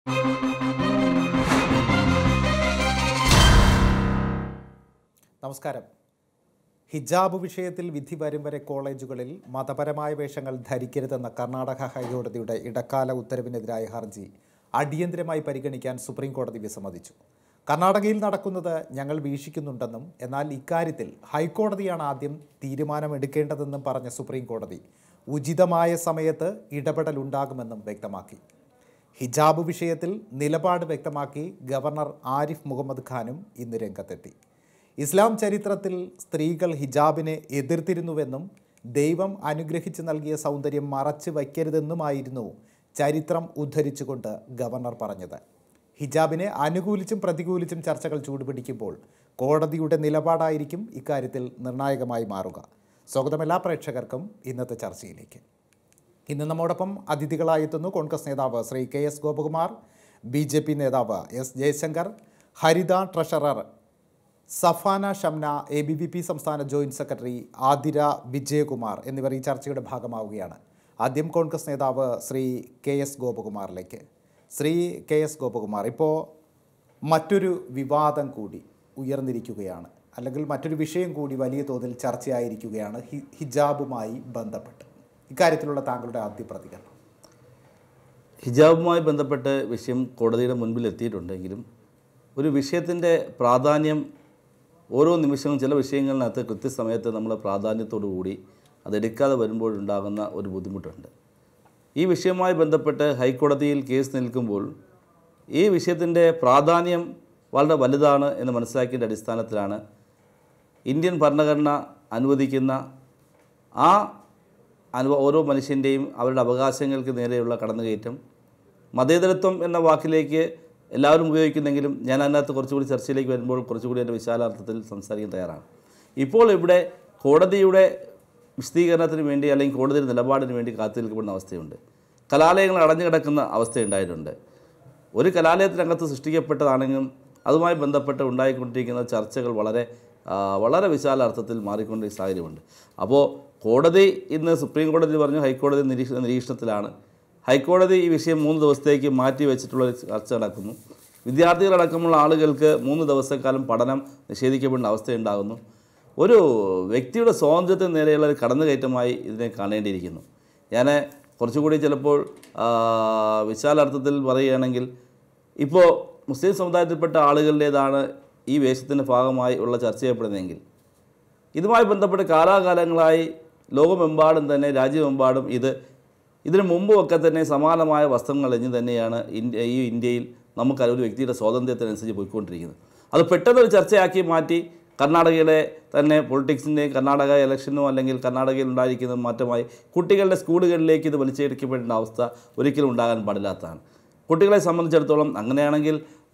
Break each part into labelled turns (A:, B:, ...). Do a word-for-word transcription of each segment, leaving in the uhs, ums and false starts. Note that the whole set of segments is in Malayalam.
A: നമസ്കാരം. ഹിജാബ് വിഷയത്തിൽ വിധി വരും വരെ കോളേജുകളിൽ മതപരമായ വേഷങ്ങൾ ധരിക്കരുതെന്ന കർണാടക ഹൈക്കോടതിയുടെ ഇടക്കാല ഉത്തരവിനെതിരായ ഹർജി അടിയന്തരമായി പരിഗണിക്കാൻ സുപ്രീം കോടതി വിസമ്മതിച്ചു. കർണാടകയിൽ നടക്കുന്നത് ഞങ്ങൾ വീക്ഷിക്കുന്നുണ്ടെന്നും എന്നാൽ ഇക്കാര്യത്തിൽ ഹൈക്കോടതിയാണ് ആദ്യം തീരുമാനമെടുക്കേണ്ടതെന്നും പറഞ്ഞ സുപ്രീം കോടതി ഉചിതമായ സമയത്ത് ഇടപെടലുണ്ടാകുമെന്നും വ്യക്തമാക്കി. ഹിജാബ് വിഷയത്തിൽ നിലപാട് വ്യക്തമാക്കി ഗവർണർ ആരിഫ് മുഹമ്മദ് ഖാനും ഇന്ന് രംഗത്തെത്തി. ഇസ്ലാം ചരിത്രത്തിൽ സ്ത്രീകൾ ഹിജാബിനെ എതിർത്തിരുന്നുവെന്നും ദൈവം അനുഗ്രഹിച്ചു നൽകിയ സൗന്ദര്യം മറച്ചു വയ്ക്കരുതെന്നുമായിരുന്നു ചരിത്രം ഉദ്ധരിച്ചുകൊണ്ട് ഗവർണർ പറഞ്ഞത്. ഹിജാബിനെ അനുകൂലിച്ചും പ്രതികൂലിച്ചും ചർച്ചകൾ ചൂടുപിടിക്കുമ്പോൾ കോടതിയുടെ നിലപാടായിരിക്കും ഇക്കാര്യത്തിൽ നിർണായകമായി മാറുക. സ്വാഗതം എല്ലാ പ്രേക്ഷകർക്കും ഇന്നത്തെ ചർച്ചയിലേക്ക്. ഇന്ന് നമ്മോടൊപ്പം അതിഥികളായി എത്തുന്നു കോൺഗ്രസ് നേതാവ് Shri K S Gopakumar, B J P നേതാവ് S Jayashankar, Haritha treasurer Safana Shamna, A B V P സംസ്ഥാന ജോയിൻറ്റ് സെക്രട്ടറി ആതിര വിജയകുമാർ എന്നിവർ ഈ ചർച്ചയുടെ ഭാഗമാവുകയാണ്. ആദ്യം കോൺഗ്രസ് നേതാവ് ശ്രീ കെ എസ് ഗോപകുമാറിലേക്ക്. ശ്രീ കെ എസ് ഗോപകുമാർ, ഇപ്പോൾ മറ്റൊരു വിവാദം കൂടി ഉയർന്നിരിക്കുകയാണ്, അല്ലെങ്കിൽ മറ്റൊരു വിഷയം കൂടി വലിയ തോതിൽ ചർച്ചയായിരിക്കുകയാണ് ഹി ഹിജാബുമായി ബന്ധപ്പെട്ട്. ഇക്കാര്യത്തിലുള്ള താങ്കളുടെ ആദ്യ പ്രതികരണം.
B: ഹിജാബുമായി ബന്ധപ്പെട്ട് വിഷയം കോടതിയുടെ മുൻപിൽ എത്തിയിട്ടുണ്ടെങ്കിലും ഒരു വിഷയത്തിൻ്റെ പ്രാധാന്യം ഓരോ നിമിഷവും ചില വിഷയങ്ങളിനകത്ത് കൃത്യസമയത്ത് നമ്മൾ പ്രാധാന്യത്തോടു കൂടി അതെടുക്കാതെ വരുമ്പോഴുണ്ടാകുന്ന ഒരു ബുദ്ധിമുട്ടുണ്ട്. ഈ വിഷയവുമായി ബന്ധപ്പെട്ട് ഹൈക്കോടതിയിൽ കേസ് നിൽക്കുമ്പോൾ ഈ വിഷയത്തിൻ്റെ പ്രാധാന്യം വളരെ വലുതാണ് എന്ന് മനസ്സിലാക്കിയതിൻ്റെ അടിസ്ഥാനത്തിലാണ് ഇന്ത്യൻ ഭരണഘടന അനുവദിക്കുന്ന ആ അനു ഓരോ മനുഷ്യൻ്റെയും അവരുടെ അവകാശങ്ങൾക്ക് നേരെയുള്ള കടന്നുകയറ്റം, മതേതരത്വം എന്ന വാക്കിലേക്ക് എല്ലാവരും ഉപയോഗിക്കുന്നെങ്കിലും ഞാൻ അതിനകത്ത് കുറച്ചുകൂടി ചർച്ചയിലേക്ക് വരുമ്പോൾ കുറച്ചുകൂടി എൻ്റെ വിശാലാർത്ഥത്തിൽ സംസാരിക്കാൻ തയ്യാറാണ്. ഇപ്പോൾ ഇവിടെ കോടതിയുടെ വിശദീകരണത്തിന് വേണ്ടി അല്ലെങ്കിൽ കോടതിയുടെ നിലപാടിന് വേണ്ടി കാത്തു നിൽക്കപ്പെടുന്ന അവസ്ഥയുണ്ട്. കലാലയങ്ങൾ അടഞ്ഞു കിടക്കുന്ന അവസ്ഥയുണ്ടായിട്ടുണ്ട്. ഒരു കലാലയത്തിനകത്ത് സൃഷ്ടിക്കപ്പെട്ടതാണെങ്കിലും അതുമായി ബന്ധപ്പെട്ട് ഉണ്ടായിക്കൊണ്ടിരിക്കുന്ന ചർച്ചകൾ വളരെ വളരെ വിശാലാർത്ഥത്തിൽ മാറിക്കൊണ്ടിരിക്കുന്ന സാഹചര്യമുണ്ട്. അപ്പോൾ കോടതി ഇന്ന് സുപ്രീം കോടതി പറഞ്ഞു, ഹൈക്കോടതി നിരീക്ഷ നിരീക്ഷണത്തിലാണ്. ഹൈക്കോടതി ഈ വിഷയം മൂന്ന് ദിവസത്തേക്ക് മാറ്റി വെച്ചിട്ടുള്ള ചർച്ച നടക്കുന്നു. വിദ്യാർത്ഥികളടക്കമുള്ള ആളുകൾക്ക് മൂന്ന് ദിവസക്കാലം പഠനം നിഷേധിക്കപ്പെടുന്ന അവസ്ഥയുണ്ടാകുന്നു. ഒരു വ്യക്തിയുടെ സ്വാതന്ത്ര്യത്തിന് നേരെയുള്ള ഒരു കടന്നുകയറ്റമായി ഇതിനെ കാണേണ്ടിയിരിക്കുന്നു. ഞാൻ കുറച്ചുകൂടി ചിലപ്പോൾ വിശാലാർത്ഥത്തിൽ പറയുകയാണെങ്കിൽ, ഇപ്പോൾ മുസ്ലിം സമുദായത്തിൽപ്പെട്ട ആളുകളുടേതാണ് ഈ വേഷത്തിൻ്റെ ഭാഗമായി ഉള്ള ചർച്ച ചെയ്യപ്പെടുന്നതെങ്കിൽ ഇതുമായി ബന്ധപ്പെട്ട് കാലാകാലങ്ങളായി ലോകമെമ്പാടും തന്നെ രാജ്യമെമ്പാടും ഇത് ഇതിനു മുമ്പുമൊക്കെ തന്നെ സമാനമായ വസ്ത്രങ്ങൾ അണിഞ്ഞ് തന്നെയാണ് ഇന്ത്യ ഈ ഇന്ത്യയിൽ നമുക്ക് ഒരു വ്യക്തിയുടെ സ്വാതന്ത്ര്യത്തിനനുസരിച്ച് പോയിക്കൊണ്ടിരിക്കുന്നത്. അത് പെട്ടെന്നൊരു ചർച്ചയാക്കി മാറ്റി കർണാടകയുടെ തന്നെ പൊളിറ്റിക്സിൻ്റെയും കർണാടക ഇലക്ഷനോ അല്ലെങ്കിൽ കർണാടകയിൽ ഉണ്ടായിരിക്കുന്ന മാറ്റമായി കുട്ടികളുടെ സ്കൂളുകളിലേക്ക് ഇത് വലിച്ചെടുക്കപ്പെടുന്ന അവസ്ഥ ഒരിക്കലും ഉണ്ടാകാൻ പാടില്ലാത്തതാണ്. കുട്ടികളെ സംബന്ധിച്ചിടത്തോളം അങ്ങനെയാണെങ്കിൽ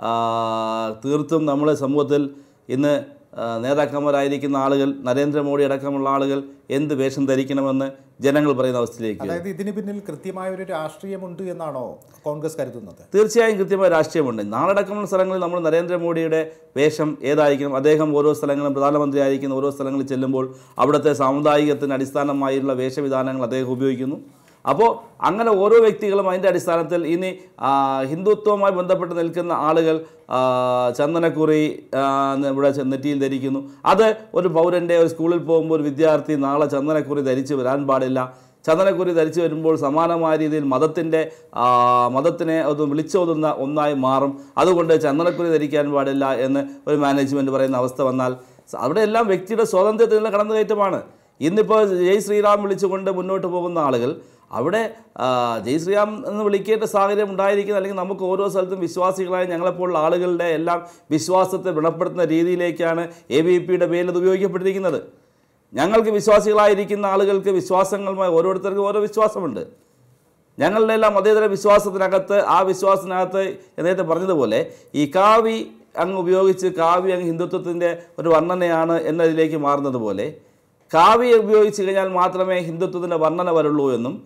B: തീർത്തും നമ്മുടെ സമൂഹത്തിൽ ഇന്ന് നേതാക്കന്മാരായിരിക്കുന്ന ആളുകൾ, നരേന്ദ്രമോദി അടക്കമുള്ള ആളുകൾ എന്ത് വേഷം ധരിക്കണമെന്ന് ജനങ്ങൾ പറയുന്ന അവസ്ഥയിലേക്ക്.
A: അതായത് ഇതിന് പിന്നിൽ കൃത്യമായ ഒരു രാഷ്ട്രീയമുണ്ട് എന്നാണോ കോൺഗ്രസ് കരുതുന്നത്?
B: തീർച്ചയായും കൃത്യമായ രാഷ്ട്രീയമുണ്ട്. നാളടക്കമുള്ള സ്ഥലങ്ങളിൽ നമ്മൾ നരേന്ദ്രമോദിയുടെ വേഷം ഏതായിരിക്കണം, അദ്ദേഹം ഓരോ സ്ഥലങ്ങളും പ്രധാനമന്ത്രി ആയിരിക്കുന്ന ഓരോ സ്ഥലങ്ങളിൽ ചെല്ലുമ്പോൾ അവിടുത്തെ സാമുദായികത്തിന് അടിസ്ഥാനമായുള്ള വേഷവിധാനങ്ങൾ അദ്ദേഹം ഉപയോഗിക്കുന്നു. അപ്പോൾ അങ്ങനെ ഓരോ വ്യക്തികളും അതിൻ്റെ അടിസ്ഥാനത്തിൽ ഇനി ഹിന്ദുത്വവുമായി ബന്ധപ്പെട്ട് നിൽക്കുന്ന ആളുകൾ ചന്ദനക്കുറി ഇവിടെ നെറ്റിയിൽ ധരിക്കുന്നു. അത് ഒരു പൗരൻ്റെ ഒരു സ്കൂളിൽ പോകുമ്പോൾ ഒരു വിദ്യാർത്ഥി നാളെ ചന്ദനക്കുറി ധരിച്ച് വരാൻ പാടില്ല. ചന്ദനക്കുറി ധരിച്ചു വരുമ്പോൾ സമാനമായ രീതിയിൽ മതത്തിൻ്റെ മതത്തിനെ അത് വിളിച്ചോതുന്ന ഒന്നായി മാറും. അതുകൊണ്ട് ചന്ദനക്കുറി ധരിക്കാൻ പാടില്ല എന്ന് ഒരു മാനേജ്മെൻറ്റ് പറയുന്ന അവസ്ഥ വന്നാൽ അവിടെ എല്ലാം വ്യക്തിയുടെ സ്വാതന്ത്ര്യത്തിനുള്ള കടന്നുകയറ്റമാണ്. ഇന്നിപ്പോൾ ജയ് ശ്രീറാം വിളിച്ചുകൊണ്ട് മുന്നോട്ട് പോകുന്ന ആളുകൾ അവിടെ ജയ് ശ്രീറാം എന്ന് വിളിക്കേണ്ട സാഹചര്യം ഉണ്ടായിരിക്കുന്നത്, അല്ലെങ്കിൽ നമുക്ക് ഓരോ സ്ഥലത്തും വിശ്വാസികളായ ഞങ്ങളെപ്പോലുള്ള ആളുകളുടെ എല്ലാം വിശ്വാസത്തെ വ്രണപ്പെടുത്തുന്ന രീതിയിലേക്കാണ് എ ബി വി പിയുടെ പേരിൽ അത് ഉപയോഗിക്കപ്പെട്ടിരിക്കുന്നത്. ഞങ്ങൾക്ക് വിശ്വാസികളായിരിക്കുന്ന ആളുകൾക്ക് വിശ്വാസങ്ങളുമായി ഓരോരുത്തർക്കും ഓരോ വിശ്വാസമുണ്ട്. ഞങ്ങളുടെ എല്ലാം മതേതര വിശ്വാസത്തിനകത്ത് ആ വിശ്വാസത്തിനകത്ത് നേരത്തെ പറഞ്ഞതുപോലെ ഈ കാവി അങ്ങ് ഉപയോഗിച്ച് കാവി അങ്ങ് ഹിന്ദുത്വത്തിൻ്റെ ഒരു വർണ്ണനയാണ് എന്നതിലേക്ക് മാറുന്നത് പോലെ കാവി ഉപയോഗിച്ച് കഴിഞ്ഞാൽ മാത്രമേ ഹിന്ദുത്വത്തിൻ്റെ വർണ്ണന വരുള്ളൂ എന്നും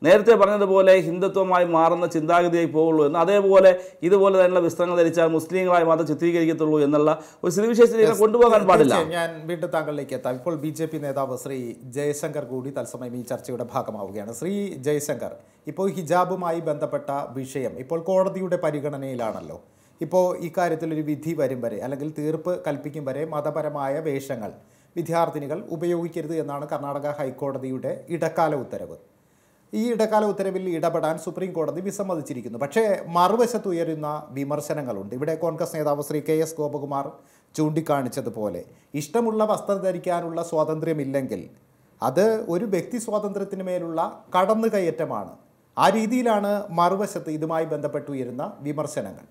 B: നേരത്തെ പറഞ്ഞതുപോലെ ഹിന്ദുത്വമായി മാറുന്ന ചിന്താഗതിയായി പോകുള്ളൂ എന്ന്, അതേപോലെ ഇതുപോലെ തന്നെയുള്ള വസ്ത്രങ്ങൾ ധരിച്ചാൽ മുസ്ലിങ്ങളായി മാത്രം ചിത്രീകരിക്കത്തുള്ളൂ എന്നുള്ള ഒരു സ്ഥിതിവിശേഷത്തിലേക്ക് കൊണ്ടുപോകാൻ പാടില്ല.
A: ഞാൻ വീണ്ടും താങ്കളിലേക്ക് എത്താം. ഇപ്പോൾ ബി ജെ പി നേതാവ് ശ്രീ ജയശങ്കർ കൂടി തത്സമയം ഈ ചർച്ചയുടെ ഭാഗമാവുകയാണ്. ശ്രീ ജയശങ്കർ, ഇപ്പോൾ ഹിജാബുമായി ബന്ധപ്പെട്ട വിഷയം ഇപ്പോൾ കോടതിയുടെ പരിഗണനയിലാണല്ലോ. ഇപ്പോൾ ഇക്കാര്യത്തിൽ ഒരു വിധി വരും വരെ അല്ലെങ്കിൽ തീർപ്പ് കൽപ്പിക്കും വരെ മതപരമായ വേഷങ്ങൾ വിദ്യാർത്ഥിനികൾ ഉപയോഗിക്കരുത് എന്നാണ് കർണാടക ഹൈക്കോടതിയുടെ ഇടക്കാല ഉത്തരവ്. ഈ ഇടക്കാല ഉത്തരവിൽ ഇടപെടാൻ സുപ്രീം കോടതി വിസമ്മതിച്ചിരിക്കുന്നു. പക്ഷേ മറുവശത്ത് ഉയരുന്ന വിമർശനങ്ങളുണ്ട്. ഇവിടെ കോൺഗ്രസ് നേതാവ് ശ്രീ കെ എസ് ഗോപകുമാർ ചൂണ്ടിക്കാണിച്ചതുപോലെ ഇഷ്ടമുള്ള വസ്ത്രം ധരിക്കാനുള്ള സ്വാതന്ത്ര്യമില്ലെങ്കിൽ അത് ഒരു വ്യക്തി സ്വാതന്ത്ര്യത്തിന് മേലുള്ള കടന്നുകയറ്റമാണ്. ആ രീതിയിലാണ് മറുവശത്ത് ഇതുമായി ബന്ധപ്പെട്ടുയരുന്ന വിമർശനങ്ങൾ.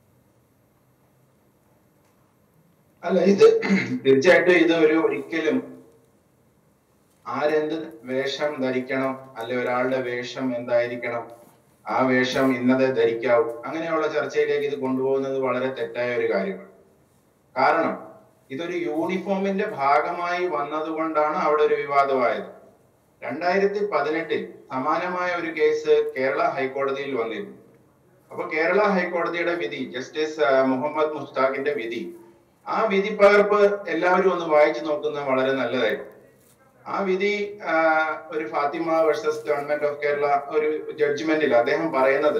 C: അല്ല, ഇത് തീർച്ചയായിട്ടും ഇത് ഒരു ഒരിക്കലും ആരെന്ത് വേഷം ധരിക്കണം, അല്ലെ ഒരാളുടെ വേഷം എന്തായിരിക്കണം, ആ വേഷം ഇന്നതെ ധരിക്കാവൂ, അങ്ങനെയുള്ള ചർച്ചയിലേക്ക് ഇത് കൊണ്ടുപോകുന്നത് വളരെ തെറ്റായ ഒരു കാര്യമാണ്. കാരണം ഇതൊരു യൂണിഫോമിന്റെ ഭാഗമായി വന്നതുകൊണ്ടാണ് അവിടെ ഒരു വിവാദമായത്. രണ്ടായിരത്തി പതിനെട്ടിൽ സമാനമായ ഒരു കേസ് കേരള ഹൈക്കോടതിയിൽ വന്നിരുന്നു. അപ്പൊ കേരള ഹൈക്കോടതിയുടെ വിധി, ജസ്റ്റിസ് മുഹമ്മദ് മുസ്താഖിന്റെ വിധി, ആ വിധി പകർപ്പ് എല്ലാവരും ഒന്ന് വായിച്ചു നോക്കുന്നത് വളരെ നല്ലതായിരുന്നു. ആ വിധി ഒരു Fathima versus government of Kerala ഒരു ജഡ്ജ്മെന്റിൽ അദ്ദേഹം പറയുന്നത്,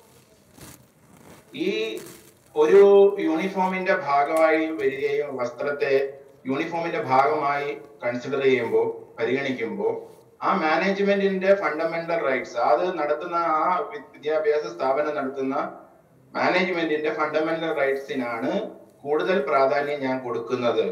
C: ഈ ഒരു യൂണിഫോമിന്റെ ഭാഗമായി വരികയും വസ്ത്രത്തെ യൂണിഫോമിന്റെ ഭാഗമായി കൺസിഡർ ചെയ്യുമ്പോൾ പരിഗണിക്കുമ്പോൾ ആ മാനേജ്മെന്റിന്റെ ഫണ്ടമെന്റൽ റൈറ്റ്സ്, അത് നടത്തുന്ന ആ വിദ്യാഭ്യാസ സ്ഥാപനം നടത്തുന്ന മാനേജ്മെന്റിന്റെ ഫണ്ടമെന്റൽ റൈറ്റ്സിനാണ് കൂടുതൽ പ്രാധാന്യം ഞാൻ കൊടുക്കുന്നത്.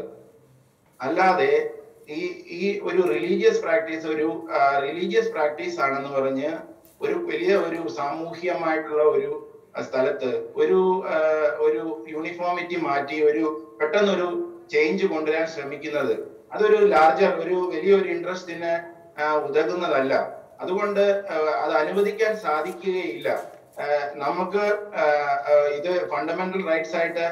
C: അല്ലാതെ ഈ ഈ ഒരു റിലീജിയസ് പ്രാക്ടീസ് ഒരു റിലീജിയസ് പ്രാക്ടീസ് ആണെന്ന് പറഞ്ഞ് ഒരു വലിയ ഒരു സാമൂഹികമായിട്ടുള്ള ഒരു സ്ഥലത്ത് ഒരു ഒരു യൂണിഫോമിറ്റി മാറ്റി ഒരു പെട്ടെന്നൊരു ചേഞ്ച് കൊണ്ടുവരാൻ ശ്രമിക്കുന്നത് അതൊരു ലാർജർ ഒരു വലിയൊരു ഇൻട്രസ്റ്റിന് ഉതകുന്നതല്ല. അതുകൊണ്ട് അത് അനുവദിക്കാൻ സാധിക്കുകയില്ല. നമുക്ക് ഇത് ഫണ്ടമെന്റൽ റൈറ്റ്സ് ആയിട്ട്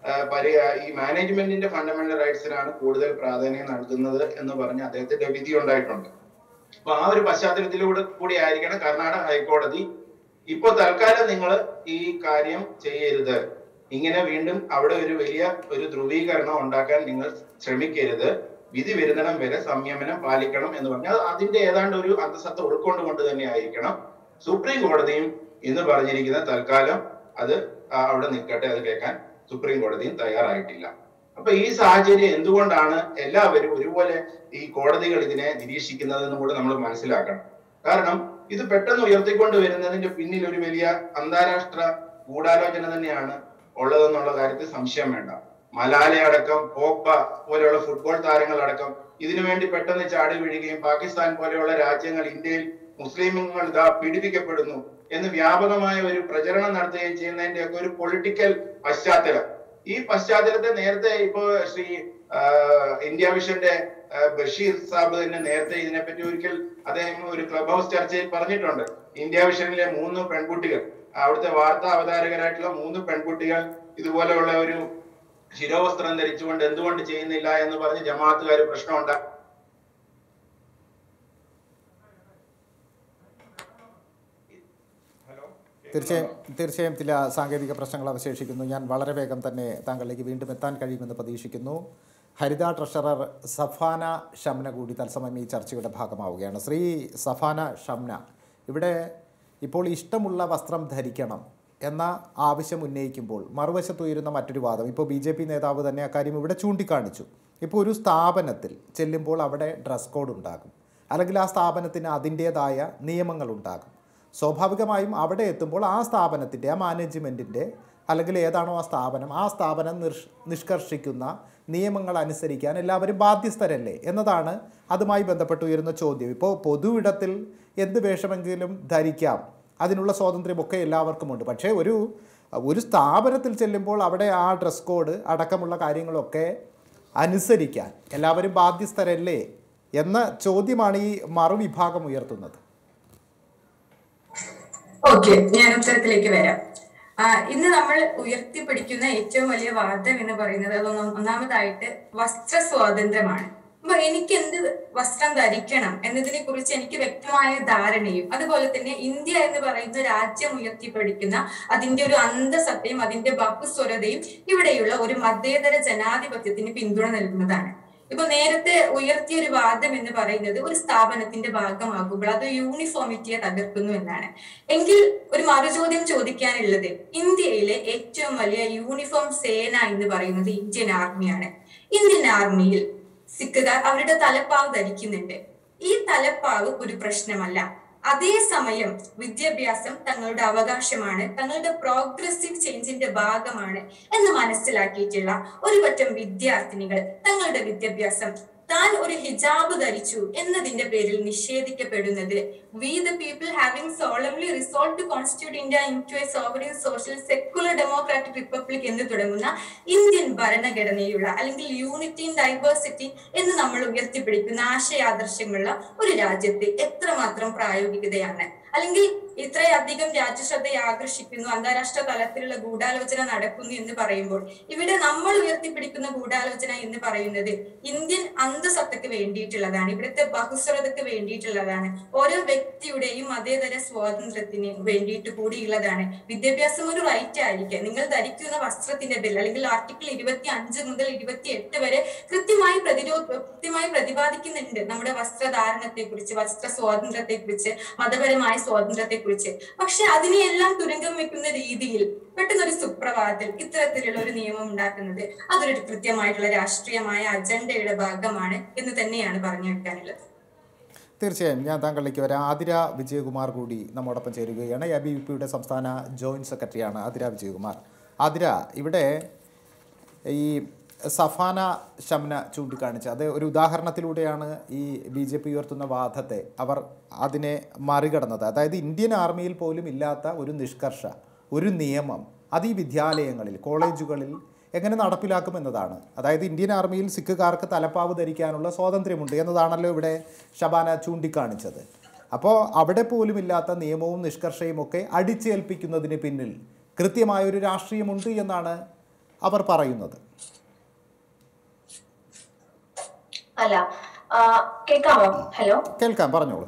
C: ഈ മാനേജ്മെന്റിന്റെ ഫണ്ടമെന്റൽ റൈറ്റ്സിനാണ് കൂടുതൽ പ്രാധാന്യം നൽകുന്നത് എന്ന് പറഞ്ഞ് അദ്ദേഹത്തിന്റെ വിധി ഉണ്ടായിട്ടുണ്ട്. അപ്പൊ ആ ഒരു പശ്ചാത്തലത്തിലൂടെ കൂടി ആയിരിക്കണം കർണാടക ഹൈക്കോടതി ഇപ്പൊ തൽക്കാലം നിങ്ങൾ ഈ കാര്യം ചെയ്യരുത്, ഇങ്ങനെ വീണ്ടും അവിടെ ഒരു വലിയ ഒരു ധ്രുവീകരണം ഉണ്ടാക്കാൻ നിങ്ങൾ ശ്രമിക്കരുത്, വിധി വരുന്നിടം വരെ സംയമനം പാലിക്കണം എന്ന് പറഞ്ഞാൽ അതിന്റെ ഏതാണ്ട് ഒരു അന്തസത്ത ഉൾക്കൊണ്ടുകൊണ്ട് തന്നെ ആയിരിക്കണം സുപ്രീം കോടതിയും ഇന്ന് പറഞ്ഞിരിക്കുന്ന തൽക്കാലം അത് അവിടെ നിൽക്കട്ടെ, അത് കേൾക്കാൻ സുപ്രീം കോടതിയും തയ്യാറായിട്ടില്ല. അപ്പൊ ഈ സാഹചര്യം എന്തുകൊണ്ടാണ് എല്ലാവരും ഒരുപോലെ ഈ കോടതികൾ ഇതിനെ നിരീക്ഷിക്കുന്നതെന്നും കൂടെ നമ്മൾ മനസ്സിലാക്കണം. കാരണം ഇത് പെട്ടെന്ന് ഉയർത്തിക്കൊണ്ട് വരുന്നതിന്റെ പിന്നിൽ ഒരു വലിയ അന്താരാഷ്ട്ര ഗൂഢാലോചന തന്നെയാണ് ഉള്ളതെന്നുള്ള കാര്യത്തിൽ സംശയം വേണ്ട. മലാലയടക്കം പോപ്പ പോലെയുള്ള ഫുട്ബോൾ താരങ്ങളടക്കം ഇതിനുവേണ്ടി പെട്ടെന്ന് ചാടി വീഴുകയും പാകിസ്ഥാൻ പോലെയുള്ള രാജ്യങ്ങൾ ഇന്ത്യയിൽ മുസ്ലിമുകൾ ഇതാ പീഡിപ്പിക്കപ്പെടുന്നു എന്ന് വ്യാപകമായ ഒരു പ്രചരണം നടത്തുകയും ചെയ്യുന്നതിന്റെ ഒക്കെ ഒരു പൊളിറ്റിക്കൽ പശ്ചാത്തലം. ഈ പശ്ചാത്തലത്തെ നേരത്തെ ഇപ്പോ ശ്രീ ഇന്ത്യ വിഷന്റെ ബഷീർ സാബ് തന്നെ നേരത്തെ ഇതിനെപ്പറ്റി ഒരിക്കൽ അദ്ദേഹം ഒരു ക്ലബ് ഹൗസ് ചർച്ചയിൽ പറഞ്ഞിട്ടുണ്ട്. ഇന്ത്യ വിഷനിലെ മൂന്ന് പെൺകുട്ടികൾ, അവിടുത്തെ വാർത്താ അവതാരകരായിട്ടുള്ള മൂന്ന് പെൺകുട്ടികൾ ഇതുപോലെയുള്ള ഒരു ശിരോവസ്ത്രം ധരിച്ചുകൊണ്ട് എന്തുകൊണ്ട് ചെയ്യുന്നില്ല എന്ന് പറഞ്ഞ് ജമാഅത്തുകാർ പ്രശ്നമുണ്ടാ
A: തീർച്ചയായും തീർച്ചയായും ചില സാങ്കേതിക പ്രശ്നങ്ങൾ അവശേഷിക്കുന്നു. ഞാൻ വളരെ വേഗം തന്നെ താങ്കളിലേക്ക് വീണ്ടും എത്താൻ കഴിയുമെന്ന് പ്രതീക്ഷിക്കുന്നു. ഹരിത ട്രഷറർ സഫാന ഷംന കൂടി തത്സമയം ഈ ചർച്ചയുടെ ഭാഗമാവുകയാണ്. ശ്രീ സഫാന ഷംന, ഇവിടെ ഇപ്പോൾ ഇഷ്ടമുള്ള വസ്ത്രം ധരിക്കണം എന്ന ആവശ്യം ഉന്നയിക്കുമ്പോൾ മറുവശത്ത് ഉയരുന്ന മറ്റൊരു വാദം, ഇപ്പോൾ ബി ജെ പി നേതാവ് തന്നെ അക്കാര്യം ഇവിടെ ചൂണ്ടിക്കാണിച്ചു. ഇപ്പോൾ ഒരു സ്ഥാപനത്തിൽ ചെല്ലുമ്പോൾ അവിടെ ഡ്രസ് കോഡ് ഉണ്ടാകും, അല്ലെങ്കിൽ ആ സ്ഥാപനത്തിന് അതിൻ്റേതായ നിയമങ്ങളുണ്ടാകും. സ്വാഭാവികമായും അവിടെ എത്തുമ്പോൾ ആ സ്ഥാപനത്തിൻ്റെ ആ മാനേജ്മെൻറ്റിൻ്റെ അല്ലെങ്കിൽ ഏതാണോ ആ സ്ഥാപനം ആ സ്ഥാപനം നിഷ് നിഷ്കർഷിക്കുന്ന നിയമങ്ങൾ അനുസരിക്കാൻ എല്ലാവരും ബാധ്യസ്ഥരല്ലേ എന്നതാണ് അതുമായി ബന്ധപ്പെട്ട് ഉയരുന്ന ചോദ്യം. ഇപ്പോൾ പൊതു ഇടത്തിൽ എന്ത് വേഷമെങ്കിലും ധരിക്കാം, അതിനുള്ള സ്വാതന്ത്ര്യമൊക്കെ എല്ലാവർക്കുമുണ്ട്. പക്ഷേ ഒരു ഒരു സ്ഥാപനത്തിൽ ചെല്ലുമ്പോൾ അവിടെ ആ ഡ്രസ് കോഡ് അടക്കമുള്ള കാര്യങ്ങളൊക്കെ അനുസരിക്കാൻ എല്ലാവരും ബാധ്യസ്ഥരല്ലേ എന്ന ചോദ്യമാണ് ഈ മറുവിഭാഗം ഉയർത്തുന്നത്.
D: ഓക്കെ, ഞാൻ ഉത്തരത്തിലേക്ക് വരാം. ഇന്ന് നമ്മൾ ഉയർത്തിപ്പിടിക്കുന്ന ഏറ്റവും വലിയ വാദം എന്ന് പറയുന്നത് ഒന്നാമതായിട്ട് വസ്ത്ര സ്വാതന്ത്ര്യമാണ്. അപ്പൊ എനിക്ക് എന്ത് വസ്ത്രം ധരിക്കണം എന്നതിനെ കുറിച്ച് എനിക്ക് വ്യക്തമായ ധാരണയും, അതുപോലെ തന്നെ ഇന്ത്യ എന്ന് പറയുന്ന രാജ്യം ഉയർത്തിപ്പിടിക്കുന്ന അതിന്റെ ഒരു അന്തസത്തയും അതിന്റെ ബഹുസ്വരതയും ഇവിടെയുള്ള ഒരു മതേതര ജനാധിപത്യത്തിന് പിന്തുണ നൽകുന്നതാണ്. ഇപ്പൊ നേരത്തെ ഉയർത്തിയ ഒരു വാദം എന്ന് പറയുന്നത് ഒരു സ്ഥാപനത്തിന്റെ ഭാഗമാകുമ്പോൾ അത് യൂണിഫോമിറ്റിയെ തകർക്കുന്നു എന്നാണ്. എങ്കിൽ ഒരു മറുചോദ്യം ചോദിക്കാനുള്ളത്, ഇന്ത്യയിലെ ഏറ്റവും വലിയ യൂണിഫോം സേന എന്ന് പറയുന്നത് ഇന്ത്യൻ ആർമിയാണ്. ഇന്ത്യൻ ആർമിയിൽ സിഖുകാർ അവരുടെ തലപ്പാവ് ധരിക്കുന്നുണ്ട്. ഈ തലപ്പാവ് ഒരു പ്രശ്നമല്ല. അതേസമയം വിദ്യാഭ്യാസം തങ്ങളുടെ അവകാശമാണ്, തങ്ങളുടെ പ്രോഗ്രസീവ് ചേഞ്ചിന്റെ ഭാഗമാണ് എന്ന് മനസ്സിലാക്കിയിട്ടുള്ള ഒരു പറ്റം വിദ്യാർത്ഥിനികൾ തങ്ങളുടെ വിദ്യാഭ്യാസം താൻ ഒരു ഹിജാബ് ധരിച്ചു എന്നതിന്റെ പേരിൽ നിഷേധിക്കപ്പെടുന്നത് we the people having solemnly resolve to constitute India into a sovereign social secular democratic republic എന്ന് തുടങ്ങുന്ന ഇന്ത്യൻ ഭരണഘടനയുള്ള അല്ലെങ്കിൽ യൂണിറ്റി ഇൻ ഡൈവേഴ്സിറ്റി എന്ന് നമ്മൾ ഉയർത്തിപ്പിടിക്കുന്ന ആശയാദർശങ്ങളുള്ള ഒരു രാജ്യത്ത് എത്രമാത്രം പ്രായോഗികതയാണ്, അല്ലെങ്കിൽ ഇത്രയധികം രാജ്യശ്രദ്ധയെ ആകർഷിക്കുന്നു, അന്താരാഷ്ട്ര തലത്തിലുള്ള ഗൂഢാലോചന നടക്കുന്നു എന്ന് പറയുമ്പോൾ ഇവിടെ നമ്മൾ ഉയർത്തിപ്പിടിക്കുന്ന ഗൂഢാലോചന എന്ന് പറയുന്നത് ഇന്ത്യൻ അന്തസത്തക്ക് വേണ്ടിയിട്ടുള്ളതാണ്, ഇവിടുത്തെ ബഹുസ്വരതയ്ക്ക് വേണ്ടിയിട്ടുള്ളതാണ്, ഓരോ വ്യക്തിയുടെയും മതേതര സ്വാതന്ത്ര്യത്തിന് വേണ്ടിയിട്ട് കൂടിയുള്ളതാണ്. വിദ്യാഭ്യാസം ഒരു റൈറ്റ് ആയിരിക്കും. നിങ്ങൾ ധരിക്കുന്ന വസ്ത്രത്തിന്റെ പേരിൽ അല്ലെങ്കിൽ ആർട്ടിക്കിൾ ഇരുപത്തി അഞ്ച് മുതൽ ഇരുപത്തി എട്ട് വരെ കൃത്യമായി പ്രതിരോധ കൃത്യമായി പ്രതിപാദിക്കുന്നുണ്ട് നമ്മുടെ വസ്ത്രധാരണത്തെ കുറിച്ച്, വസ്ത്ര സ്വാതന്ത്ര്യത്തെ കുറിച്ച്, മതപരമായ സ്വാതന്ത്ര്യത്തെ കുറിച്ച്. പക്ഷെ അതിനെയെല്ലാം തുരങ്കം വെക്കുന്ന രീതിയിൽ പെട്ടെന്നൊരു സുപ്രഭാതത്തിൽ ഇത്തരത്തിലുള്ള ഒരു നിയമം ഉണ്ടാക്കുന്നത് അതൊരു കൃത്യമായിട്ടുള്ള രാഷ്ട്രീയമായ അജണ്ടയുടെ ഭാഗമാണ് എന്ന് തന്നെയാണ് പറഞ്ഞു വെക്കാനുള്ളത്.
A: തീർച്ചയായും ഞാൻ താങ്കളിലേക്ക് വരാം. ആതിര വിജയകുമാർ കൂടി നമ്മോടൊപ്പം ചേരുകയാണ്. എ ബി വി പിയുടെ സംസ്ഥാന ജോയിന്റ് സെക്രട്ടറിയാണ് ആതിര വിജയകുമാർ. ആതിര, ഇവിടെ ഈ സഫാന ഷംന ചൂണ്ടിക്കാണിച്ച് അത് ഒരു ഉദാഹരണത്തിലൂടെയാണ് ഈ ബി ജെ പി ഉയർത്തുന്ന വാദത്തെ അവർ അതിനെ മറികടന്നത്. അതായത് ഇന്ത്യൻ ആർമിയിൽ പോലും ഇല്ലാത്ത ഒരു നിഷ്കർഷ, ഒരു നിയമം അത് ഈ വിദ്യാലയങ്ങളിൽ, കോളേജുകളിൽ എങ്ങനെ നടപ്പിലാക്കുമെന്നതാണ്. അതായത് ഇന്ത്യൻ ആർമിയിൽ സിഖുകാർക്ക് തലപ്പാവ് ധരിക്കാനുള്ള സ്വാതന്ത്ര്യമുണ്ട് എന്നതാണല്ലോ ഇവിടെ ഷബാന ചൂണ്ടിക്കാണിച്ചത്. അപ്പോൾ അവിടെ പോലും ഇല്ലാത്ത നിയമവും നിഷ്കർഷയും ഒക്കെ അടിച്ചേൽപ്പിക്കുന്നതിന് പിന്നിൽ കൃത്യമായൊരു രാഷ്ട്രീയമുണ്ട് എന്നാണ് അവർ പറയുന്നത്.
E: അല്ല, കേൾക്കാമോ? ഹലോ,
A: കേൾക്കാം, പറഞ്ഞോളൂ.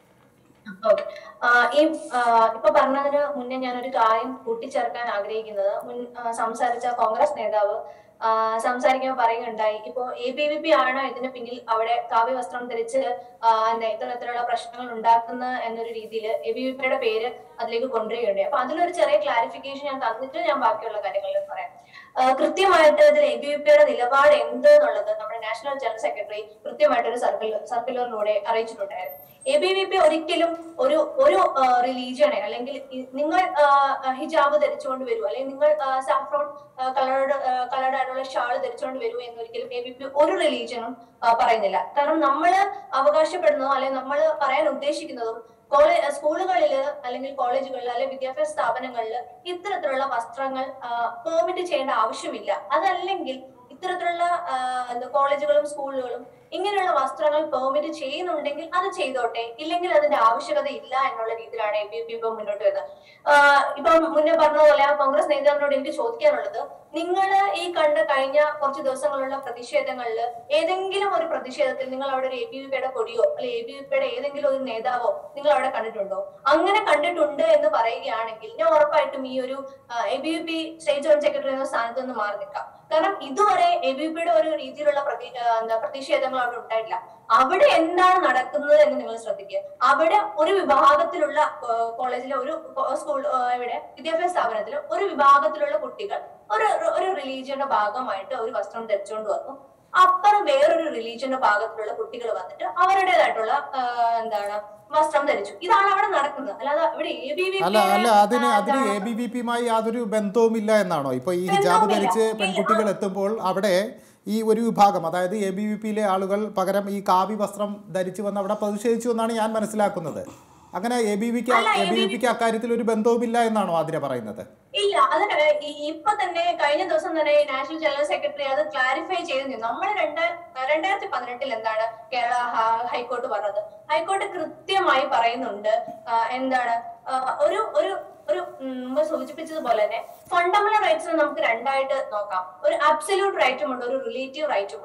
E: ഓക്കെ. ഈ ഇപ്പൊ പറഞ്ഞതിന് മുന്നേ ഞാനൊരു കാര്യം കൂട്ടിച്ചേർക്കാൻ ആഗ്രഹിക്കുന്നത്, മുൻ സംസാരിച്ച കോൺഗ്രസ് നേതാവ് സംസാരിക്കുമ്പോൾ പറയുകയുണ്ടായി, ഇപ്പോ എ ബി വി പി ആണോ ഇതിന് പിന്നിൽ അവിടെ കാവ്യ വസ്ത്രം ധരിച്ച് എന്താ ഇത്തരത്തിലുള്ള പ്രശ്നങ്ങൾ ഉണ്ടാക്കുന്ന എന്നൊരു രീതിയിൽ എ ബി വി പിയുടെ പേര് അതിലേക്ക് കൊണ്ടുവരികയുണ്ടായി. അപ്പൊ അതിലൊരു ചെറിയ ക്ലാരിഫിക്കേഷൻ ഞാൻ തന്നിട്ട് ഞാൻ ബാക്കിയുള്ള കാര്യങ്ങളിൽ പറയാം. കൃത്യമായിട്ട് ഇതിൽ എ ബി വി പിയുടെ നിലപാട് എന്ത് എന്നുള്ളത് നമ്മുടെ നാഷണൽ ജനറൽ സെക്രട്ടറി കൃത്യമായിട്ട് ഒരു സർക്കുലർ സർക്കുലറിലൂടെ അറിയിച്ചിട്ടുണ്ടായിരുന്നു. എ ബി വി പി ഒരിക്കലും ഒരു ഒരു റിലീജിയനെ അല്ലെങ്കിൽ നിങ്ങൾ ഹിജാബ് ധരിച്ചുകൊണ്ട് വരൂ, അല്ലെങ്കിൽ നിങ്ങൾ സാഫ്രോൺ കളർഡ് കളർഡ് ആയിട്ടുള്ള ഷാൾ ധരിച്ചുകൊണ്ട് വരൂ എന്നൊരിക്കലും എ ബി പി ഒരു റിലീജിയനും പറയുന്നില്ല. കാരണം നമ്മൾ അവകാശപ്പെടുന്നതോ അല്ലെങ്കിൽ നമ്മൾ പറയാൻ ഉദ്ദേശിക്കുന്നതും കോളേജ് സ്കൂളുകളിൽ അല്ലെങ്കിൽ കോളേജുകളിൽ അല്ലെങ്കിൽ വിദ്യാഭ്യാസ സ്ഥാപനങ്ങളിൽ ഇത്തരത്തിലുള്ള വസ്ത്രങ്ങൾ പെർമിറ്റ് ചെയ്യേണ്ട ആവശ്യമില്ല. അതല്ലെങ്കിൽ ഇത്തരത്തിലുള്ള കോളേജുകളും സ്കൂളുകളും ഇങ്ങനെയുള്ള വസ്ത്രങ്ങൾ പെർമിറ്റ് ചെയ്യുന്നുണ്ടെങ്കിൽ അത് ചെയ്തോട്ടെ, ഇല്ലെങ്കിൽ അതിന്റെ ആവശ്യകത ഇല്ല എന്നുള്ള രീതിയിലാണ് എ ബി വി പി ഇപ്പൊ മുന്നോട്ട് വരുന്നത്. ഇപ്പൊ മുന്നേ പറഞ്ഞതുപോലെ കോൺഗ്രസ് നേതാവിനോട് എനിക്ക് ചോദിക്കാനുള്ളത്, നിങ്ങൾ ഈ കണ്ട കഴിഞ്ഞ കുറച്ച് ദിവസങ്ങളുള്ള പ്രതിഷേധങ്ങളിൽ ഏതെങ്കിലും ഒരു പ്രതിഷേധത്തിൽ നിങ്ങൾ അവിടെ ഒരു എ ബി വി പിയുടെ കൊടിയോ അല്ലെങ്കിൽ എ ബി വി പിയുടെ ഏതെങ്കിലും ഒരു നേതാവോ നിങ്ങൾ അവിടെ കണ്ടിട്ടുണ്ടോ? അങ്ങനെ കണ്ടിട്ടുണ്ട് എന്ന് പറയുകയാണെങ്കിൽ ഞാൻ ഉറപ്പായിട്ടും ഈ ഒരു A B V P state joint secretary എന്ന സ്ഥാനത്ത് നിന്ന് മാറി നിൽക്കാം. കാരണം ഇതുവരെ എ ബി വി പിയുടെ ഒരു രീതിയിലുള്ള പ്രതി എന്താ പ്രതിഷേധങ്ങൾ അവിടെ ഉണ്ടായിട്ടില്ല. അവിടെ എന്താണ് നടക്കുന്നത് എന്ന് നിങ്ങൾ ശ്രദ്ധിക്കുക. അവിടെ ഒരു വിഭാഗത്തിലുള്ള കോളേജിലെ ഒരു സ്കൂൾ ഇവിടെ വിദ്യാഭ്യാസ സ്ഥാപനത്തിൽ ഒരു വിഭാഗത്തിലുള്ള കുട്ടികൾ ഒരു ഒരു റിലീജിയന്റെ ഭാഗമായിട്ട് ഒരു വസ്ത്രം ധരിച്ചുകൊണ്ട് വന്നു. അപ്പുറം വേറൊരു റിലീജിയന്റെ ഭാഗത്തിലുള്ള കുട്ടികൾ വന്നിട്ട് അവരുടേതായിട്ടുള്ള എന്താണ് വസ്ത്രം ധരിച്ചു. ഇതാണ് അവിടെ നടക്കുന്നത്. അല്ലാതെ ഇവിടെ എ ബി വി
A: അല്ല അല്ല അതിന് അതിന് എ ബി വി പിയുമായി യാതൊരു ബന്ധവുമില്ല എന്നാണോ? ഇപ്പൊ ഈ ഹിജാബ് ധരിച്ച് പെൺകുട്ടികൾ എത്തുമ്പോൾ അവിടെ ഈ ഒരു വിഭാഗം, അതായത് എ ബി വി പിയിലെ ആളുകൾ പകരം ഈ കാവി വസ്ത്രം ധരിച്ചു വന്ന് അവിടെ പ്രതിഷേധിച്ചു എന്നാണ് ഞാൻ മനസ്സിലാക്കുന്നത്. അങ്ങനെ എ ബി വിക്ക് എ ബി വി പിക്ക് അക്കാര്യത്തിൽ ഒരു ബന്ധവുമില്ല എന്നാണോ ആതിര പറയുന്നത്?
E: ഇല്ല, അതിന് ഇപ്പൊ തന്നെ കഴിഞ്ഞ ദിവസം തന്നെ നാഷണൽ ജനറൽ സെക്രട്ടറി അത് ക്ലാരിഫൈ ചെയ്തു. നമ്മൾ രണ്ടായിരത്തി പതിനെട്ടിൽ എന്താണ് കേരള ഹൈക്കോർട്ട് പറഞ്ഞത്? ഹൈക്കോർട്ട് കൃത്യമായി പറയുന്നുണ്ട് എന്താണ് ഒരു ഒരു ഒരു മുമ്പ് സൂചിപ്പിച്ചതുപോലെ തന്നെ ഫണ്ടമെന്റൽ റൈറ്റ്സിനെ നമുക്ക് രണ്ടായിട്ട് നോക്കാം. ഒരു അബ്സല്യൂട്ട് റൈറ്റും ഉണ്ട്, ഒരു റിലേറ്റീവ് റൈറ്റും ഉണ്ട്.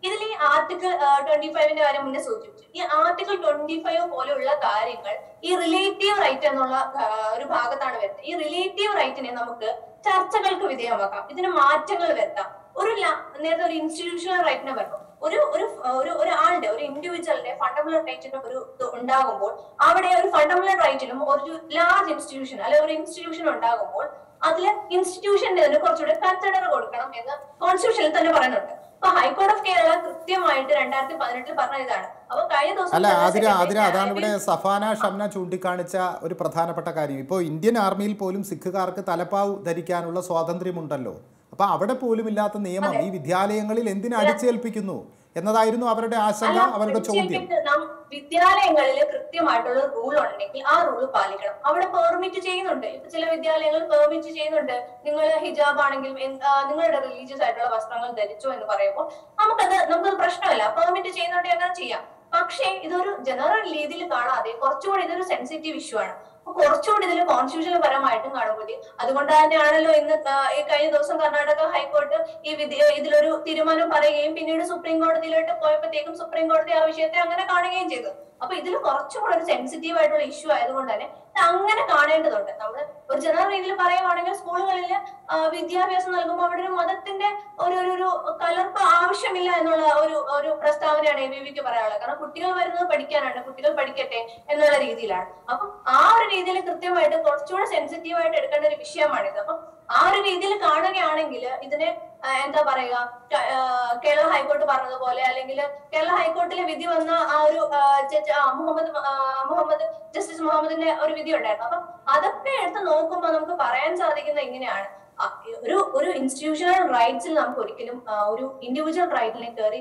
E: ഇതിൽ ഈ ആർട്ടിക്കിൾ ട്വന്റി ഫൈവിന്റെ കാര്യം മുന്നേ സൂചിപ്പിച്ചു. ഈ ആർട്ടിക്കിൾ ട്വന്റി ഫൈവ് പോലെയുള്ള കാര്യങ്ങൾ ഈ റിലേറ്റീവ് റൈറ്റ് എന്നുള്ള ഒരു ഭാഗത്താണ് വരുന്നത്. ഈ റിലേറ്റീവ് റൈറ്റിനെ നമുക്ക് ചർച്ചകൾക്ക് വിധേയമാക്കാം, ഇതിന് മാറ്റങ്ങൾ വരുത്താം. ഒരു നേരത്തെ ഒരു ഇൻസ്റ്റിറ്റ്യൂഷണൽ റൈറ്റിനെ വരുമ്പോൾ ഒരു ഒരു ഒരു ഒരാളുടെ ഒരു ഇൻഡിവിജ്വലിന്റെ ഫണ്ടമെന്റൽ റൈറ്റിന്റെ ഒരു ഉണ്ടാകുമ്പോൾ അവിടെ ഒരു ഫണ്ടമെന്റൽ റൈറ്റിലും ഒരു ലാർജ് ഇൻസ്റ്റിറ്റ്യൂഷൻ അല്ലെ ഒരു ഇൻസ്റ്റിറ്റ്യൂഷൻ ഉണ്ടാകുമ്പോൾ അതിൽ ഇൻസ്റ്റിറ്റ്യൂഷന്റെ തന്നെ കുറച്ചുകൂടെ കൺസിഡർ കൊടുക്കണം എന്ന് കോൺസ്റ്റിറ്റ്യൂഷനിൽ തന്നെ പറയുന്നുണ്ട്. അപ്പൊ ഹൈക്കോർട്ട് ഓഫ് കേരള കൃത്യമായിട്ട് രണ്ടായിരത്തി പതിനെട്ടിൽ പറഞ്ഞ ഇതാണ്. അപ്പൊ കഴിഞ്ഞ ദിവസം
A: അല്ല അതിന് അതിന് അതാണ് ഇവിടെ സഫാന ഷംന ചൂണ്ടിക്കാണിച്ച ഒരു പ്രധാനപ്പെട്ട കാര്യം. ഇപ്പോൾ ഇന്ത്യൻ ആർമിയിൽ പോലും സിഖുകാർക്ക് തലപ്പാവ് ധരിക്കാനുള്ള സ്വാതന്ത്ര്യമുണ്ടല്ലോ. അപ്പൊ അവിടെ പോലും ഇല്ലാത്ത നിയമം ഈ വിദ്യാലയങ്ങളിൽ എന്തിനു അടിച്ചേൽപ്പിക്കുന്നു എന്നതായിരുന്നു അവരുടെ ആശങ്ക, അവരുടെ ചോദ്യം.
E: വിദ്യാലയങ്ങളിൽ കൃത്യമായിട്ടുള്ള റൂൾ ഉണ്ടെങ്കിൽ ആ റൂൾ പാലിക്കണം. അവിടെ പെർമിറ്റ് ചെയ്യുന്നുണ്ട്. ഇപ്പൊ ചില വിദ്യാലയങ്ങൾ പെർമിറ്റ് ചെയ്യുന്നുണ്ട്, നിങ്ങൾ ഹിജാബ് ആണെങ്കിലും നിങ്ങളുടെ റിലീജിയസ് ആയിട്ടുള്ള വസ്ത്രങ്ങൾ ധരിച്ചു എന്ന് പറയുമ്പോൾ നമുക്കത് നമുക്കത് പ്രശ്നമല്ല, പെർമിറ്റ് ചെയ്യുന്നുണ്ട്, അങ്ങനെ ചെയ്യാം. പക്ഷേ ഇതൊരു ജനറൽ രീതിയിൽ കാണാതെ കുറച്ചുകൂടി ഇതൊരു സെൻസിറ്റീവ് ഇഷ്യൂ ആണ്. കുറച്ചുകൂടി ഇതിൽ കോൺസ്റ്റിറ്റ്യൂഷൻ പരമായിട്ടും കാണുമ്പോൾ അതുകൊണ്ട് തന്നെയാണല്ലോ ഇന്ന് ഈ കഴിഞ്ഞ ദിവസം കർണാടക ഹൈക്കോർട്ട് ഈ വിധി ഇതിലൊരു തീരുമാനം പറയുകയും പിന്നീട് സുപ്രീം കോടതിയിലോട്ട് പോയപ്പോഴത്തേക്കും സുപ്രീം കോടതി ആ വിഷയത്തെ അങ്ങനെ കാണുകയും ചെയ്തു. അപ്പൊ ഇതിൽ കുറച്ചും കൂടെ ഒരു സെൻസിറ്റീവ് ആയിട്ടുള്ള ഇഷ്യൂ ആയതുകൊണ്ട് തന്നെ അങ്ങനെ കാണേണ്ടതുണ്ട്. നമ്മൾ ഒരു ജനറൽ രീതിയിൽ പറയുവാണെങ്കിൽ സ്കൂളുകളിൽ വിദ്യാഭ്യാസം നൽകുമ്പോൾ അവിടെ ഒരു മതത്തിന്റെ ഒരു ഒരു കലർപ്പ് ആവശ്യമില്ല എന്നുള്ള ഒരു ഒരു പ്രസ്താവനയാണ് എ ബി വിക്ക് പറയാനുള്ളത്. കാരണം കുട്ടികൾ വരുന്നത് പഠിക്കാനാണ്, കുട്ടികൾ പഠിക്കട്ടെ എന്നുള്ള രീതിയിലാണ്. അപ്പം ആ ഒരു രീതിയിൽ കൃത്യമായിട്ട് കുറച്ചുകൂടെ സെൻസിറ്റീവ് ആയിട്ട് എടുക്കേണ്ട ഒരു വിഷയമാണിത്. അപ്പം ആ ഒരു രീതിയിൽ കാണുകയാണെങ്കിൽ ഇതിനെ എന്താ പറയുക, കേരള ഹൈക്കോർട്ട് പറഞ്ഞതുപോലെ അല്ലെങ്കിൽ കേരള ഹൈക്കോർട്ടിലെ വിധി വന്ന ആ ഒരു മുഹമ്മദ് മുഹമ്മദ് ജസ്റ്റിസ് മുഹമ്മദിന്റെ ഒരു വിധി ഉണ്ടായിരുന്നു. അപ്പം അതൊക്കെ എടുത്ത് നോക്കുമ്പോൾ നമുക്ക് പറയാൻ സാധിക്കുന്നത് ഇങ്ങനെയാണ്, ഒരു ഒരു ഇൻസ്റ്റിറ്റ്യൂഷണൽ റൈറ്റ്സിൽ നമുക്ക് ഒരിക്കലും ഒരു ഇൻഡിവിജ്വൽ റൈറ്റിനെ കയറി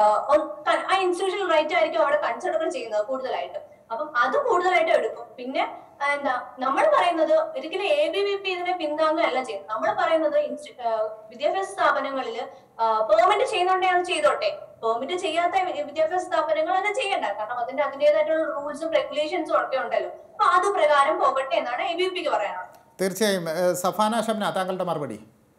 E: ആ ഇൻസ്റ്റിറ്റ്യൂഷണൽ റൈറ്റ് ആയിരിക്കും അവിടെ കൺസിഡർ ചെയ്യുന്നത് കൂടുതലായിട്ടും. അപ്പം അത് കൂടുതലായിട്ട് എടുക്കും. പിന്നെ എന്താ നമ്മൾ പറയുന്നത് ഒരിക്കലും എ ബി വി പി ഇതിനെ പിന്താങ്ങുകയല്ല ചെയ്യുന്നത്. നമ്മൾ പറയുന്നത് വിദ്യാഭ്യാസ സ്ഥാപനങ്ങളിൽ പെർമിറ്റ് ചെയ്യുന്നുണ്ടെങ്കിൽ അത് ചെയ്തോട്ടെ, പെർമിറ്റ് ചെയ്യാത്ത വിദ്യാഭ്യാസ സ്ഥാപനങ്ങൾ അത് ചെയ്യണ്ട. കാരണം അതിന്റെ അതിൻ്റെതായിട്ടുള്ള റൂൾസും റെഗുലേഷൻസും ഒക്കെ ഉണ്ടല്ലോ. അപ്പൊ അത് പ്രകാരം പോകട്ടെ എന്നാണ് എ ബി വി പിക്ക് പറയാനുള്ളത്.
A: തീർച്ചയായും. സഫാന ഷംന, താങ്കളുടെ മറുപടി.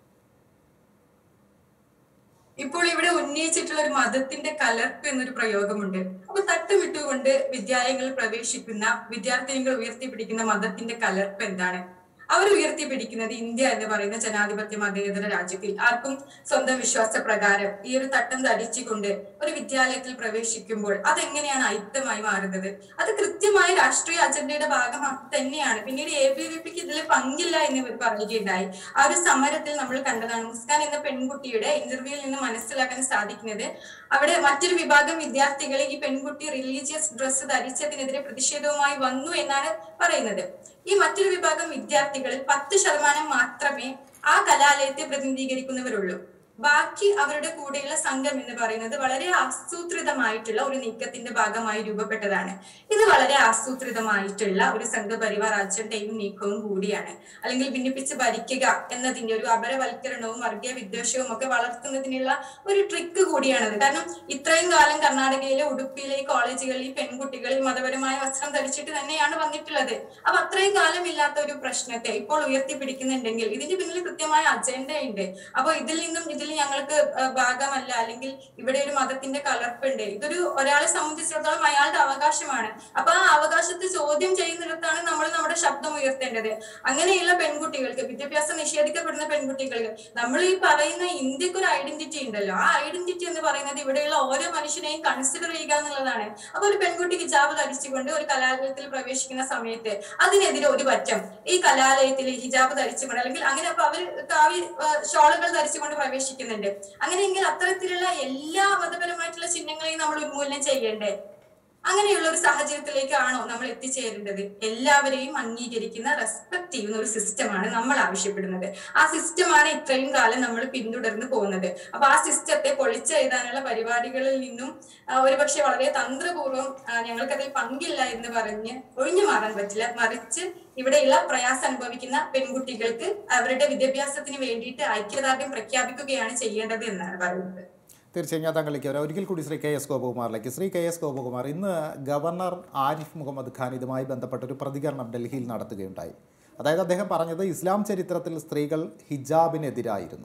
D: ഇപ്പോൾ ഇവിടെ ഉന്നയിച്ചിട്ടുള്ള ഒരു മതത്തിന്റെ കലർപ്പ് എന്നൊരു പ്രയോഗമുണ്ട്. അപ്പൊ തട്ടുമിട്ടുകൊണ്ട് വിദ്യാലയങ്ങളിൽ പ്രവേശിക്കുന്ന വിദ്യാർത്ഥിനികൾ ഉയർത്തിപ്പിടിക്കുന്ന മതത്തിന്റെ കലർപ്പ് എന്താണ്? അവർ ഉയർത്തിപ്പിടിക്കുന്നത് ഇന്ത്യ എന്ന് പറയുന്ന ജനാധിപത്യ മതേതര രാജ്യത്തിൽ ആർക്കും സ്വന്തം വിശ്വാസ പ്രകാരം ഈ ഒരു തട്ടം ധരിച്ചുകൊണ്ട് ഒരു വിദ്യാലയത്തിൽ പ്രവേശിക്കുമ്പോൾ അതെങ്ങനെയാണ് അയിത്തമായി മാറുന്നത്? അത് കൃത്യമായ രാഷ്ട്രീയ അജണ്ടയുടെ ഭാഗമായി തന്നെയാണ്. പിന്നീട് എ ബി വി പിക്ക് ഇതിൽ പങ്കില്ല എന്ന് ഇവർ പറയുകയുണ്ടായി. ആ ഒരു സമരത്തിൽ നമ്മൾ കണ്ടതാണ്. മുസ്കാൻ എന്ന പെൺകുട്ടിയുടെ ഇന്റർവ്യൂവിൽ നിന്ന് മനസ്സിലാക്കാൻ സാധിക്കുന്നത് അവിടെ മറ്റൊരു വിഭാഗം വിദ്യാർത്ഥികൾ ഈ പെൺകുട്ടി റിലീജിയസ് ഡ്രസ്സ് ധരിച്ചതിനെതിരെ പ്രതിഷേധവുമായി വന്നു എന്നാണ് പറയുന്നത്. ഈ മറ്റൊരു വിഭാഗം വിദ്യാർത്ഥികളിൽ പത്ത് ശതമാനം മാത്രമേ ആ കലാലയത്തെ പ്രതിനിധീകരിക്കുന്നവരുള്ളൂ. ബാക്കി അവരുടെ കൂടെയുള്ള സംഘം എന്ന് പറയുന്നത് വളരെ ആസൂത്രിതമായിട്ടുള്ള ഒരു നീക്കത്തിന്റെ ഭാഗമായി രൂപപ്പെട്ടതാണ്. ഇത് വളരെ ആസൂത്രിതമായിട്ടുള്ള ഒരു സംഘപരിവാർ അജണ്ടയും നീക്കവും കൂടിയാണ്. അല്ലെങ്കിൽ ഭിന്നിപ്പിച്ച് ഭരിക്കുക എന്നതിന്റെ ഒരു അപരവൽക്കരണവും വർഗീയ വിദ്വേഷവും ഒക്കെ വളർത്തുന്നതിനുള്ള ഒരു ട്രിക്ക് കൂടിയാണത്. കാരണം ഇത്രയും കാലം കർണാടകയിലെ ഉടുപ്പിയിലെ കോളേജുകളിൽ പെൺകുട്ടികൾ മതപരമായ വസ്ത്രം ധരിച്ചിട്ട് തന്നെയാണ് വന്നിട്ടുള്ളത്. അപ്പൊ അത്രയും കാലം ഇല്ലാത്ത ഒരു പ്രശ്നത്തെ ഇപ്പോൾ ഉയർത്തിപ്പിടിക്കുന്നുണ്ടെങ്കിൽ ഇതിന്റെ പിന്നിൽ കൃത്യമായ അജണ്ടയുണ്ട്. അപ്പൊ ഇതിൽ നിന്നും ഇതിൽ ഞങ്ങൾക്ക് ഭാഗമല്ല, അല്ലെങ്കിൽ ഇവിടെ ഒരു മതത്തിന്റെ കലർപ്പുണ്ട്, ഇതൊരു ഒരാളെ സംബന്ധിച്ചിടത്തോളം അയാളുടെ അവകാശമാണ്. അപ്പൊ ആ അവകാശത്തെ ചോദ്യം ചെയ്യുന്നിടത്താണ് നമ്മൾ നമ്മുടെ ശബ്ദം ഉയർത്തേണ്ടത്. അങ്ങനെയുള്ള പെൺകുട്ടികൾക്ക്, വിദ്യാഭ്യാസം നിഷേധിക്കപ്പെടുന്ന പെൺകുട്ടികൾക്ക്, നമ്മൾ ഈ പറയുന്ന ഇന്ത്യക്ക് ഒരു ഐഡന്റിറ്റി ഉണ്ടല്ലോ, ആ ഐഡന്റിറ്റി എന്ന് പറയുന്നത് ഇവിടെയുള്ള ഓരോ മനുഷ്യനെയും കൺസിഡർ ചെയ്യുക എന്നുള്ളതാണ്. അപ്പൊ ഒരു പെൺകുട്ടി ഹിജാബ് ധരിച്ചുകൊണ്ട് ഒരു കലാലയത്തിൽ പ്രവേശിക്കുന്ന സമയത്ത് അതിനെതിരെ ഒരു പറ്റം ഈ കലാലയത്തിൽ ഹിജാബ് ധരിച്ചുകൊണ്ട് അല്ലെങ്കിൽ അങ്ങനെ അപ്പൊ അവർ കാവി ഷോളുകൾ ധരിച്ചുകൊണ്ട് പ്രവേശിക്കും ുന്നുണ്ട് അങ്ങനെയെങ്കിൽ അത്തരത്തിലുള്ള എല്ലാ മതപരമായിട്ടുള്ള ചിഹ്നങ്ങളെയും നമ്മൾ ഉന്മൂലനം ചെയ്യേണ്ടേ? അങ്ങനെയുള്ള ഒരു സാഹചര്യത്തിലേക്കാണോ നമ്മൾ എത്തിച്ചേരേണ്ടത്? എല്ലാവരെയും അംഗീകരിക്കുന്ന, റെസ്പെക്ട് ചെയ്യുന്ന ഒരു സിസ്റ്റമാണ് നമ്മൾ ആവശ്യപ്പെടുന്നത്. ആ സിസ്റ്റമാണ് ഇത്രയും കാലം നമ്മൾ പിന്തുടർന്ന് പോകുന്നത്. അപ്പൊ ആ സിസ്റ്റത്തെ പൊളിച്ചെഴുതാനുള്ള പരിപാടികളിൽ നിന്നും ഒരുപക്ഷെ വളരെ തന്ത്രപൂർവ്വം ഞങ്ങൾക്കതിൽ പങ്കില്ല എന്ന് പറഞ്ഞ് ഒഴിഞ്ഞു മാറാൻ പറ്റില്ല. മറിച്ച് ഇവിടെയുള്ള പ്രയാസം അനുഭവിക്കുന്ന പെൺകുട്ടികൾക്ക് അവരുടെ വിദ്യാഭ്യാസത്തിന് വേണ്ടിയിട്ട് ഐക്യദാർഢ്യം പ്രഖ്യാപിക്കുകയാണ് ചെയ്യേണ്ടത് എന്നാണ് പറയുന്നത്.
A: തീർച്ചയായും ഞാൻ താങ്കളിലേക്ക് വരാം. ഒരിക്കൽ കൂടി ശ്രീ കെ എസ് ഗോപകുമാറിലേക്ക്. ശ്രീ കെ എസ് ഗോപകുമാർ, ഇന്ന് ഗവർണർ ആരിഫ് മുഹമ്മദ് ഖാൻ ഇതുമായി ബന്ധപ്പെട്ടൊരു പ്രതികരണം ഡൽഹിയിൽ നടത്തുകയുണ്ടായി. അതായത് അദ്ദേഹം പറഞ്ഞത് ഇസ്ലാം ചരിത്രത്തിൽ സ്ത്രീകൾ ഹിജാബിനെതിരായിരുന്നു,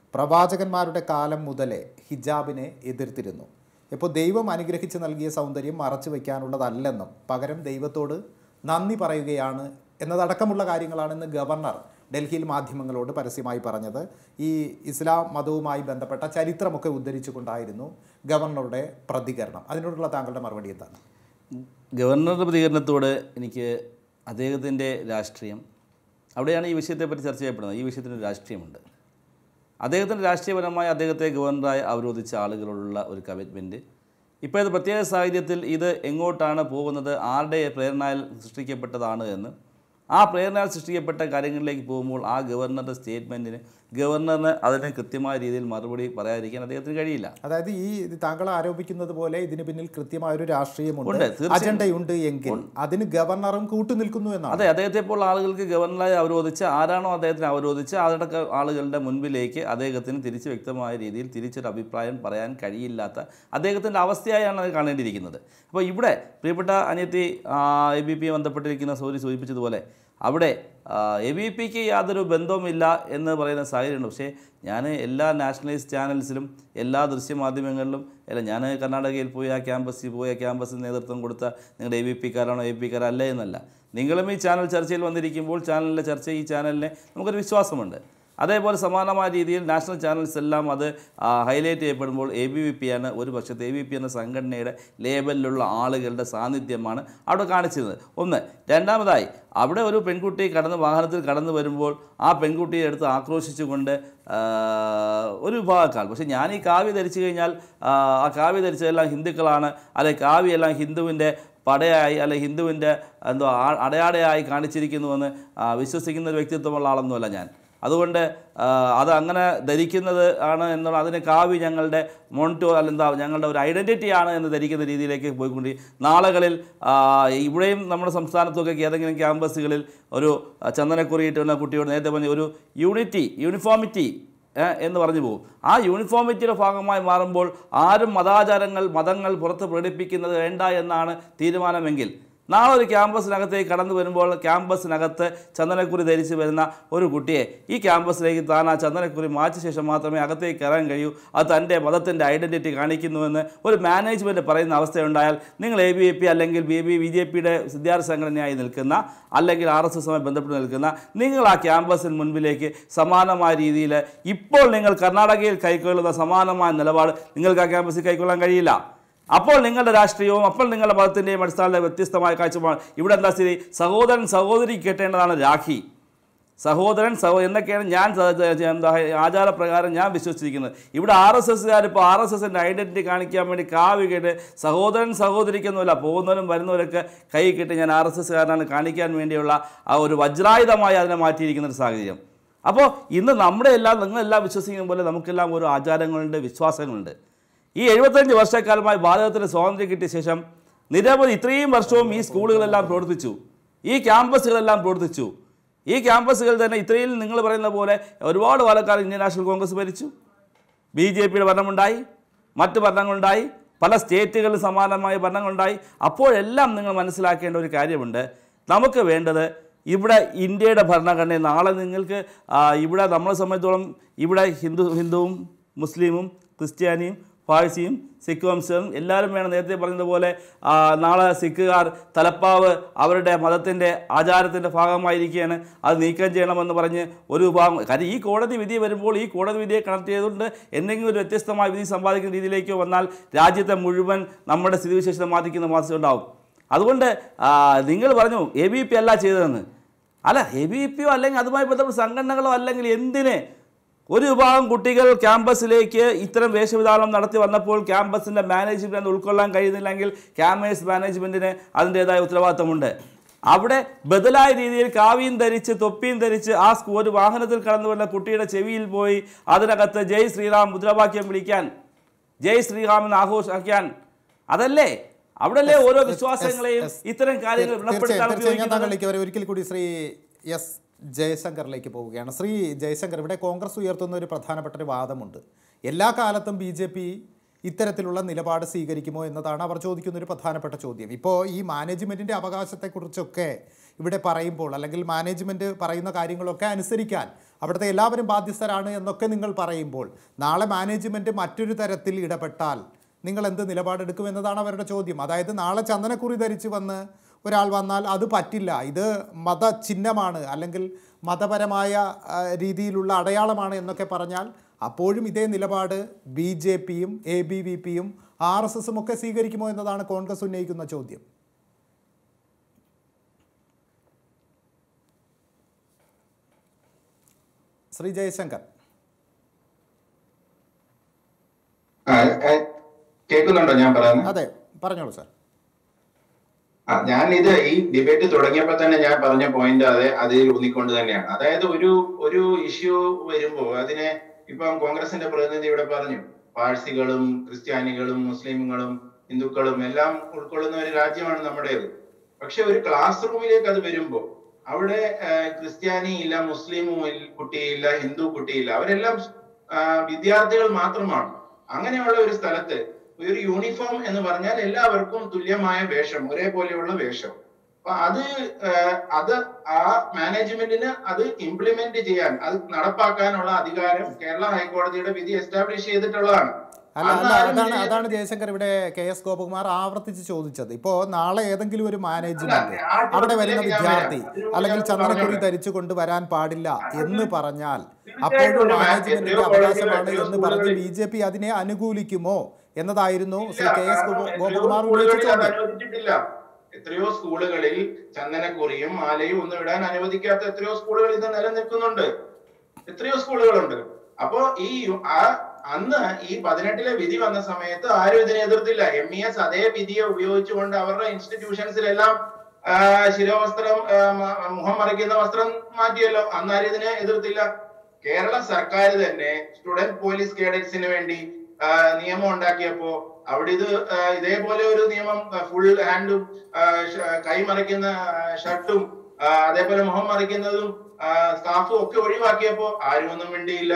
A: പ്രവാചകന്മാരുടെ കാലം മുതലേ ഹിജാബിനെ എതിർത്തിരുന്നു. ഇപ്പോൾ ദൈവം അനുഗ്രഹിച്ച് നൽകിയ സൗന്ദര്യം മറച്ചു വയ്ക്കാനുള്ളതല്ലെന്നും പകരം ദൈവത്തോട് നന്ദി പറയുകയാണ് എന്നതടക്കമുള്ള കാര്യങ്ങളാണ് ഇന്ന് ഗവർണർ ഡൽഹിയിൽ മാധ്യമങ്ങളോട് പരസ്യമായി പറഞ്ഞത്. ഈ ഇസ്ലാം മതവുമായി ബന്ധപ്പെട്ട ചരിത്രമൊക്കെ ഉദ്ധരിച്ചുകൊണ്ടായിരുന്നു ഗവർണറുടെ പ്രതികരണം. അതിനോടുള്ള താങ്കളുടെ മറുപടി എന്താണ്?
B: ഗവർണറുടെ പ്രതികരണത്തോട് എനിക്ക് അദ്ദേഹത്തിൻ്റെ രാഷ്ട്രീയം, അവിടെയാണ് ഈ വിഷയത്തെപ്പറ്റി ചർച്ച ചെയ്യപ്പെടുന്നത്. ഈ വിഷയത്തിനൊരു രാഷ്ട്രീയമുണ്ട്. അദ്ദേഹത്തിൻ്റെ രാഷ്ട്രീയപരമായി അദ്ദേഹത്തെ ഗവർണറായി അവരോധിച്ച ആളുകളോടുള്ള ഒരു കമ്മിറ്റ്മെൻറ്റ്, ഇപ്പോഴത്തെ പ്രത്യേക സാഹചര്യത്തിൽ ഇത് എങ്ങോട്ടാണ് പോകുന്നത്, ആരുടെ പ്രേരണയിൽ സൃഷ്ടിക്കപ്പെട്ടതാണ് എന്ന്, ആ പ്രേരണയാൽ സൃഷ്ടിക്കപ്പെട്ട കാര്യങ്ങളിലേക്ക് പോകുമ്പോൾ ആ ഗവർണറുടെ സ്റ്റേറ്റ്മെൻറ്റിന് ഗവർണറിന് അതിന് കൃത്യമായ രീതിയിൽ മറുപടി പറയാതിരിക്കാൻ അദ്ദേഹത്തിന് കഴിയില്ല.
A: അതായത് ഈ താങ്കൾ ആരോപിക്കുന്നത് പോലെ ഇതിന് പിന്നിൽ കൃത്യമായൊരു രാഷ്ട്രീയമുണ്ട്, അജണ്ടയുണ്ട് എങ്കിൽ അതിന് ഗവർണറും കൂട്ടുനിൽക്കുന്നു എന്നാണ്.
B: അതെ, അദ്ദേഹത്തെ പോലുള്ള ആളുകൾക്ക് ഗവർണറായി അവരോധിച്ച് ആരാണോ അദ്ദേഹത്തിന് അവരോധിച്ച് അതൊക്കെ ആളുകളുടെ മുൻപിലേക്ക് അദ്ദേഹത്തിന് തിരിച്ച് വ്യക്തമായ രീതിയിൽ തിരിച്ചൊരു അഭിപ്രായം പറയാൻ കഴിയില്ലാത്ത അദ്ദേഹത്തിൻ്റെ അവസ്ഥയായാണ് അത് കാണേണ്ടിയിരിക്കുന്നത്. അപ്പോൾ ഇവിടെ പ്രിയപ്പെട്ട അനിയത്തി എ ബി പി ബന്ധപ്പെട്ടിരിക്കുന്ന സോറി സൂചിപ്പിച്ചതുപോലെ അവിടെ എ ബി പിക്ക് യാതൊരു ബന്ധവുമില്ല എന്ന് പറയുന്ന സാഹചര്യമുണ്ട്. പക്ഷേ ഞാൻ എല്ലാ നാഷണലൈസ് ചാനൽസിലും എല്ലാ ദൃശ്യമാധ്യമങ്ങളിലും അല്ല, ഞാൻ കർണാടകയിൽ പോയി ആ ക്യാമ്പസിൽ പോയി ആ ക്യാമ്പസിന് നേതൃത്വം കൊടുത്ത നിങ്ങളുടെ എ ബി പിക്കാരാണോ എ ബി പിക്കാരല്ല എന്നല്ല, നിങ്ങളും ഈ ചാനൽ ചർച്ചയിൽ വന്നിരിക്കുമ്പോൾ ചാനലിലെ ചർച്ച ഈ ചാനലിനെ നമുക്കൊരു വിശ്വാസമുണ്ട്. അതേപോലെ സമാനമായ രീതിയിൽ നാഷണൽ ചാനൽസ് എല്ലാം അത് ഹൈലൈറ്റ് ചെയ്യപ്പെടുമ്പോൾ എ ബി വി പി ആണ് ഒരു പക്ഷത്തെ എ ബി പി എന്ന സംഘടനയുടെ ലേബലിലുള്ള ആളുകളുടെ സാന്നിധ്യമാണ് അവിടെ കാണിച്ചിരുന്നത്. ഒന്ന്. രണ്ടാമതായി അവിടെ ഒരു പെൺകുട്ടി കടന്ന് വാഹനത്തിൽ കടന്നു വരുമ്പോൾ ആ പെൺകുട്ടിയെ എടുത്ത് ആക്രോശിച്ചുകൊണ്ട് ഒരു വിഭാഗക്കാൾ, പക്ഷേ ഞാൻ ഈ കാവ്യ ധരിച്ചു കഴിഞ്ഞാൽ ആ കാവ്യ ധരിച്ചതെല്ലാം ഹിന്ദുക്കളാണ്, അല്ലെ കാവ്യെല്ലാം ഹിന്ദുവിൻ്റെ പടയായി അല്ലെ ഹിന്ദുവിൻ്റെ എന്തോ അടയാടയായി കാണിച്ചിരിക്കുന്നുവെന്ന് വിശ്വസിക്കുന്ന ഒരു വ്യക്തിത്വമുള്ള ആളൊന്നുമല്ല ഞാൻ. അതുകൊണ്ട് അത് അങ്ങനെ ധരിക്കുന്നത് ആണ് എന്നുള്ള അതിന് കാവ്യ ഞങ്ങളുടെ മോണിറ്റോ അല്ലെന്താ ഞങ്ങളുടെ ഒരു ഐഡൻറ്റിറ്റിയാണ് എന്ന് ധരിക്കുന്ന രീതിയിലേക്ക് പോയിക്കൊണ്ടി നാളുകളിൽ ഇവിടെയും നമ്മുടെ സംസ്ഥാനത്തൊക്കെ ഏതെങ്കിലും ക്യാമ്പസുകളിൽ ഒരു ചന്ദനക്കുറിയിട്ടുള്ള കുട്ടിയോട് നേരത്തെ പറഞ്ഞ ഒരു യൂണിറ്റി യൂണിഫോമിറ്റി എന്ന് പറഞ്ഞു പോകും. ആ യൂണിഫോമിറ്റിയുടെ ഭാഗമായി മാറുമ്പോൾ ആരും മതാചാരങ്ങൾ മതങ്ങൾ പുറത്ത് പ്രകടിപ്പിക്കുന്നത് വേണ്ട എന്നാണ് തീരുമാനമെങ്കിൽ നാളെ ഒരു ക്യാമ്പസിനകത്തേക്ക് കടന്നു വരുമ്പോൾ ക്യാമ്പസിനകത്ത് ചന്ദനക്കുറി ധരിച്ച് വരുന്ന ഒരു കുട്ടിയെ ഈ ക്യാമ്പസിലേക്ക് താൻ ആ ചന്ദനക്കുറി മാറ്റിയ ശേഷം മാത്രമേ അകത്തേക്ക് കയറാൻ കഴിയൂ, അത് തൻ്റെ മതത്തിൻ്റെ ഐഡൻറ്റിറ്റി കാണിക്കുന്നുവെന്ന് ഒരു മാനേജ്മെൻറ്റ് പറയുന്ന അവസ്ഥയുണ്ടായാൽ നിങ്ങൾ എ ബി വി പി അല്ലെങ്കിൽ ബി ബി ബി ജെ പിയുടെ വിദ്യാർത്ഥി സംഘടനയായി നിൽക്കുന്ന അല്ലെങ്കിൽ ആർ എസ് എസുമായി ബന്ധപ്പെട്ട് നിൽക്കുന്ന നിങ്ങൾ ആ ക്യാമ്പസിന് മുൻപിലേക്ക് സമാനമായ രീതിയിൽ ഇപ്പോൾ നിങ്ങൾ കർണാടകയിൽ കൈക്കൊള്ളുന്ന സമാനമായ നിലപാട് നിങ്ങൾക്ക് ആ ക്യാമ്പസിൽ കൈക്കൊള്ളാൻ കഴിയില്ല. അപ്പോൾ നിങ്ങളുടെ രാഷ്ട്രീയവും അപ്പോൾ നിങ്ങളുടെ മതത്തിൻ്റെയും അടിസ്ഥാനത്തിൽ വ്യത്യസ്തമായ കാഴ്ചപ്പാട്. ഇവിടെ എന്താ സ്ഥിതി? സഹോദരൻ സഹോദരി കെട്ടേണ്ടതാണ് രാഖി, സഹോദരൻ സഹോ എന്നൊക്കെയാണ് ഞാൻ എന്താ ആചാരപ്രകാരം ഞാൻ വിശ്വസിച്ചിരിക്കുന്നത്. ഇവിടെ ആർ എസ് എസ്സുകാർ ഇപ്പോൾ ആർ എസ് എസിൻ്റെ ഐഡൻറ്റിറ്റി കാണിക്കാൻ വേണ്ടി കാവ്യ കേട്ട് സഹോദരൻ സഹോദരിക്കൊന്നുമില്ല, പോകുന്നവരും വരുന്നവരൊക്കെ കൈ കെട്ടി ഞാൻ ആർ എസ് എസ്സുകാരനാണ് കാണിക്കാൻ വേണ്ടിയുള്ള ആ ഒരു വജ്രായുധമായി അതിനെ മാറ്റിയിരിക്കുന്ന ഒരു സാഹചര്യം. അപ്പോൾ ഇന്ന് നമ്മുടെ എല്ലാം നിങ്ങളെല്ലാം വിശ്വസിക്കുന്ന പോലെ നമുക്കെല്ലാം ഓരോ ആചാരങ്ങളുണ്ട്, വിശ്വാസങ്ങളുണ്ട്. ഈ എഴുപത്തഞ്ച് വർഷക്കാലമായി ഭാരതത്തിന് സ്വാതന്ത്ര്യം കിട്ടിയ ശേഷം നിരവധി ഇത്രയും വർഷവും ഈ സ്കൂളുകളെല്ലാം പ്രവർത്തിച്ചു, ഈ ക്യാമ്പസുകളെല്ലാം പ്രവർത്തിച്ചു. ഈ ക്യാമ്പസുകൾ തന്നെ ഇത്രയും നിങ്ങൾ പറയുന്ന പോലെ ഒരുപാട് കാലക്കാലം ഇന്ത്യൻ നാഷണൽ കോൺഗ്രസ് ഭരിച്ചു, ബി ജെ പിയുടെ ഭരണമുണ്ടായി, മറ്റ് ഭരണങ്ങളുണ്ടായി, പല സ്റ്റേറ്റുകളിൽ സമാനമായ ഭരണങ്ങളുണ്ടായി. അപ്പോഴെല്ലാം നിങ്ങൾ മനസ്സിലാക്കേണ്ട ഒരു കാര്യമുണ്ട്, നമുക്ക് വേണ്ടത് ഇവിടെ ഇന്ത്യയുടെ ഭരണഘടന നാളെ നിങ്ങൾക്ക് ഇവിടെ നമ്മളെ സംബന്ധിച്ചോളം ഇവിടെ ഹിന്ദു ഹിന്ദുവും മുസ്ലിമും ക്രിസ്ത്യാനിയും പാഴ്സിയും സിഖ് വംശവും എല്ലാവരും വേണം. നേരത്തെ പറഞ്ഞതുപോലെ നാളെ സിഖുകാർ തലപ്പാവ് അവരുടെ മതത്തിൻ്റെ ആചാരത്തിൻ്റെ ഭാഗമായിരിക്കുകയാണ്, അത് നീക്കം ചെയ്യണമെന്ന് പറഞ്ഞ് ഒരു ഭാഗം. കാര്യം ഈ കോടതി വിധി വരുമ്പോൾ ഈ കോടതി വിധിയെ കണക്ട് ചെയ്തുകൊണ്ട് എന്തെങ്കിലും ഒരു വ്യത്യസ്തമായ വിധി സമ്പാദിക്കുന്ന രീതിയിലേക്കോ വന്നാൽ രാജ്യത്തെ മുഴുവൻ നമ്മുടെ സ്ഥിതിവിശേഷത്തെ ബാധിക്കുന്ന മാസം ഉണ്ടാവും. അതുകൊണ്ട് നിങ്ങൾ പറഞ്ഞു എ ബി പി അല്ല ചെയ്തതെന്ന്. അല്ല, എ ബി പിയോ അല്ലെങ്കിൽ അതുമായി ബന്ധപ്പെട്ട സംഘടനകളോ അല്ലെങ്കിൽ എന്തിന് ഒരു വിഭാഗം കുട്ടികൾ ക്യാമ്പസിലേക്ക് ഇത്തരം വേഷവിധാനം നടത്തി വന്നപ്പോൾ ക്യാമ്പസിൻ്റെ മാനേജ്മെൻറ്റ് ഉൾക്കൊള്ളാൻ കഴിയുന്നില്ലെങ്കിൽ ക്യാമ്പസ് മാനേജ്മെൻറ്റിന് അതിൻ്റേതായ ഉത്തരവാദിത്തമുണ്ട്. അവിടെ ബദലായ രീതിയിൽ കാവിയും ധരിച്ച് തൊപ്പിയും ധരിച്ച് ആ സ്കൂ ഒരു വാഹനത്തിൽ കടന്നു വരുന്ന കുട്ടിയുടെ ചെവിയിൽ പോയി അതിനകത്ത് ജയ് ശ്രീറാം മുദ്രാവാക്യം വിളിക്കാൻ, ജയ് ശ്രീറാം എന്ന് ആഘോഷിക്കാൻ, അതല്ലേ അവിടെല്ലേ ഓരോ വിശ്വാസങ്ങളെയും ഇത്തരം കാര്യങ്ങൾ വ്രണപ്പെടുത്താൻ.
A: ഒരിക്കൽ കൂടി ശ്രീ എസ് ജയശങ്കറിലേക്ക് പോവുകയാണ്. ശ്രീ ജയശങ്കർ, ഇവിടെ കോൺഗ്രസ് ഉയർത്തുന്ന ഒരു പ്രധാനപ്പെട്ട ഒരു വാദമുണ്ട്. എല്ലാ കാലത്തും ബി ജെ പി ഇത്തരത്തിലുള്ള നിലപാട് സ്വീകരിക്കുമോ എന്നതാണ് അവർ ചോദിക്കുന്ന ഒരു പ്രധാനപ്പെട്ട ചോദ്യം. ഇപ്പോൾ ഈ മാനേജ്മെൻറ്റിൻ്റെ അവകാശത്തെക്കുറിച്ചൊക്കെ ഇവിടെ പറയുമ്പോൾ, അല്ലെങ്കിൽ മാനേജ്മെൻറ്റ് പറയുന്ന കാര്യങ്ങളൊക്കെ അനുസരിക്കാൻ അവിടുത്തെ എല്ലാവരും ബാധ്യസ്ഥരാണ് എന്നൊക്കെ നിങ്ങൾ പറയുമ്പോൾ, നാളെ മാനേജ്മെൻറ്റ് മറ്റൊരു തരത്തിൽ ഇടപെട്ടാൽ നിങ്ങൾ എന്ത് നിലപാടെടുക്കുമെന്നതാണ് അവരുടെ ചോദ്യം. അതായത് നാളെ ചന്ദനക്കുറി ധരിച്ച് വന്ന് ഒരാൾ വന്നാൽ അത് പറ്റില്ല, ഇത് മതചിഹ്നമാണ് അല്ലെങ്കിൽ മതപരമായ രീതിയിലുള്ള അടയാളമാണ് എന്നൊക്കെ പറഞ്ഞാൽ അപ്പോഴും ഇതേ നിലപാട് ബി ജെ പിയും എ ബി വി പിയും ആർ എസ് എസും ഒക്കെ സ്വീകരിക്കുമോ എന്നതാണ് കോൺഗ്രസ് ഉന്നയിക്കുന്ന ചോദ്യം. ശ്രീ ജയശങ്കർ.
C: കേൾക്കുന്നുണ്ടോ ഞാൻ പറയുന്നത്?
A: അതെ, പറഞ്ഞോളൂ സാർ.
C: ഞാൻ ഇത് ഈ ഡിബേറ്റ് തുടങ്ങിയപ്പോൾ തന്നെ ഞാൻ പറഞ്ഞ പോയിന്റ് അതെ അതിൽ ഊന്നിക്കൊണ്ട് തന്നെയാണ്. അതായത് ഒരു ഒരു ഇഷ്യൂ വരുമ്പോ അതിനെ ഇപ്പം കോൺഗ്രസിന്റെ പ്രതിനിധി ഇവിടെ പറഞ്ഞു, പാഴ്സികളും ക്രിസ്ത്യാനികളും മുസ്ലിമുകളും ഹിന്ദുക്കളും എല്ലാം ഉൾക്കൊള്ളുന്ന ഒരു രാജ്യമാണ് നമ്മുടേത്. പക്ഷെ ഒരു ക്ലാസ് റൂമിലേക്ക് അത് വരുമ്പോ അവിടെ ക്രിസ്ത്യാനി ഇല്ല, മുസ്ലിം കുട്ടിയില്ല, ഹിന്ദു കുട്ടിയില്ല, അവരെല്ലാം വിദ്യാർത്ഥികൾ മാത്രമാണ്. അങ്ങനെയുള്ള ഒരു സ്ഥലത്ത് ഒരു യൂണിഫോം എന്ന് പറഞ്ഞാൽ എല്ലാവർക്കും തുല്യമായ വേഷം, ഒരേപോലെയുള്ള വേഷം. അപ്പൊ അത് അത് ആ മാനേജ്മെന്റിന് അത് ഇംപ്ലിമെന്റ് ചെയ്യാൻ, അത് നടപ്പാക്കാനുള്ള അധികാരം കേരള ഹൈക്കോടതിയുടെ വിധി എസ്റ്റാബ്ലിഷ് ചെയ്തിട്ടുള്ളതാണ്.
A: അല്ല അല്ല അതാണ് അതാണ് ജയശങ്കർ ഇവിടെ കെ എസ് ഗോപകുമാർ ആവർത്തിച്ച് ചോദിച്ചത്. ഇപ്പോ നാളെ ഏതെങ്കിലും ഒരു മാനേജ്മെന്റ് അവിടെ വരുന്ന വിദ്യാർത്ഥി അല്ലെങ്കിൽ ചന്ദനക്കുറി ധരിച്ചു കൊണ്ട് വരാൻ പാടില്ല എന്ന് പറഞ്ഞാൽ അപ്പോഴും മാനേജ്മെന്റിന്റെ അവകാശമാണ് എന്ന് പറഞ്ഞ് ബി ജെ പി അതിനെ അനുകൂലിക്കുമോ എന്നതായിരുന്നു ശ്രീ കെ എസ് ഗോപകുമാർ ഉന്നയിച്ച ചോദ്യം.
C: എത്രയോ സ്കൂളുകളിൽ ചന്ദനക്കുറിയും മാലയും ഒന്നും ഇടാൻ അനുവദിക്കാത്ത എത്രയോ സ്കൂളുകൾ ഇത് നിലനിൽക്കുന്നുണ്ട്, എത്രയോ സ്കൂളുകളുണ്ട്. അപ്പോ ഈ ആ അന്ന് ഈ പതിനെട്ടിലെ വിധി വന്ന സമയത്ത് ആരും ഇതിനെ എതിർത്തില്ല. എം ഇ എസ് അതേ വിധിയെ ഉപയോഗിച്ചുകൊണ്ട് അവരുടെ ഇൻസ്റ്റിറ്റ്യൂഷൻസിലെല്ലാം ശിരോവസ്ത്രം, മുഖം മറയ്ക്കുന്ന വസ്ത്രം മാറ്റിയല്ലോ. അന്നാരും ഇതിനെ എതിർത്തില്ല. കേരള സർക്കാർ തന്നെ സ്റ്റുഡന്റ് പോലീസ് കേഡറ്റ്സിന് വേണ്ടി നിയമം ഉണ്ടാക്കിയപ്പോ അവിടെ ഇത് ഇതേപോലെ ഒരു നിയമം ഫുൾ ഹാൻഡും കൈമറയ്ക്കുന്ന ഷർട്ടും അതേപോലെ മുഖം മറയ്ക്കുന്നതും സ്കാർഫും ഒക്കെ ഒഴിവാക്കിയപ്പോ ആരും ഒന്നും വേണ്ടിയില്ല.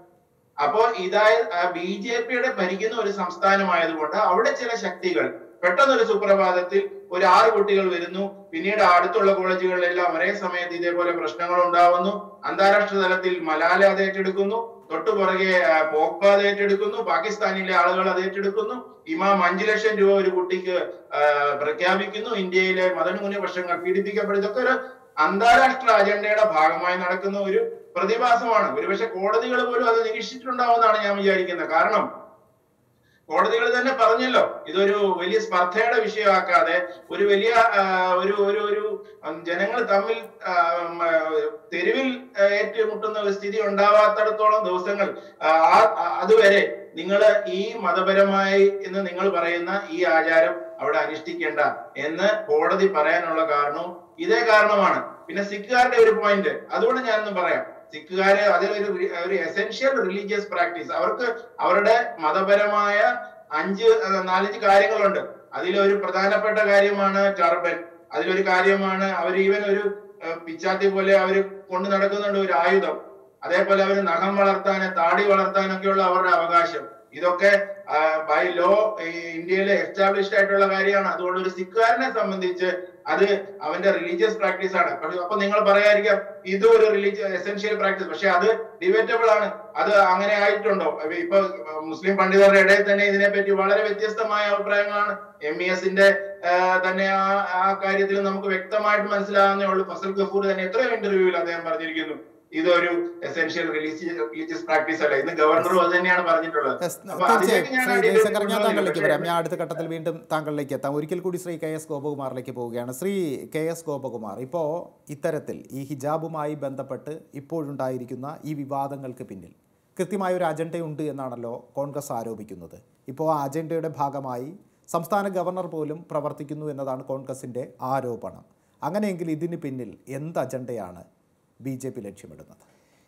C: അപ്പോ ഇതായ ബി ജെ പിയുടെ ഭരിക്കുന്ന ഒരു സംസ്ഥാനമായതുകൊണ്ട് അവിടെ ചില ശക്തികൾ പെട്ടെന്നൊരു സുപ്രഭാതത്തിൽ ഒരു ആറ് കുട്ടികൾ വരുന്നു, പിന്നീട് അടുത്തുള്ള കോളേജുകളിലെല്ലാം ഒരേ സമയത്ത് ഇതേപോലെ പ്രശ്നങ്ങൾ ഉണ്ടാവുന്നു. അന്താരാഷ്ട്ര തലത്തിൽ മലാല അത് ഏറ്റെടുക്കുന്നു, തൊട്ടുപുറകെ പോക്പ അത് ഏറ്റെടുക്കുന്നു, പാകിസ്ഥാനിലെ ആളുകൾ അത് ഏറ്റെടുക്കുന്നു, ഇമാം അഞ്ചു ലക്ഷം രൂപ ഒരു കുട്ടിക്ക് പ്രഖ്യാപിക്കുന്നു, ഇന്ത്യയിലെ മതന്യൂനപക്ഷങ്ങൾ പീഡിപ്പിക്കപ്പെടും. ഇതൊക്കെ ഒരു അന്താരാഷ്ട്ര അജണ്ടയുടെ ഭാഗമായി നടക്കുന്ന ഒരു പ്രതിഭാസമാണ്. ഒരുപക്ഷെ കോടതികൾ പോലും അത് നിരീക്ഷിച്ചിട്ടുണ്ടാവുമെന്നാണ് ഞാൻ വിചാരിക്കുന്നത്. കാരണം കോടതികൾ തന്നെ പറഞ്ഞല്ലോ, ഇതൊരു വലിയ സ്പർദ്ധയുടെ വിഷയമാക്കാതെ ഒരു വലിയ ഒരു ഒരു ഒരു ജനങ്ങൾ തമ്മിൽ തെരുവിൽ ഏറ്റുമുട്ടുന്ന ഒരു സ്ഥിതി ഉണ്ടാവാത്തിടത്തോളം ദിവസങ്ങൾ അതുവരെ നിങ്ങൾ ഈ മതപരമായി എന്ന് നിങ്ങൾ പറയുന്ന ഈ ആചാരം അവിടെ അനുഷ്ഠിക്കേണ്ട എന്ന് കോടതി പറയാനുള്ള കാരണവും ഇതേ കാരണമാണ്. പിന്നെ സിഖുകാരുടെ ഒരു പോയിന്റ് അതുകൊണ്ട് ഞാനൊന്ന് പറയാം. സിഖുകാര് അതിലൊരു ഒരു എസെൻഷ്യൽ റിലീജിയസ് പ്രാക്ടീസ്, അവർക്ക് അവരുടെ മതപരമായ അഞ്ച് നാലഞ്ച് കാര്യങ്ങളുണ്ട്. അതിലൊരു പ്രധാനപ്പെട്ട കാര്യമാണ് ടർബൻ. അതിലൊരു കാര്യമാണ് അവർ ഈവൻ ഒരു പിച്ചാത്തി പോലെ അവർ കൊണ്ടു നടക്കുന്നുണ്ട് ഒരു ആയുധം. അതേപോലെ അവർ നഖം വളർത്താൻ, താടി വളർത്താനൊക്കെയുള്ള അവരുടെ അവകാശം. ഇതൊക്കെ ബൈ ലോ ഇന്ത്യയിലെ എസ്റ്റാബ്ലിഷ്ഡ് ആയിട്ടുള്ള കാര്യമാണ്. അതുകൊണ്ട് ഒരു സിഖുകാരനെ സംബന്ധിച്ച് അത് അവന്റെ റിലീജിയസ് പ്രാക്ടീസ് ആണ്. അപ്പൊ നിങ്ങൾ പറയാതിരിക്കാം ഇതും ഒരു റിലീജിയസ് എസെൻഷ്യൽ പ്രാക്ടീസ്, പക്ഷെ അത് ഡിബേറ്റബിൾ ആണ്. അത് അങ്ങനെ ആയിട്ടുണ്ടോ? ഇപ്പൊ മുസ്ലിം പണ്ഡിതരുടെ ഇടയിൽ തന്നെ ഇതിനെപ്പറ്റി വളരെ വ്യത്യസ്തമായ അഭിപ്രായങ്ങളാണ്. എം ഇ എസിന്റെ തന്നെ ആ ആ കാര്യത്തിൽ നമുക്ക് വ്യക്തമായിട്ട് മനസ്സിലാകുന്നേ ഉള്ളൂ. ഫസൽ ഗഫൂർ തന്നെ എത്രയോ ഇന്റർവ്യൂവിൽ അദ്ദേഹം പറഞ്ഞിരിക്കുന്നു ഇതൊരു എസെൻഷ്യൽ റിലീജിയസ് പ്രാക്ടീസ് അല്ല. ഇന്ന് ഗവർണറും അത് തന്നെയാണ് പറഞ്ഞിട്ടുള്ളത്.
A: ജയശങ്കർ, ഞാൻ താങ്കളിലേക്ക് വരാം. ഞാൻ അടുത്ത ഘട്ടത്തിൽ വീണ്ടും താങ്കളിലേക്ക് എത്താം. ഒരിക്കൽ കൂടി ശ്രീ കെ എസ് ഗോപകുമാറിലേക്ക് പോവുകയാണ്. ശ്രീ കെ എസ് ഗോപകുമാർ, ഇപ്പോൾ ഇത്തരത്തിൽ ഈ ഹിജാബുമായി ബന്ധപ്പെട്ട് ഇപ്പോഴുണ്ടായിരിക്കുന്ന ഈ വിവാദങ്ങൾക്ക് പിന്നിൽ കൃത്യമായ ഒരു അജണ്ടയുണ്ട് എന്നാണല്ലോ കോൺഗ്രസ് ആരോപിക്കുന്നത്. ഇപ്പോൾ ആ അജണ്ടയുടെ ഭാഗമായി സംസ്ഥാന ഗവർണർ പോലും പ്രവർത്തിക്കുന്നു എന്നതാണ് കോൺഗ്രസിൻ്റെ ആരോപണം. അങ്ങനെയെങ്കിൽ ഇതിന് പിന്നിൽ എന്ത് അജണ്ടയാണ് ബി ജെ പി ലക്ഷ്യമിടുന്നത്?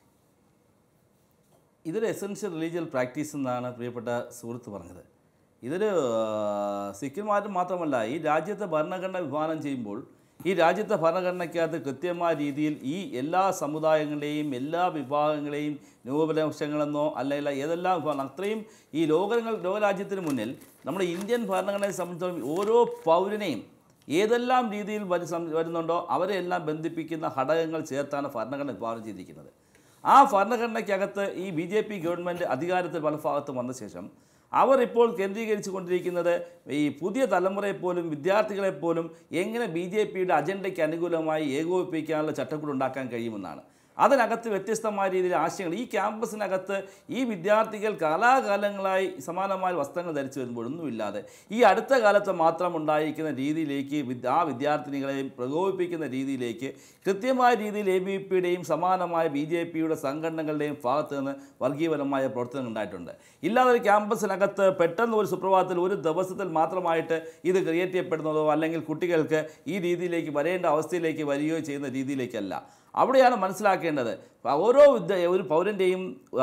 B: ഇതൊരു എസെൻഷ്യൽ റിലീജിയൽ പ്രാക്ടീസ് എന്നാണ് പ്രിയപ്പെട്ട സുഹൃത്ത് പറഞ്ഞത്. ഇതൊരു സിഖുമാരും മാത്രമല്ല, ഈ രാജ്യത്തെ ഭരണഘടന വിഭാവനം ചെയ്യുമ്പോൾ ഈ രാജ്യത്തെ ഭരണഘടനയ്ക്കകത്ത് കൃത്യമായ രീതിയിൽ ഈ എല്ലാ സമുദായങ്ങളെയും എല്ലാ വിഭാഗങ്ങളെയും ന്യൂനപക്ഷങ്ങളെന്നോ അല്ലെങ്കിൽ ഏതെല്ലാം വിഭാഗം അത്രയും ഈ ലോകങ്ങൾ ലോകരാജ്യത്തിന് മുന്നിൽ നമ്മുടെ ഇന്ത്യൻ ഭരണഘടനയെ സംബന്ധിച്ചിടത്തോളം ഓരോ പൗരനെയും ഏതെല്ലാം രീതിയിൽ വരുന്നുണ്ടോ അവരെല്ലാം ബന്ധിപ്പിക്കുന്ന ഘടകങ്ങൾ ചേർത്താണ് ഭരണഘടന വിഭാവനം ചെയ്തിരിക്കുന്നത്. ആ ഭരണഘടനയ്ക്കകത്ത് ഈ ബി ജെ പി ഗവൺമെൻറ് അധികാരത്തിൽ പല ഭാഗത്തും വന്ന ശേഷം അവർ ഇപ്പോൾ കേന്ദ്രീകരിച്ചു കൊണ്ടിരിക്കുന്നത് ഈ പുതിയ തലമുറയെപ്പോലും വിദ്യാർത്ഥികളെപ്പോലും എങ്ങനെ ബി ജെ പിയുടെ അജണ്ടയ്ക്ക് അനുകൂലമായി ഏകോപിപ്പിക്കാനുള്ള ചട്ടക്കൂട് ഉണ്ടാക്കാൻ കഴിയുമെന്നാണ്. അതിനകത്ത് വ്യത്യസ്തമായ രീതിയിൽ ആശയങ്ങൾ ഈ ക്യാമ്പസിനകത്ത് ഈ വിദ്യാർത്ഥികൾ കാലാകാലങ്ങളായി സമാനമായ വസ്ത്രങ്ങൾ ധരിച്ചു വരുമ്പോഴൊന്നുമില്ലാതെ ഈ അടുത്ത കാലത്ത് മാത്രം ഉണ്ടായിരിക്കുന്ന രീതിയിലേക്ക് ആ വിദ്യാർത്ഥിനികളെയും പ്രകോപിപ്പിക്കുന്ന രീതിയിലേക്ക് കൃത്യമായ രീതിയിൽ എ ബി വി പിയുടെയും സമാനമായ ബി ജെ പിയുടെ സംഘടനകളുടെയും ഭാഗത്ത് നിന്ന് വർഗീയപരമായ പ്രവർത്തനങ്ങൾ ഉണ്ടായിട്ടുണ്ട്. ഇല്ലാതെ ഒരു ക്യാമ്പസിനകത്ത് പെട്ടെന്ന് ഒരു സുപ്രഭാതത്തിൽ ഒരു ദിവസത്തിൽ മാത്രമായിട്ട് ഇത് ക്രിയേറ്റ് ചെയ്യപ്പെടുന്നതോ അല്ലെങ്കിൽ കുട്ടികൾക്ക് ഈ രീതിയിലേക്ക് വരേണ്ട അവസ്ഥയിലേക്ക് വരികയോ ചെയ്യുന്ന രീതിയിലേക്കല്ല. അവിടെയാണ് മനസ്സിലാക്കേണ്ടത് ഓരോ ഒരു പൗരൻ്റെയും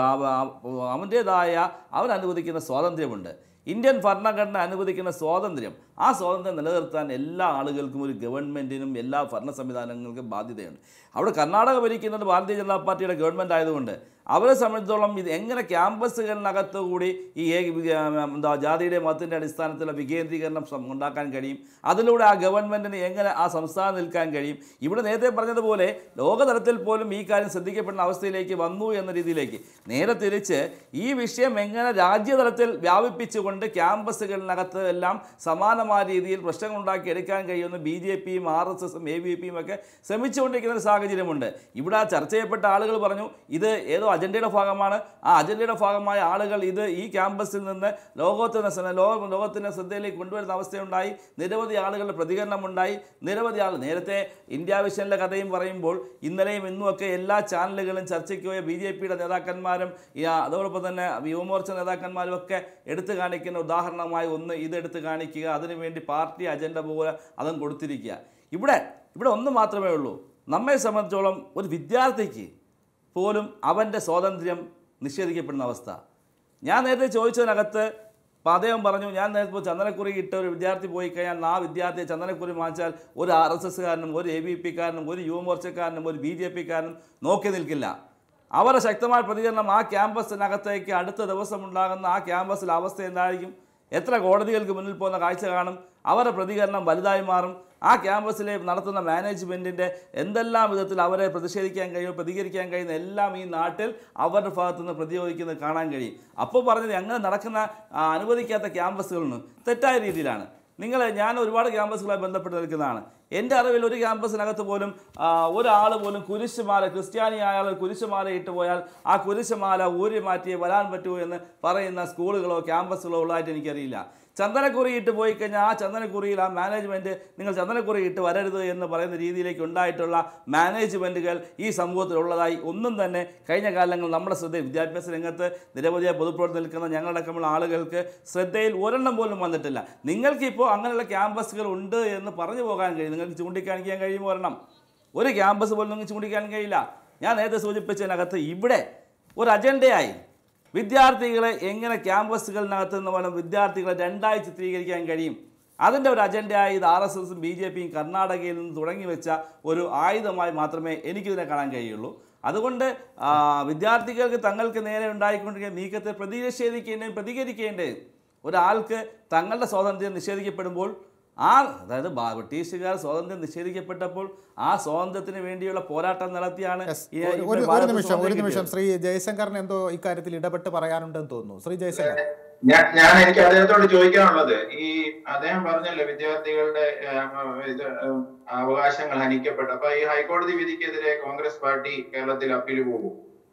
B: അവൻ്റേതായ അവൻ അനുവദിക്കുന്ന സ്വാതന്ത്ര്യമുണ്ട്. ഇന്ത്യൻ ഭരണഘടന അനുവദിക്കുന്ന സ്വാതന്ത്ര്യം, ആ സ്വാതന്ത്ര്യം നിലനിർത്താൻ എല്ലാ ആളുകൾക്കും ഒരു ഗവൺമെൻറ്റിനും എല്ലാ ഭരണ സംവിധാനങ്ങൾക്കും ബാധ്യതയുണ്ട്. അവിടെ കർണാടക ഭരിക്കുന്നത് ഭാരതീയ ജനതാ പാർട്ടിയുടെ ഗവൺമെൻറ് ആയതുകൊണ്ട് അവരെ സംബന്ധിച്ചിടത്തോളം ഇത് എങ്ങനെ ക്യാമ്പസുകളിനകത്ത് കൂടി ഈ എന്താ ജാതിയുടെ മതത്തിൻ്റെ അടിസ്ഥാനത്തിലുള്ള വികേന്ദ്രീകരണം ഉണ്ടാക്കാൻ കഴിയും, അതിലൂടെ ആ ഗവൺമെൻറ്റിന് എങ്ങനെ ആ സംസ്ഥാനം നിൽക്കാൻ കഴിയും. ഇവിടെ നേരത്തെ പറഞ്ഞതുപോലെ ലോകതലത്തിൽ പോലും ഈ കാര്യം ശ്രദ്ധിക്കപ്പെടുന്ന അവസ്ഥയിലേക്ക് വന്നു എന്ന രീതിയിലേക്ക് നേരെ തിരിച്ച് ഈ വിഷയം എങ്ങനെ രാജ്യതലത്തിൽ വ്യാപിപ്പിച്ചുകൊണ്ട് ക്യാമ്പസുകളിനകത്ത് എല്ലാം സമാനമായ രീതിയിൽ പ്രശ്നങ്ങൾ ഉണ്ടാക്കി എടുക്കാൻ കഴിയുമെന്ന് ബി ജെ പിയും ആർ എസ് എസും എ ബി പിയും ഒക്കെ ശ്രമിച്ചുകൊണ്ടിരിക്കുന്ന ഒരു സാഹചര്യമുണ്ട്. ഇവിടെ ചർച്ച ചെയ്യപ്പെട്ട ആളുകൾ പറഞ്ഞു ഇത് ഏതോ അജണ്ടയുടെ ഭാഗമാണ്. ആ അജണ്ടയുടെ ഭാഗമായ ആളുകൾ ഇത് ഈ ക്യാമ്പസിൽ നിന്ന് ലോകത്തിന് ലോക ലോകത്തിൻ്റെ ശ്രദ്ധയിലേക്ക് കൊണ്ടുവരുന്ന അവസ്ഥയുണ്ടായി. നിരവധി ആളുകളുടെ പ്രതികരണമുണ്ടായി. നിരവധി ആൾ നേരത്തെ ഇന്ത്യ വിഷനിലെ കഥയും പറയുമ്പോൾ ഇന്നലെയും ഇന്നുമൊക്കെ എല്ലാ ചാനലുകളും ചർച്ചയ്ക്ക് പോയ ബി ജെ പിയുടെ നേതാക്കന്മാരും അതോടൊപ്പം തന്നെ യുവമോർച്ച നേതാക്കന്മാരും ഒക്കെ എടുത്തു കാണിക്കുന്ന ഉദാഹരണമായി ഒന്ന് ഇതെടുത്ത് കാണിക്കുക, അതിനുവേണ്ടി പാർട്ടി അജണ്ട പോലെ അതും കൊടുത്തിരിക്കുക. ഇവിടെ ഇവിടെ ഒന്ന് മാത്രമേ ഉള്ളൂ. നമ്മെ സംബന്ധിച്ചോളം ഒരു വിദ്യാർത്ഥിക്ക് പോലും അവൻ്റെ സ്വാതന്ത്ര്യം നിഷേധിക്കപ്പെടുന്ന അവസ്ഥ. ഞാൻ നേരത്തെ ചോദിച്ചതിനകത്ത് അദ്ദേഹം പറഞ്ഞു ഞാൻ നേരത്തെ ചന്ദനക്കുറി ഇട്ട ഒരു വിദ്യാർത്ഥി പോയി കഴിഞ്ഞാൽ ആ വിദ്യാർത്ഥിയെ ചന്ദനക്കുറി വാങ്ങിച്ചാൽ ഒരു ആർ എസ് എസ്സുകാരനും ഒരു എ ബി പിക്കാരനും ഒരു യുവമോർച്ചക്കാരനും ഒരു ബി ജെ പിക്കാരനും നോക്കി നിൽക്കില്ല. അവരുടെ ശക്തമായ പ്രതികരണം ആ ക്യാമ്പസിനകത്തേക്ക് അടുത്ത ദിവസം ഉണ്ടാകുന്ന ആ ക്യാമ്പസിലെ അവസ്ഥ എന്തായിരിക്കും? എത്ര കോടതികൾക്ക് മുന്നിൽ പോകുന്ന കാഴ്ച കാണും? അവരുടെ പ്രതികരണം വലുതായി മാറും. ആ ക്യാമ്പസിലെ നടത്തുന്ന മാനേജ്മെൻറ്റിൻ്റെ എന്തെല്ലാം വിധത്തിൽ അവരെ പ്രതിഷേധിക്കാൻ കഴിയും, പ്രതികരിക്കാൻ കഴിയുന്ന എല്ലാം ഈ നാട്ടിൽ അവരുടെ ഭാഗത്തു നിന്ന് പ്രതിരോധിക്കുന്നത് കാണാൻ കഴിയും. അപ്പോൾ പറഞ്ഞത് അങ്ങനെ നടക്കുന്ന അനുവദിക്കാത്ത ക്യാമ്പസുകളിൽ തെറ്റായ രീതിയിലാണ്. നിങ്ങൾ ഞാൻ ഒരുപാട് ക്യാമ്പസുകളായി ബന്ധപ്പെട്ട് നിൽക്കുന്നതാണ്. എൻ്റെ അറിവിൽ ഒരു ക്യാമ്പസിനകത്ത് പോലും ഒരാൾ പോലും കുരിശുമാല ക്രിസ്ത്യാനി അയാൾ കുരിശുമാല ഇട്ട് പോയാൽ ആ കുരിശുമാല ഊരി മാറ്റിയേ വരാൻ പറ്റൂ എന്ന് പറയുന്ന സ്കൂളുകളോ ക്യാമ്പസുകളോ ഉള്ളതായിട്ട് എനിക്കറിയില്ല. ചന്ദനക്കുറി ഇട്ട് പോയി കഴിഞ്ഞാൽ ആ ചന്ദനക്കുറിയിൽ ആ മാനേജ്മെൻറ്റ് നിങ്ങൾ ചന്ദനക്കുറി ഇട്ട് വരരുത് എന്ന് പറയുന്ന രീതിയിലേക്ക് ഉണ്ടായിട്ടുള്ള മാനേജ്മെൻറ്റുകൾ ഈ സമൂഹത്തിലുള്ളതായി ഒന്നും തന്നെ കഴിഞ്ഞ കാലങ്ങളിൽ നമ്മുടെ ശ്രദ്ധയിൽ വിദ്യാഭ്യാസ രംഗത്ത് നിരവധിയായി പൊതുപ്രവർത്തനം നിൽക്കുന്ന ഞങ്ങളടക്കമുള്ള ആളുകൾക്ക് ശ്രദ്ധയിൽ ഒരെണ്ണം പോലും വന്നിട്ടില്ല. നിങ്ങൾക്കിപ്പോൾ അങ്ങനെയുള്ള ക്യാമ്പസുകൾ ഉണ്ട് എന്ന് പറഞ്ഞു പോകാൻ കഴിയും, നിങ്ങൾക്ക് ചൂണ്ടിക്കാണിക്കാൻ കഴിയുമ്പോൾ ഒരെണ്ണം ഒരു ക്യാമ്പസ് പോലും നിങ്ങൾക്ക് ചൂണ്ടിക്കാണിക്കാൻ കഴിയില്ല. ഞാൻ നേരത്തെ സൂചിപ്പിച്ചതിനകത്ത് ഇവിടെ ഒരു അജണ്ടയായി വിദ്യാർത്ഥികളെ എങ്ങനെ ക്യാമ്പസുകളിനകത്ത് നിന്ന് വേണം വിദ്യാർത്ഥികളെ രണ്ടായി ചിത്രീകരിക്കാൻ കഴിയും, അതിൻ്റെ ഒരു അജണ്ടയായി ഇത് ആർ എസ് എസും ബി ജെ പിയും കർണാടകയിൽ നിന്ന് തുടങ്ങി വെച്ച ഒരു ആയുധമായി മാത്രമേ എനിക്കിതിനെ കാണാൻ കഴിയുള്ളൂ. അതുകൊണ്ട് വിദ്യാർത്ഥികൾക്ക് തങ്ങൾക്ക് നേരെ ഉണ്ടായിക്കൊണ്ടിരിക്കുന്ന നീക്കത്തെ പ്രതിഷേധിക്കേണ്ടതും പ്രതികരിക്കേണ്ടതും ഒരാൾക്ക് തങ്ങളുടെ സ്വാതന്ത്ര്യം നിഷേധിക്കപ്പെടുമ്പോൾ ആ അതായത് ബ്രിട്ടീഷുകാർ സ്വാതന്ത്ര്യം നിഷേധിക്കപ്പെട്ടപ്പോൾ ആ സ്വാതന്ത്ര്യത്തിന് വേണ്ടിയുള്ള പോരാട്ടം നടത്തിയാണ്.
A: ഒരു നിമിഷം ഒരു നിമിഷം ശ്രീ ജയശങ്കറിന് എന്തോ ഇക്കാര്യത്തിൽ ഇടപെട്ട് പറയാനുണ്ടെന്ന് തോന്നുന്നു. ശ്രീ ജയശങ്കർ,
C: ഞാൻ എനിക്ക് അദ്ദേഹത്തോട് ചോദിക്കാനുള്ളത്, ഈ അദ്ദേഹം പറഞ്ഞല്ലോ വിദ്യാർത്ഥികളുടെ ഇത് അവകാശങ്ങൾ ഹനിക്കപ്പെട്ടു. അപ്പൊ ഈ ഹൈക്കോടതി വിധിക്കെതിരെ കോൺഗ്രസ് പാർട്ടി കേരളത്തിൽ അപ്പീൽ പോകും?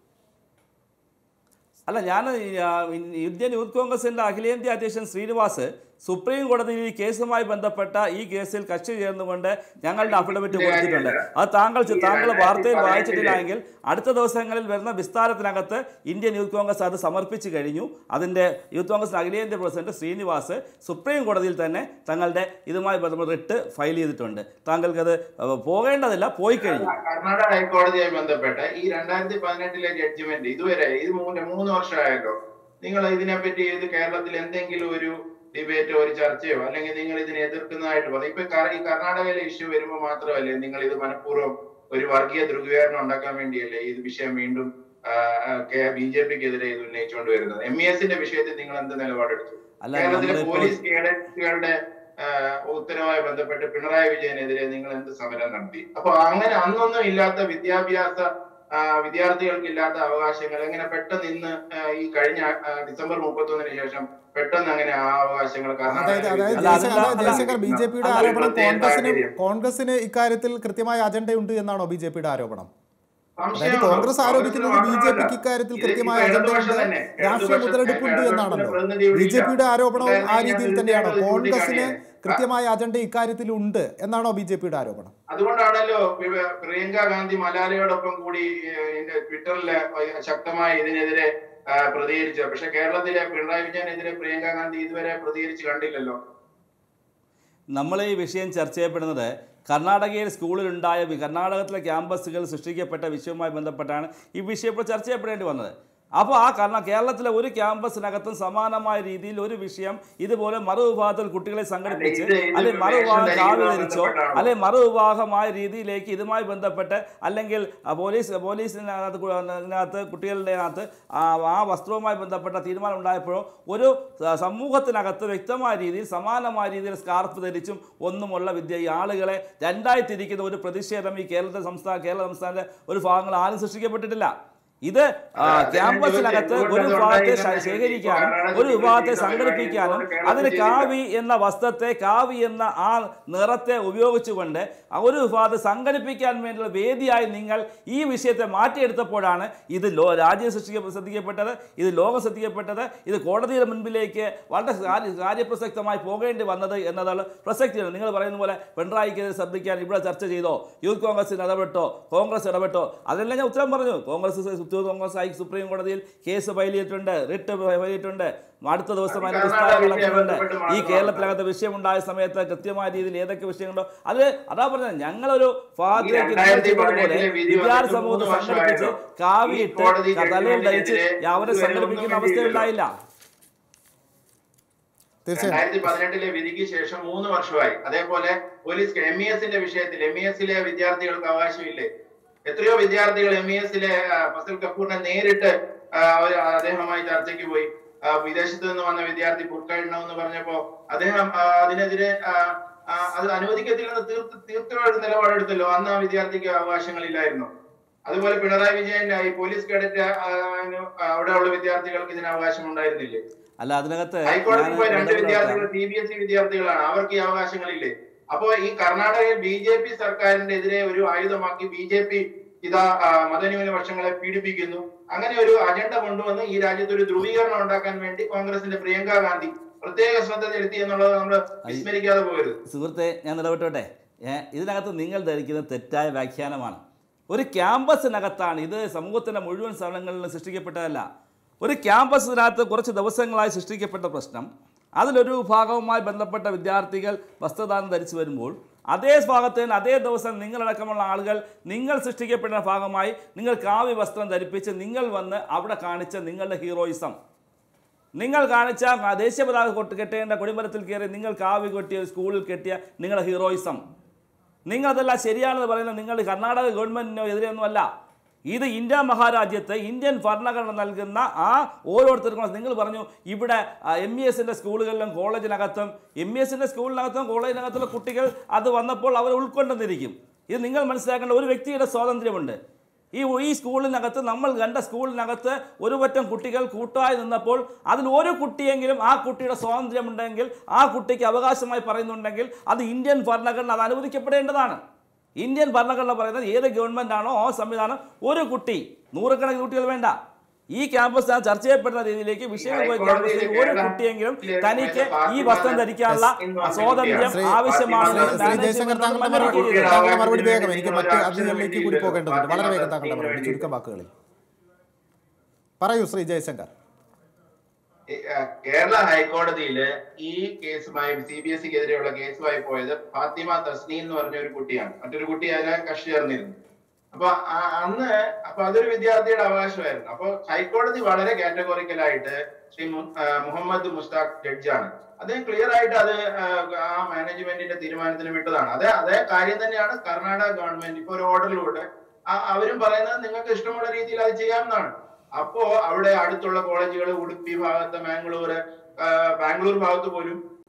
B: അല്ല, ഞാൻ ഇന്ത്യൻ യൂത്ത് കോൺഗ്രസിൻ്റെ അഖിലേന്ത്യാ അധ്യക്ഷൻ ശ്രീനിവാസ് സുപ്രീം കോടതിയിൽ ഈ കേസുമായി ബന്ധപ്പെട്ട ഈ കേസിൽ കക്ഷി ചേർന്നുകൊണ്ട് ഞങ്ങളുടെ അഫിഡവിറ്റ് കൊടുത്തിട്ടുണ്ട്. അത് താങ്കൾ താങ്കൾ വാർത്തയിൽ വായിച്ചിട്ടില്ലെങ്കിൽ അടുത്ത ദിവസങ്ങളിൽ വരുന്ന വിസ്താരത്തിനകത്ത് ഇന്ത്യൻ യൂത്ത് കോൺഗ്രസ് അത് സമർപ്പിച്ചു കഴിഞ്ഞു. അതിൻ്റെ യൂത്ത് കോൺഗ്രസ് അഖിലേന്ത്യാ പ്രസിഡന്റ് ശ്രീനിവാസ് സുപ്രീം കോടതിയിൽ തന്നെ തങ്ങളുടെ ഇതുമായി ബന്ധപ്പെട്ട റിട്ട് ഫയൽ ചെയ്തിട്ടുണ്ട്. താങ്കൾക്കത് പോകേണ്ടതില്ല, പോയി കഴിഞ്ഞു.
C: കർണാടക ഹൈക്കോടതിയുമായി ബന്ധപ്പെട്ട് ഈ രണ്ടായിരത്തി പതിനെട്ടിലെ ജഡ്ജ്മെന്റ് ഇതുവരെ ഇത് മൂന്ന് മൂന്ന് വർഷമായല്ലോ. നിങ്ങൾ ഇതിനെപ്പറ്റി ഇത് കേരളത്തിൽ എന്തെങ്കിലും ഒരു ഡിബേറ്റോ ഒരു ചർച്ചയോ അല്ലെങ്കിൽ നിങ്ങൾ ഇതിനെ എതിർക്കുന്നതായിട്ട് പറയും? ഇപ്പൊ ഈ കർണാടകയിലെ ഇഷ്യൂ വരുമ്പോൾ മാത്രമല്ലേ നിങ്ങൾ ഇത് മനഃപൂർവ്വം ഒരു വർഗീയ ധ്രുവീകരണം ഉണ്ടാക്കാൻ വേണ്ടിയല്ലേ ഈ വിഷയം വീണ്ടും ബി ജെ പിക്കെതിരെ ഇത് ഉന്നയിച്ചുകൊണ്ട് വരുന്നത്? എം ഇ എസിന്റെ വിഷയത്തിൽ നിങ്ങൾ എന്ത് നിലപാടെടുത്തു? കേരളത്തിലെ പോലീസ് കേഡറ്റുകളുടെ ഉത്തരവുമായി ബന്ധപ്പെട്ട് പിണറായി വിജയനെതിരെ നിങ്ങൾ എന്ത് സമരം നടത്തി? അപ്പൊ അങ്ങനെ അന്നൊന്നും ഇല്ലാത്ത വിദ്യാഭ്യാസ വിദ്യാർത്ഥികൾക്ക് ഇല്ലാത്ത അവകാശങ്ങൾ എങ്ങനെ പെട്ടെന്ന് ഇന്ന് ഈ കഴിഞ്ഞ ഡിസംബർ മുപ്പത്തൊന്നിന് ശേഷം പെട്ടെന്ന് അങ്ങനെ ആ അവകാശങ്ങൾ
A: ബി ജെ പിയുടെ ആരോപണം കോൺഗ്രസിന് കോൺഗ്രസിന് ഇക്കാര്യത്തിൽ കൃത്യമായ അജണ്ടയുണ്ട് എന്നാണോ ബി ജെ പിയുടെ ആരോപണം? അതായത് കോൺഗ്രസ് ആരോപിക്കുന്നത് ബി ജെ പിക്ക് ഇക്കാര്യത്തിൽ കൃത്യമായ അജണ്ടയുണ്ട്, രാഷ്ട്രീയ മുതലെടുപ്പുണ്ട് എന്നാണല്ലോ. ബി ജെ പിയുടെ ആരോപണവും ആ രീതിയിൽ തന്നെയാണോ? കോൺഗ്രസിന് കൃത്യമായ അജണ്ട ഇക്കാര്യത്തിൽ ഉണ്ട് എന്നാണോ ബി ജെ പിയുടെ ആരോപണം?
C: അതുകൊണ്ടാണല്ലോ പ്രിയങ്ക ഗാന്ധി മലാലയോടൊപ്പം കൂടി ട്വിറ്ററിൽ ശക്തമായി ഇതിനെതിരെ പ്രതികരിച്ചത്. പക്ഷെ കേരളത്തിലെ പിണറായി വിജയനെതിരെ പ്രിയങ്ക ഗാന്ധി ഇതുവരെ പ്രതികരിച്ച് കണ്ടില്ലല്ലോ.
B: നമ്മൾ ഈ വിഷയം ചർച്ച ചെയ്യപ്പെടുന്നത് കർണാടകയിൽ സ്കൂളിലുണ്ടായ കർണാടകത്തിലെ ക്യാമ്പസുകൾ സൃഷ്ടിക്കപ്പെട്ട വിഷയവുമായി ബന്ധപ്പെട്ടാണ് ഈ വിഷയം ഇപ്പോൾ ചർച്ച ചെയ്യപ്പെടേണ്ടി വന്നത്. അപ്പോൾ ആ കാരണം കേരളത്തിലെ ഒരു ക്യാമ്പസിനകത്തും സമാനമായ രീതിയിൽ ഒരു വിഷയം ഇതുപോലെ മറുവിഭാഗത്തിൽ കുട്ടികളെ സംഘടിപ്പിച്ച് അല്ലെങ്കിൽ മറുവിഭാഗം കാവ്യ ധരിച്ചോ അല്ലെങ്കിൽ മറുവിഭാഗമായ രീതിയിലേക്ക് ഇതുമായി ബന്ധപ്പെട്ട് അല്ലെങ്കിൽ പോലീസ് പോലീസിനകത്ത് കുട്ടികളുടെ അകത്ത് ആ വസ്ത്രവുമായി ബന്ധപ്പെട്ട തീരുമാനം ഉണ്ടായപ്പോഴോ ഒരു സമൂഹത്തിനകത്ത് വ്യക്തമായ രീതിയിൽ സമാനമായ രീതിയിൽ സ്കാർഫ് ധരിച്ചും ഒന്നുമുള്ള വിദ്യ ഈ ആളുകളെ രണ്ടായി തിരിക്കുന്ന ഒരു പ്രതിഷേധം ഈ കേരളത്തിലെ സംസ്ഥാന കേരള സംസ്ഥാനത്തെ ഒരു ഭാഗങ്ങൾ ആരും സൃഷ്ടിക്കപ്പെട്ടിട്ടില്ല. ഇത് ക്യാമ്പസിനകത്ത് ഒരു വിഭാഗത്തെ ശേഖരിക്കാനും ഒരു വിഭാഗത്തെ സംഘടിപ്പിക്കാനും അതിന് കാവി എന്ന വസ്ത്രത്തെ കാവി എന്ന ആ നിറത്തെ ഉപയോഗിച്ചുകൊണ്ട് ഒരു വിഭാഗത്തെ സംഘടിപ്പിക്കാൻ വേണ്ടിയുള്ള വേദിയായി നിങ്ങൾ ഈ വിഷയത്തെ മാറ്റിയെടുത്തപ്പോഴാണ് ഇത് ലോ രാജ്യം സൃഷ്ടിക്ക ശ്രദ്ധിക്കപ്പെട്ടത്, ഇത് ലോകം ശ്രദ്ധിക്കപ്പെട്ടത്, ഇത് കോടതിയുടെ മുൻപിലേക്ക് വളരെ കാര്യപ്രസക്തമായി പോകേണ്ടി വന്നത് എന്നതാണ് പ്രസക്തിയാണ്. നിങ്ങൾ പറയുന്ന പോലെ പിണറായിക്കെതിരെ ശ്രദ്ധിക്കാൻ ഇവിടെ ചർച്ച ചെയ്തോ, യൂത്ത് കോൺഗ്രസിന് ഇടപെട്ടോ, കോൺഗ്രസ് ഇടപെട്ടോ? അതെല്ലാം ഞാൻ ഉത്തരം പറഞ്ഞു. കോൺഗ്രസ് കോൺഗ്രസ് ആയി സുപ്രീം കോടതിയിൽ കേസ് ഫയൽ ചെയ്തിട്ടുണ്ട്, റിട്ട് ഫയൽ ചെയ്തിട്ടുണ്ട്. അടുത്ത ദിവസം അതിന്റെ വിസ്താരം നടക്കുന്നുണ്ട്. ഈ കേരളത്തിനകത്ത് വിഷയമുണ്ടായ സമയത്ത് കൃത്യമായ രീതിയിൽ ഏതൊക്കെ വിഷയങ്ങളുണ്ടോ അത് അതാ പറഞ്ഞത്. ഞങ്ങളൊരു ഭാഗത്തിലേക്ക് വിദ്യാർത്ഥി സമൂഹത്തെ സംഘടിപ്പിച്ച് കാവിയിട്ട് തലയിൽ ധരിച്ച് അവരെ സംഘടിപ്പിക്കുന്ന അവസ്ഥയുണ്ടായില്ല.
C: രണ്ടായിരത്തി പതിനെട്ടിലെ വിധിക്ക് ശേഷം മൂന്ന് വർഷമായി. അതേപോലെ പോലീസ് എം ഇ എസിന്റെ വിഷയത്തിൽ എം ഇ എസിലെ വിദ്യാർത്ഥികൾക്ക് അവകാശമില്ലേ? എത്രയോ വിദ്യാർത്ഥികൾ എം ഇ എസിലെ ഫസൽ കപൂറിനെ നേരിട്ട് അദ്ദേഹവുമായി ചർച്ചയ്ക്ക് പോയി. വിദേശത്ത് നിന്ന് വന്ന വിദ്യാർത്ഥി ബുർക്കയിടണമെന്ന് പറഞ്ഞപ്പോ അദ്ദേഹം അതിനെതിരെ അത് അനുവദിക്കത്തില്ലെന്ന് തീർത്ത് തീർത്തുള്ള നിലപാടെടുത്തല്ലോ. അന്ന് ആ വിദ്യാർത്ഥിക്ക് അവകാശങ്ങളില്ലായിരുന്നു. അതുപോലെ പിണറായി വിജയന്റെ ഈ പോലീസ് കേഡറ്റ് അവിടെയുള്ള വിദ്യാർത്ഥികൾക്ക് ഇതിന് അവകാശം ഉണ്ടായിരുന്നില്ലേ?
B: അല്ല, അതിനകത്ത്
C: ഹൈക്കോടതിയിൽ പോയ രണ്ട് വിദ്യാർത്ഥികൾ സി ബി എസ് ഇ വിദ്യാർത്ഥികളാണ്. അവർക്ക് ഈ അവകാശങ്ങളില്ലേ? അപ്പോ ഈ കർണാടകയിൽ ബി ജെ പി സർക്കാരിന്റെ എതിരെ ഒരു ആയുധമാക്കി ബി ജെ പി ഇതാ മതന്യൂനപക്ഷങ്ങളെ പീഡിപ്പിക്കുന്നു. അങ്ങനെ ഒരു അജണ്ട കൊണ്ടുവന്ന് ഈ രാജ്യത്ത് ഒരു ധ്രുവീകരണം ഉണ്ടാക്കാൻ വേണ്ടി കോൺഗ്രസിന്റെ പ്രിയങ്ക ഗാന്ധി പ്രത്യേക ശ്രദ്ധ ചെലുത്തി എന്നുള്ളത് നമ്മൾ വിസ്മരിക്കാതെ പോകരുത്.
B: സുഹൃത്തെ, ഞാൻ ഇടപെട്ടോട്ടെ. ഇതിനകത്ത് നിങ്ങൾ ധരിക്കുന്ന തെറ്റായ വ്യാഖ്യാനമാണ്. ഒരു ക്യാമ്പസിനകത്താണ് ഇത്, സമൂഹത്തിന്റെ മുഴുവൻ സ്ഥലങ്ങളിലും സൃഷ്ടിക്കപ്പെട്ടതല്ല. ഒരു ക്യാമ്പസിനകത്ത് കുറച്ച് ദിവസങ്ങളായി സൃഷ്ടിക്കപ്പെട്ട പ്രശ്നം, അതിലൊരു വിഭാഗവുമായി ബന്ധപ്പെട്ട വിദ്യാർത്ഥികൾ വസ്ത്രദാനം ധരിച്ചു വരുമ്പോൾ അതേ ഭാഗത്തിന് അതേ ദിവസം നിങ്ങളടക്കമുള്ള ആളുകൾ നിങ്ങൾ സൃഷ്ടിക്കപ്പെടുന്ന ഭാഗമായി നിങ്ങൾ കാവ്യ വസ്ത്രം ധരിപ്പിച്ച് നിങ്ങൾ വന്ന് അവിടെ കാണിച്ച നിങ്ങളുടെ ഹീറോയിസം, നിങ്ങൾ കാണിച്ച ദേശീയ പതാക കൊട്ട് കെട്ടേണ്ട കൊടിമരത്തിൽ കയറി നിങ്ങൾ കാവ്യ കൊട്ടിയ സ്കൂളിൽ കെട്ടിയ നിങ്ങളുടെ ഹീറോയിസം, നിങ്ങളതെല്ലാം ശരിയാണെന്ന് പറയുന്നത് നിങ്ങളുടെ കർണാടക ഗവൺമെൻറ്റിനോ എതിരെയൊന്നുമല്ല. ഇത് ഇന്ത്യ മഹാരാജ്യത്ത് ഇന്ത്യൻ ഭരണഘടന നൽകുന്ന ആ ഓരോരുത്തർക്കും. നിങ്ങൾ പറഞ്ഞു ഇവിടെ എം ഇ എസിൻ്റെ സ്കൂളുകളിലും കോളേജിനകത്തും എം ഇ എസിൻ്റെ സ്കൂളിനകത്തും കോളേജിനകത്തുള്ള കുട്ടികൾ അത് വന്നപ്പോൾ അവർ ഉൾക്കൊണ്ടെന്നിരിക്കും. ഇത് നിങ്ങൾ മനസ്സിലാക്കേണ്ട ഒരു വ്യക്തിയുടെ സ്വാതന്ത്ര്യമുണ്ട്. ഈ ഈ സ്കൂളിനകത്ത് നമ്മൾ കണ്ട സ്കൂളിനകത്ത് ഒരു പറ്റം കുട്ടികൾ കൂട്ടായി നിന്നപ്പോൾ അതിൽ ഒരു കുട്ടിയെങ്കിലും ആ കുട്ടിയുടെ സ്വാതന്ത്ര്യമുണ്ടെങ്കിൽ ആ കുട്ടിക്ക് അവകാശമായി പറയുന്നുണ്ടെങ്കിൽ അത് ഇന്ത്യൻ ഭരണഘടന അത് അനുവദിക്കപ്പെടേണ്ടതാണ്. ഇന്ത്യൻ ഭരണഘടന പറയുന്നത് ഏത് ഗവൺമെൻറ് ആണോ ആ സംവിധാനം ഒരു കുട്ടി, നൂറുകണക്കിന് കുട്ടികൾ വേണ്ട, ഈ ക്യാമ്പസ് ചർച്ച ചെയ്യപ്പെടുന്ന രീതിയിലേക്ക് വിഷയങ്ങൾ പോയി ക്യാമ്പസിൽ ഒരു കുട്ടിയെങ്കിലും തനിക്ക് ഈ വസ്ത്രം ധരിക്കാനുള്ള സ്വാതന്ത്ര്യം ആവശ്യമാണെന്ന്
A: മറുപടി വേഗം. എനിക്ക് മറ്റ് അതിഥികളിലേക്ക് കൂടി പോകേണ്ടതുണ്ട്. വളരെ വേഗം താങ്കളുടെ മറുപടി ചുരുക്കം വാക്കുകളിൽ പറയൂ ശ്രീ ജയശങ്കർ.
C: കേരള ഹൈക്കോടതിയില് ഈ കേസുമായി സി ബി എസ് സിക്കെതിരെയുള്ള കേസുമായി പോയത് ഫാത്തിമ തസ്നി എന്ന് പറഞ്ഞ ഒരു കുട്ടിയാണ്. മറ്റൊരു കുട്ടി അതിനെ കക്ഷി ചേർന്നിരുന്നു. അപ്പൊ അന്ന് അപ്പൊ അതൊരു വിദ്യാർത്ഥിയുടെ അവകാശമായിരുന്നു. അപ്പൊ ഹൈക്കോടതി വളരെ കാറ്റഗോറിക്കലായിട്ട് ശ്രീ മുഹമ്മദ് മുസ്താഖ് ജഡ്ജാണ്, അദ്ദേഹം ക്ലിയർ ആയിട്ട് അത് ആ മാനേജ്മെന്റിന്റെ തീരുമാനത്തിന് വിട്ടതാണ്. അതേ അതേ കാര്യം തന്നെയാണ് കർണാടക ഗവൺമെന്റ് ഇപ്പൊ ഒരു ഓർഡറിലൂടെ അവരും പറയുന്നത് നിങ്ങൾക്ക് ഇഷ്ടമുള്ള രീതിയിൽ അത് ചെയ്യാവുന്നതാണ്. അപ്പോ അവിടെ അടുത്തുള്ള കോളേജുകൾ ഉടുപ്പി ഭാഗത്ത്, മാംഗ്ലൂർ ബാംഗ്ലൂർ ഭാഗത്ത് പോലും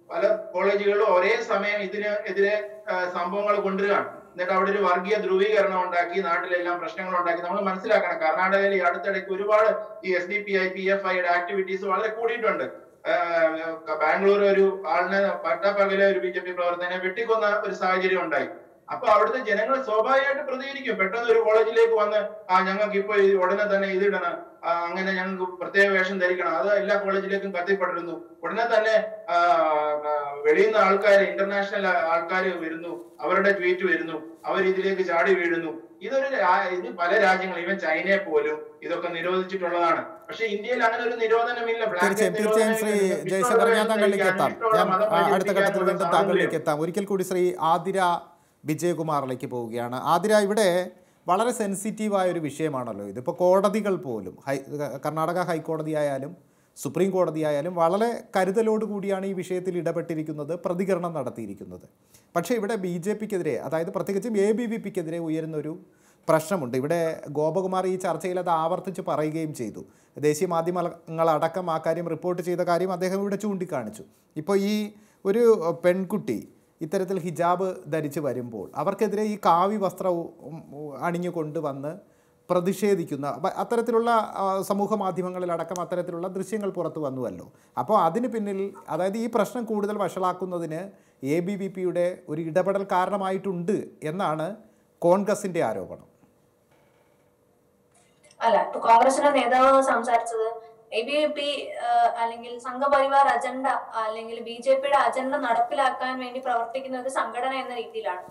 C: പല കോളേജുകളിലും ഒരേ സമയം ഇതിന് എതിരെ സംഭവങ്ങൾ കൊണ്ടുവരികയാണ്. എന്നിട്ട് അവിടെ ഒരു വർഗീയ ധ്രുവീകരണം ഉണ്ടാക്കി നാട്ടിലെല്ലാം പ്രശ്നങ്ങൾ ഉണ്ടാക്കി. നമ്മൾ മനസ്സിലാക്കണം, കർണാടകയിൽ ഈ അടുത്തിടയ്ക്ക് ഒരുപാട് ഈ S D P I P F ഐയുടെ ആക്ടിവിറ്റീസ് വളരെ കൂടിയിട്ടുണ്ട്. ബാംഗ്ലൂർ ഒരു ആളിനെ പട്ടാപ്പകലെ ഒരു ബി ജെ പി പ്രവർത്തകനെ വെട്ടിക്കൊന്ന ഒരു സാഹചര്യം ഉണ്ടായി. അപ്പൊ അവിടുത്തെ ജനങ്ങൾ സ്വാഭാവികമായിട്ട് പ്രതികരിക്കും. പെട്ടെന്ന് ഒരു കോളേജിലേക്ക് വന്ന് ആ ഞങ്ങൾക്ക് ഇപ്പൊ ഉടനെ തന്നെ ഇതിടണം, അങ്ങനെ ഞങ്ങൾക്ക് പ്രത്യേക വേഷം ധരിക്കണം, അത് എല്ലാ കോളേജിലേക്കും കത്തിപ്പെട്ടിരുന്നു. ഉടനെ തന്നെ വെളിയിൽ നിന്ന് ആൾക്കാർ, ഇന്റർനാഷണൽ ആൾക്കാർ വരുന്നു, അവരുടെ ട്വീറ്റ് വരുന്നു, അവർ ഇതിലേക്ക് ചാടി വീഴുന്നു. ഇതൊരു ഇത് പല രാജ്യങ്ങൾ, ഈവൻ ചൈനയെ പോലും ഇതൊക്കെ നിരോധിച്ചിട്ടുള്ളതാണ്. പക്ഷെ ഇന്ത്യയിൽ അങ്ങനെ ഒരു നിരോധനമില്ല.
A: തീർച്ചയായും ശ്രീ ജയശങ്കർ, ഞാൻ താങ്കളിലേക്ക് എത്താം. ഞാൻ അടുത്ത ഘട്ടത്തിൽ വീണ്ടും താങ്കളിലേക്ക് എത്താം. ഒരിക്കൽ കൂടി ശ്രീ ആതിര വിജയകുമാറിലേക്ക് പോവുകയാണ്. ആതിര, ഇവിടെ വളരെ സെൻസിറ്റീവായ ഒരു വിഷയമാണല്ലോ ഇത്. ഇപ്പോൾ കോടതികൾ പോലും, ഹൈ കർണാടക ഹൈക്കോടതി ആയാലും സുപ്രീം കോടതി ആയാലും വളരെ കരുതലോടുകൂടിയാണ് ഈ വിഷയത്തിൽ ഇടപെട്ടിരിക്കുന്നത്, പ്രതികരണം നടത്തിയിരിക്കുന്നത്. പക്ഷേ ഇവിടെ ബി ജെ പിക്കെതിരെ, അതായത് പ്രത്യേകിച്ചും എ ബി വി പിക്കെതിരെ ഉയരുന്നൊരു പ്രശ്നമുണ്ട്. ഇവിടെ ഗോപകുമാർ ഈ ചർച്ചയിൽ അത് ആവർത്തിച്ച് പറയുകയും ചെയ്തു. ദേശീയ മാധ്യമങ്ങളടക്കം ആ കാര്യം റിപ്പോർട്ട് ചെയ്ത കാര്യം അദ്ദേഹം ഇവിടെ ചൂണ്ടിക്കാണിച്ചു. ഇപ്പോൾ ഈ ഒരു പെൺകുട്ടി ഇത്തരത്തിൽ ഹിജാബ് ധരിച്ച് വരുമ്പോൾ അവർക്കെതിരെ ഈ കാവി വസ്ത്രം അണിഞ്ഞു കൊണ്ടുവന്ന് പ്രതിഷേധിക്കുന്ന അത്തരത്തിലുള്ള സമൂഹ മാധ്യമങ്ങളിലടക്കം അത്തരത്തിലുള്ള ദൃശ്യങ്ങൾ പുറത്തു വന്നുവല്ലോ. അപ്പോൾ അതിന് പിന്നിൽ, അതായത് ഈ പ്രശ്നം കൂടുതൽ വഷളാക്കുന്നതിന് എ ബി വി പിയുടെ ഒരു ഇടപെടൽ കാരണമായിട്ടുണ്ട് എന്നാണ് കോൺഗ്രസിന്റെ ആരോപണം.
E: അല്ല, ഇപ്പൊ കോൺഗ്രസിന്റെ നേതാവ് സംസാരിച്ചത് എ ബി വി പി അല്ലെങ്കിൽ സംഘപരിവാർ അജണ്ട അല്ലെങ്കിൽ ബി ജെ പിയുടെ അജണ്ട നടപ്പിലാക്കാൻ വേണ്ടി പ്രവർത്തിക്കുന്ന ഒരു സംഘടന എന്ന രീതിയിലാണ്.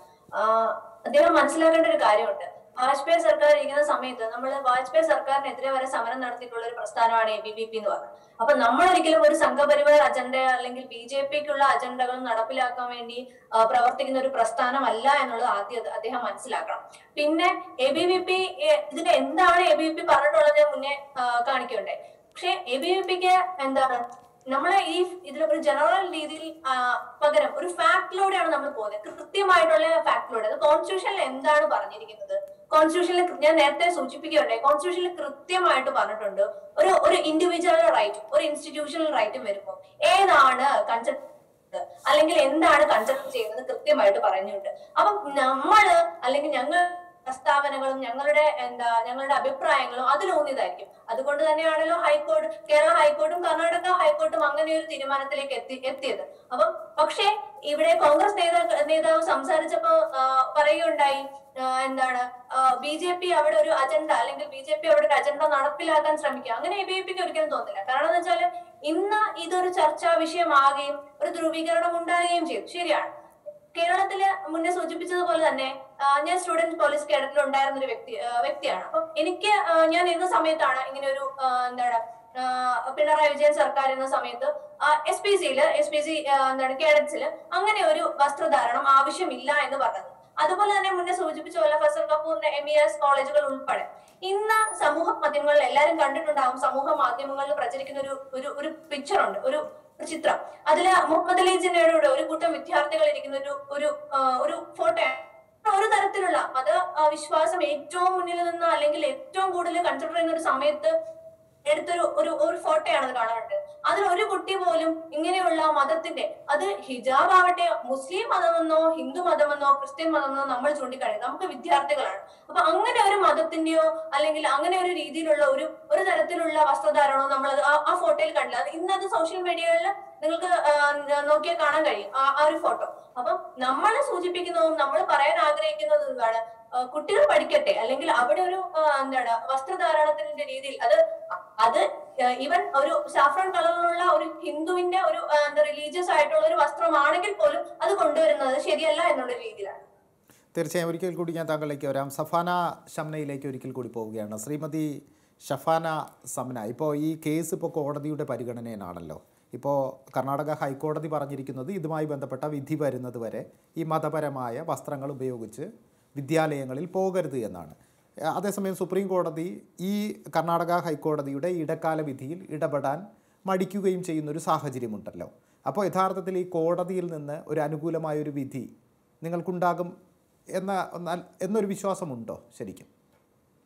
E: അദ്ദേഹം മനസ്സിലാക്കേണ്ട ഒരു കാര്യമുണ്ട്. വാജ്പേയി സർക്കാർ ഇരിക്കുന്ന സമയത്ത് നമ്മൾ വാജ്പേയി സർക്കാരിനെതിരെ വരെ സമരം നടത്തിയിട്ടുള്ള ഒരു പ്രസ്ഥാനമാണ് എ ബി വി പി എന്ന് പറയുന്നത്. അപ്പൊ നമ്മൾ ഒരിക്കലും ഒരു സംഘപരിവാർ അജണ്ട അല്ലെങ്കിൽ ബി ജെ പിക്കുള്ള അജണ്ടകൾ നടപ്പിലാക്കാൻ വേണ്ടി പ്രവർത്തിക്കുന്ന ഒരു പ്രസ്ഥാനമല്ല എന്നുള്ളത് ആദ്യം അദ്ദേഹം മനസ്സിലാക്കണം. പിന്നെ എ ബി വി പി ഇതിന് എന്താണ് എ ബി വി പി പറഞ്ഞിട്ടുള്ളത് ഞാൻ മുന്നേ കാണിക്കണ്ടേ. പക്ഷെ എ ബി വി പിക്ക് എന്താണ്, നമ്മളെ ഈ ഇതിലൊരു ജനറൽ രീതിയിൽ പകരം ഒരു ഫാക്ടിലൂടെയാണ് നമ്മൾ പോകുന്നത്, കൃത്യമായിട്ടുള്ള ഫാക്ടിലൂടെ. അത് കോൺസ്റ്റിറ്റ്യൂഷനിൽ എന്താണ് പറഞ്ഞിരിക്കുന്നത്? കോൺസ്റ്റിറ്റ്യൂഷനിൽ ഞാൻ നേരത്തെ സൂചിപ്പിക്കുകയുണ്ടായി, കോൺസ്റ്റിറ്റ്യൂഷനിൽ കൃത്യമായിട്ട് പറഞ്ഞിട്ടുണ്ട് ഒരു ഒരു ഇൻഡിവിജ്വൽ റൈറ്റും ഒരു ഇൻസ്റ്റിറ്റ്യൂഷണൽ റൈറ്റും വരുമ്പോൾ ഏതാണ് കൺസെപ്റ്റ് അല്ലെങ്കിൽ എന്താണ് കൺസെപ്റ്റ് ചെയ്യുന്നത് കൃത്യമായിട്ട് പറഞ്ഞിട്ടുണ്ട്. അപ്പം നമ്മള് അല്ലെങ്കിൽ ഞങ്ങൾ പ്രസ്താവനകളും ഞങ്ങളുടെ എന്താ ഞങ്ങളുടെ അഭിപ്രായങ്ങളും അതിലൂന്നിയതായിരിക്കും. അതുകൊണ്ട് തന്നെയാണല്ലോ ഹൈക്കോടതി, കേരള ഹൈക്കോർട്ടും കർണാടക ഹൈക്കോർട്ടും അങ്ങനെ ഒരു തീരുമാനത്തിലേക്ക് എത്തി എത്തിയത് അപ്പം പക്ഷേ ഇവിടെ കോൺഗ്രസ് നേതാവ് നേതാവ് സംസാരിച്ചപ്പോ പറയുകയുണ്ടായി, എന്താണ് ബി ജെ പി അവിടെ ഒരു അജണ്ട അല്ലെങ്കിൽ ബി ജെ പി അവിടെ ഒരു അജണ്ട നടപ്പിലാക്കാൻ ശ്രമിക്കുക. അങ്ങനെ എ ബി വി പിക്ക് ഒരിക്കലും തോന്നില്ല. കാരണം എന്ന് വെച്ചാല് ഇന്ന് ഇതൊരു ചർച്ചാ വിഷയമാകുകയും ഒരു ധ്രുവീകരണം ഉണ്ടാകുകയും ചെയ്തു. ശരിയാണ്, കേരളത്തില് മുന്നേ സൂചിപ്പിച്ചതുപോലെ തന്നെ ഞാൻ സ്റ്റുഡന്റ് പോലീസ് കേഡറ്റിൽ ഉണ്ടായിരുന്ന ഒരു വ്യക്തി വ്യക്തിയാണ്. അപ്പൊ എനിക്ക് ഞാൻ ഇരുന്ന സമയത്താണ് ഇങ്ങനെ ഒരു എന്താണ് പിണറായി വിജയൻ സർക്കാർ എന്ന സമയത്ത് എസ് പി സിയില് എസ് പി സി എന്താണ് കേഡറ്റ്സില് അങ്ങനെ ഒരു വസ്ത്രധാരണം ആവശ്യമില്ല എന്ന് പറഞ്ഞത്. അതുപോലെ തന്നെ മുന്നേ സൂചിപ്പിച്ച പോലെ ഫസൽ കപൂറിന്റെ എം ഇ എസ് കോളേജുകൾ ഉൾപ്പെടെ ഇന്ന് സമൂഹ മാധ്യമങ്ങളിൽ എല്ലാവരും കണ്ടിട്ടുണ്ടാവും. സമൂഹ മാധ്യമങ്ങളിൽ പ്രചരിക്കുന്ന ഒരു ഒരു ഒരു പിക്ചർ ഉണ്ട്, ഒരു ചിത്രം. അതില് മുഹമ്മദ് അലി ജിന്നയുടെ ഒരു കൂട്ടം വിദ്യാർത്ഥികൾ ഇരിക്കുന്ന ഒരു ഒരു ഒരു ഫോട്ടോ. ഒരു തരത്തിലുള്ള മത വിശ്വാസം ഏറ്റവും മുന്നിൽ നിന്ന് അല്ലെങ്കിൽ ഏറ്റവും കൂടുതൽ കൺസിഡർ ചെയ്യുന്ന ഒരു സമയത്ത് എടുത്തൊരു ഒരു ഒരു ഫോട്ടോയാണ് അത് കാണാറുണ്ട്. അതിൽ ഒരു കുട്ടി പോലും ഇങ്ങനെയുള്ള മതത്തിന്റെ, അത് ഹിജാബ് ആവട്ടെ, മുസ്ലിം മതമെന്നോ ഹിന്ദു മതമെന്നോ ക്രിസ്ത്യൻ മതമെന്നോ നമ്മൾ ചൂണ്ടിക്കാണിക്കും. നമുക്ക് വിദ്യാർത്ഥികളാണ്. അപ്പൊ അങ്ങനെ ഒരു മതത്തിന്റെയോ അല്ലെങ്കിൽ അങ്ങനെ ഒരു രീതിയിലുള്ള ഒരു ഒരു തരത്തിലുള്ള വസ്ത്രധാരണോ നമ്മൾ ആ ഫോട്ടോയിൽ കണ്ടില്ല. അത് ഇന്നത് സോഷ്യൽ മീഡിയകളിൽ നിങ്ങൾക്ക് നോക്കിയാൽ കാണാൻ കഴിയും ആ ഒരു ഫോട്ടോ. അപ്പം നമ്മൾ സൂചിപ്പിക്കുന്നതും നമ്മൾ പറയാൻ ആഗ്രഹിക്കുന്നതും എന്താണ്, കുട്ടികൾ പഠിക്കട്ടെ, അല്ലെങ്കിൽ അവിടെ ഒരു എന്താണ് വസ്ത്രധാരണത്തിന്റെ രീതിയിൽ അത് അത് ഈവൻ ഒരു സാഫ്രോൺ കളറിലുള്ള ഒരു ഹിന്ദുവിന്റെ ഒരു എന്താ റിലീജിയസ് ആയിട്ടുള്ള ഒരു വസ്ത്രമാണെങ്കിൽ പോലും അത് കൊണ്ടുവരുന്നത് ശരിയല്ല എന്നുള്ള രീതിയിലാണ്.
A: തീർച്ചയായും ഒരിക്കൽ കൂടി ഞാൻ താങ്കളിലേക്ക് വരാം. സഫാന ഷംനയിലേക്ക് ഒരിക്കൽ കൂടി പോവുകയാണ്. ശ്രീമതി ഷഫാന സമന, ഇപ്പോൾ ഈ കേസ് ഇപ്പോൾ കോടതിയുടെ പരിഗണനയിലാണല്ലോ. ഇപ്പോൾ കർണാടക ഹൈക്കോടതി പറഞ്ഞിരിക്കുന്നത് ഇതുമായി ബന്ധപ്പെട്ട വിധി വരുന്നത് വരെ ഈ മതപരമായ വസ്ത്രങ്ങൾ ഉപയോഗിച്ച് വിദ്യാലയങ്ങളിൽ പോകരുത് എന്നാണ്. അതേസമയം സുപ്രീം കോടതി ഈ കർണാടക ഹൈക്കോടതിയുടെ ഇടക്കാല വിധിയിൽ ഇടപെടാൻ മടിക്കുകയും ചെയ്യുന്നൊരു സാഹചര്യമുണ്ടല്ലോ. അപ്പോൾ യഥാർത്ഥത്തിൽ ഈ കോടതിയിൽ നിന്ന് ഒരു അനുകൂലമായൊരു വിധി നിങ്ങൾക്കുണ്ടാകും എന്ന എന്നൊരു വിശ്വാസമുണ്ടോ ശരിക്കും?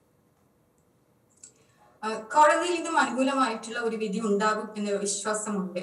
D: കോടതിയിൽ നിന്നും അനുകൂലമായിട്ടുള്ള ഒരു വിധി ഉണ്ടാകും എന്ന വിശ്വാസമുണ്ട്.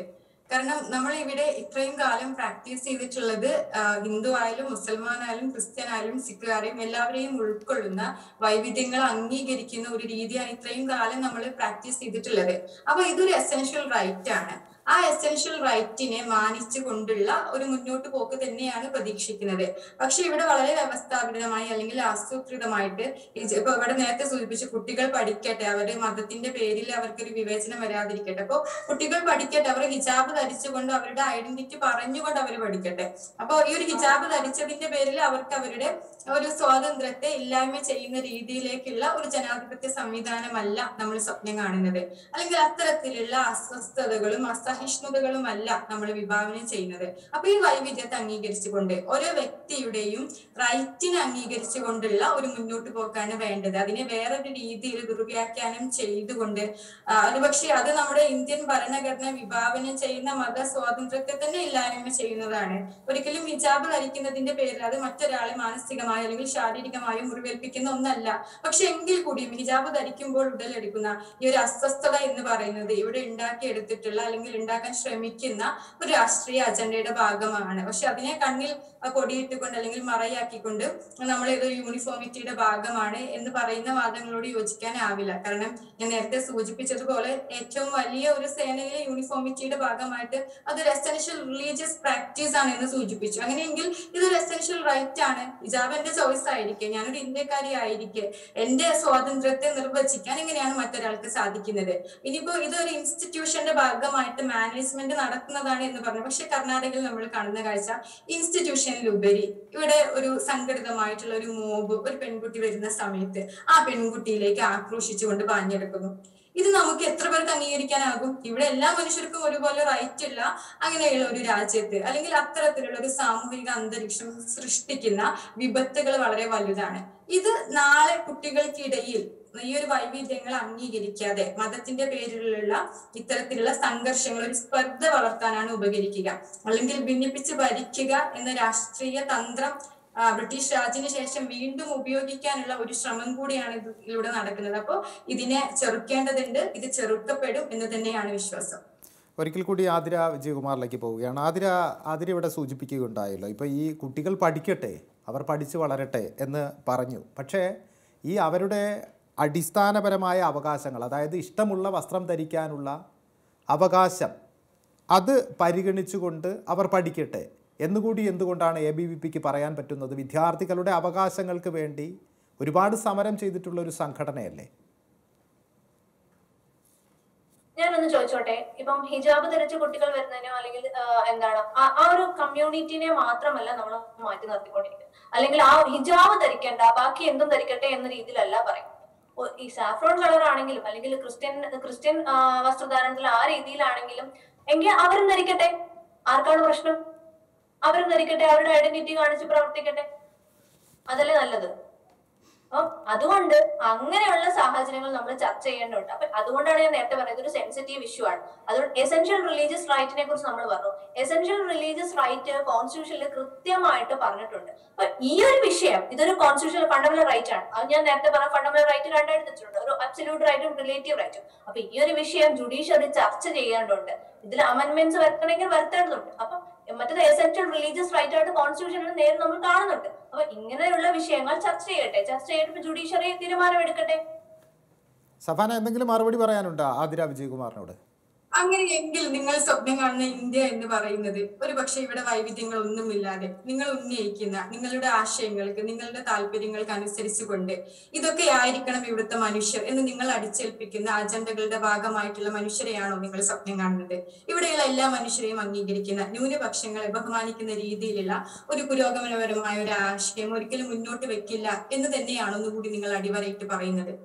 D: കാരണം നമ്മൾ ഇവിടെ ഇത്രയും കാലം പ്രാക്ടീസ് ചെയ്തിട്ടുള്ളത് ഹിന്ദു ആയാലും മുസൽമാൻ ആയാലും ക്രിസ്ത്യൻ ആയാലും സിഖുകാരെയും എല്ലാവരെയും ഉൾക്കൊള്ളുന്ന വൈവിധ്യങ്ങൾ അംഗീകരിക്കുന്ന ഒരു രീതിയാണ് ഇത്രയും കാലം നമ്മൾ പ്രാക്ടീസ് ചെയ്തിട്ടുള്ളത്. അപ്പൊ ഇതൊരു എസെൻഷ്യൽ റൈറ്റ് ആണ്. ആ എസെൻഷ്യൽ റൈറ്റിനെ മാനിച്ചു കൊണ്ടുള്ള ഒരു മുന്നോട്ട് പോക്ക് തന്നെയാണ് പ്രതീക്ഷിക്കുന്നത്. പക്ഷെ ഇവിടെ വളരെ വ്യവസ്ഥാപിതമായി അല്ലെങ്കിൽ ആസൂത്രിതമായിട്ട് ഇപ്പൊ ഇവിടെ നേരത്തെ സൂചിപ്പിച്ചു കുട്ടികൾ പഠിക്കട്ടെ, അവരുടെ മതത്തിന്റെ പേരിൽ അവർക്കൊരു വിവേചനം വരാതിരിക്കട്ടെ. അപ്പൊ കുട്ടികൾ പഠിക്കട്ടെ, അവർ ഹിജാബ് ധരിച്ചുകൊണ്ട് അവരുടെ ഐഡന്റിറ്റി പറഞ്ഞുകൊണ്ട് അവർ പഠിക്കട്ടെ. അപ്പൊ ഈ ഒരു ഹിജാബ് ധരിച്ചതിന്റെ പേരിൽ അവർക്ക് അവരുടെ ഒരു സ്വാതന്ത്ര്യത്തെ ഇല്ലായ്മ ചെയ്യുന്ന രീതിയിലേക്കുള്ള ഒരു ജനാധിപത്യ സംവിധാനമല്ല നമ്മൾ സ്വപ്നം കാണുന്നത്. അല്ലെങ്കിൽ അത്തരത്തിലുള്ള അസ്വസ്ഥതകളും അസഹിഷ്ണുതകളുമല്ല നമ്മൾ വിഭാവനം ചെയ്യുന്നത്. അപ്പൊ ഈ വൈവിധ്യത്തെ അംഗീകരിച്ചുകൊണ്ട് ഓരോ വ്യക്തിയുടെയും റൈറ്റിനെ അംഗീകരിച്ചുകൊണ്ടുള്ള ഒരു മുന്നോട്ട് പോക്കാണ് വേണ്ടത്. അതിനെ വേറൊരു രീതിയിൽ ദുർവ്യാഖ്യാനം ചെയ്തുകൊണ്ട് ഒരുപക്ഷെ അത് നമ്മുടെ ഇന്ത്യൻ ഭരണഘടന വിഭാവനം ചെയ്യുന്ന മത സ്വാതന്ത്ര്യത്തെ തന്നെ ഇല്ലായ്മ ചെയ്യുന്നതാണ്. ഒരിക്കലും ഹിജാബ് ധരിക്കുന്നതിന്റെ പേരിൽ അത് മറ്റൊരാളെ മാനസികമായി അല്ലെങ്കിൽ ശാരീരികമായി മുറിവേൽപ്പിക്കുന്ന ഒന്നല്ല. പക്ഷെ എങ്കിൽ കൂടിയും ഹിജാബ് ധരിക്കുമ്പോൾ ഉടലെടുക്കുന്ന ഈ ഒരു അസ്വസ്ഥത എന്ന് പറയുന്നത് ഇവിടെ ഉണ്ടാക്കിയെടുത്തിട്ടുള്ള അല്ലെങ്കിൽ ഉണ്ടാക്കാൻ ശ്രമിക്കുന്ന ഒരു രാഷ്ട്രീയ അജണ്ടയുടെ ഭാഗമാണ്. പക്ഷെ അതിനെ കണ്ണിൽ കൊടിയിട്ടുകൊണ്ട് അല്ലെങ്കിൽ മറയാക്കിക്കൊണ്ട് നമ്മൾ ഇത് യൂണിഫോമിറ്റിയുടെ ഭാഗമാണ് എന്ന് പറയുന്ന വാദങ്ങളോട് യോജിക്കാനാവില്ല. കാരണം ഞാൻ നേരത്തെ സൂചിപ്പിച്ചതുപോലെ ഏറ്റവും വലിയ ഒരു സേനയിലെ യൂണിഫോമിറ്റിയുടെ ഭാഗമായിട്ട് അതൊരു എസെൻഷ്യൽ റിലീജിയസ് പ്രാക്ടീസ് ആണ് എന്ന് സൂചിപ്പിച്ചു. അങ്ങനെയെങ്കിൽ ഇതൊരു എസെൻഷ്യൽ റൈറ്റ് ആണ്. ഹിജാബ് എന്റെ ചോയ്സ് ആയിരിക്കെ, ഞാനൊരു ഇന്ത്യക്കാരി ആയിരിക്കെ എന്റെ സ്വാതന്ത്ര്യത്തെ നിർവചിക്കാൻ എങ്ങനെയാണ് മറ്റൊരാൾക്ക് സാധിക്കുന്നത്? ഇനിയിപ്പോ ഇതൊരു ഇൻസ്റ്റിറ്റ്യൂഷന്റെ ഭാഗമായിട്ട് മാനേജ്മെന്റ് നടത്തുന്നതാണ് എന്ന് പറഞ്ഞു. പക്ഷെ കർണാടകയിൽ നമ്മൾ കാണുന്ന കാഴ്ച ഇൻസ്റ്റിറ്റ്യൂഷനിലുപരി ഇവിടെ ഒരു സംഘടിതമായിട്ടുള്ള ഒരു മോബ് ഒരു പെൺകുട്ടി വരുന്ന സമയത്ത് ആ പെൺകുട്ടിയിലേക്ക് ആക്രോശിച്ചുകൊണ്ട് പാഞ്ഞെടുക്കുന്നു. ഇത് നമുക്ക് എത്ര പേർക്ക് അംഗീകരിക്കാനാകും? ഇവിടെ എല്ലാ മനുഷ്യർക്കും ഒരുപോലെ റൈറ്റ് ഇല്ല അങ്ങനെയുള്ള ഒരു രാജ്യത്ത് അല്ലെങ്കിൽ അത്തരത്തിലുള്ള ഒരു സാമൂഹിക അന്തരീക്ഷം സൃഷ്ടിക്കുന്ന വിപത്തുകൾ വളരെ വലുതാണ്. ഇത് നാളെ കുട്ടികൾക്കിടയിൽ ഈ ഒരു വൈവിധ്യങ്ങൾ അംഗീകരിക്കാതെ മതത്തിന്റെ പേരിലുള്ള ഇത്തരത്തിലുള്ള സംഘർഷങ്ങൾ ഒരു സ്പർദ്ധ വളർത്താനാണ് ഉപകരിക്കുക. അല്ലെങ്കിൽ ഭിന്നിപ്പിച്ച് ഭരിക്കുക എന്ന രാഷ്ട്രീയ തന്ത്രം ബ്രിട്ടീഷ് രാജിന് ശേഷം വീണ്ടും ഉപയോഗിക്കാനുള്ള ഒരു ശ്രമം കൂടിയാണ് ഇതിലൂടെ നടക്കുന്നത്. അപ്പോൾ ഇതിനെ ചെറുക്കേണ്ടതുണ്ട്, ഇത് ചെറുക്കപ്പെടും എന്ന് തന്നെയാണ് വിശ്വാസം.
A: ഒരിക്കൽ കൂടി ആതിര വിജയകുമാറിലേക്ക് പോവുകയാണ്. ആതിര ആതിര ഇവിടെ സൂചിപ്പിക്കുകയുണ്ടായല്ലോ, ഇപ്പോൾ ഈ കുട്ടികൾ പഠിക്കട്ടെ, അവർ പഠിച്ചു വളരട്ടെ എന്ന് പറഞ്ഞു. പക്ഷേ ഈ അവരുടെ അടിസ്ഥാനപരമായ അവകാശങ്ങൾ, അതായത് ഇഷ്ടമുള്ള വസ്ത്രം ധരിക്കാനുള്ള അവകാശം, അത് പരിഗണിച്ചുകൊണ്ട് അവർ പഠിക്കട്ടെ എന്നുകൂടി എന്തുകൊണ്ടാണ് എ ബി വി പിക്ക് പറയാൻ പറ്റുന്നത്? വിദ്യാർത്ഥികളുടെ അവകാശങ്ങൾക്ക് വേണ്ടി ഒരുപാട് സമരം ചെയ്തിട്ടുള്ള ഒരു സംഘടനയല്ലേ?
E: ഞാനൊന്ന് ചോദിച്ചോട്ടെ, ഇപ്പം ഹിജാബ് ധരിച്ച കുട്ടികൾ വരുന്നതിനോ അല്ലെങ്കിൽ എന്താണ് ആ ഒരു കമ്മ്യൂണിറ്റിനെ മാത്രമല്ല നമ്മൾ മാറ്റി നിർത്തിക്കൊണ്ടിരിക്കുന്നത്. അല്ലെങ്കിൽ ആ ഹിജാബ് ധരിക്കേണ്ട ബാക്കി എന്തും ധരിക്കട്ടെ എന്ന രീതിയിലല്ല പറയും. ഈ സാഫ്രോൺ കളർ ആണെങ്കിലും അല്ലെങ്കിൽ ക്രിസ്ത്യൻ ക്രിസ്ത്യൻ വസ്ത്രധാരണത്തിൽ ആ രീതിയിലാണെങ്കിലും എങ്കിൽ അവരും ധരിക്കട്ടെ, ആർക്കാണ് പ്രശ്നം? അവരും ധരിക്കട്ടെ, അവരുടെ ഐഡന്റിറ്റി കാണിച്ച് പ്രവർത്തിക്കട്ടെ, അതല്ലേ നല്ലത്. അപ്പം അതുകൊണ്ട് അങ്ങനെയുള്ള സാഹചര്യങ്ങൾ നമ്മൾ ചർച്ച ചെയ്യേണ്ടതുണ്ട്. അപ്പൊ അതുകൊണ്ടാണ് ഞാൻ നേരത്തെ പറഞ്ഞത് ഒരു സെൻസിറ്റീവ് ഇഷ്യൂ ആണ്. അതുകൊണ്ട് എസെൻഷ്യൽ റിലീജിയസ് റൈറ്റിനെ കുറിച്ച് നമ്മൾ പറഞ്ഞു. എസെൻഷ്യൽ റിലീജിയസ് റൈറ്റ് കോൺസ്റ്റിറ്റ്യൂഷനിൽ കൃത്യമായിട്ട് പറഞ്ഞിട്ടുണ്ട്. അപ്പൊ ഈ ഒരു വിഷയം ഇതൊരു കോൺസ്റ്റിറ്റ്യൂഷണൽ ഫണ്ടമെന്റൽ റൈറ്റ് ആണ്. അത് ഞാൻ നേരത്തെ പറഞ്ഞ ഫണ്ടമെന്റൽ റൈറ്റ് രണ്ടെടുത്തിട്ടുണ്ട്, ഒരു അബ്സല്യൂട്ട് റൈറ്റും റിലേറ്റീവ് റൈറ്റും. അപ്പൊ ഈ ഒരു വിഷയം ജുഡീഷ്യറി ചർച്ച ചെയ്യേണ്ടതുണ്ട്. ഇതിൽ അമെന്റ്മെന്റ്സ് വരുത്തണമെങ്കിൽ വരുത്തേണ്ടതുണ്ട്. അപ്പൊ മറ്റേത് എസെൻഷ്യൽ റിലീജിയസ് റൈറ്റ് ആയിട്ട് കോൺസ്റ്റിറ്റ്യൂഷനിൽ നേരെ നമ്മൾ കാണുന്നുണ്ട്. അപ്പൊ ഇങ്ങനെയുള്ള വിഷയങ്ങൾ ചർച്ച ചെയ്യട്ടെ, ചർച്ച ചെയ്തിട്ട് ജുഡീഷ്യറി തീരുമാനം എടുക്കട്ടെ.
A: സഫാന, എന്തെങ്കിലും മറുപടി പറയാനുണ്ടോ ആതിര വിജയകുമാറിനോട്?
D: അങ്ങനെയെങ്കിൽ നിങ്ങൾ സ്വപ്നം കാണുന്ന ഇന്ത്യ എന്ന് പറയുന്നത് ഒരു പക്ഷെ ഇവിടെ വൈവിധ്യങ്ങൾ ഒന്നുമില്ലാതെ നിങ്ങൾ ഉന്നയിക്കുന്ന നിങ്ങളുടെ ആശയങ്ങൾക്ക് നിങ്ങളുടെ താല്പര്യങ്ങൾക്ക് അനുസരിച്ചുകൊണ്ട് ഇതൊക്കെ ആയിരിക്കണം ഇവിടുത്തെ മനുഷ്യർ എന്ന് നിങ്ങൾ അടിച്ചേൽപ്പിക്കുന്ന അജണ്ടകളുടെ ഭാഗമായിട്ടുള്ള മനുഷ്യരെയാണോ നിങ്ങൾ സ്വപ്നം കാണുന്നത്? ഇവിടെയുള്ള എല്ലാ മനുഷ്യരെയും അംഗീകരിക്കുന്ന ന്യൂനപക്ഷങ്ങളെ ബഹുമാനിക്കുന്ന രീതിയിലുള്ള ഒരു പുരോഗമനപരമായ ഒരു ആശയം ഒരിക്കലും മുന്നോട്ട് വെക്കില്ല എന്ന് തന്നെയാണോ ഒന്നുകൂടി നിങ്ങൾ അടിവരയിട്ട് പറയുന്നത്?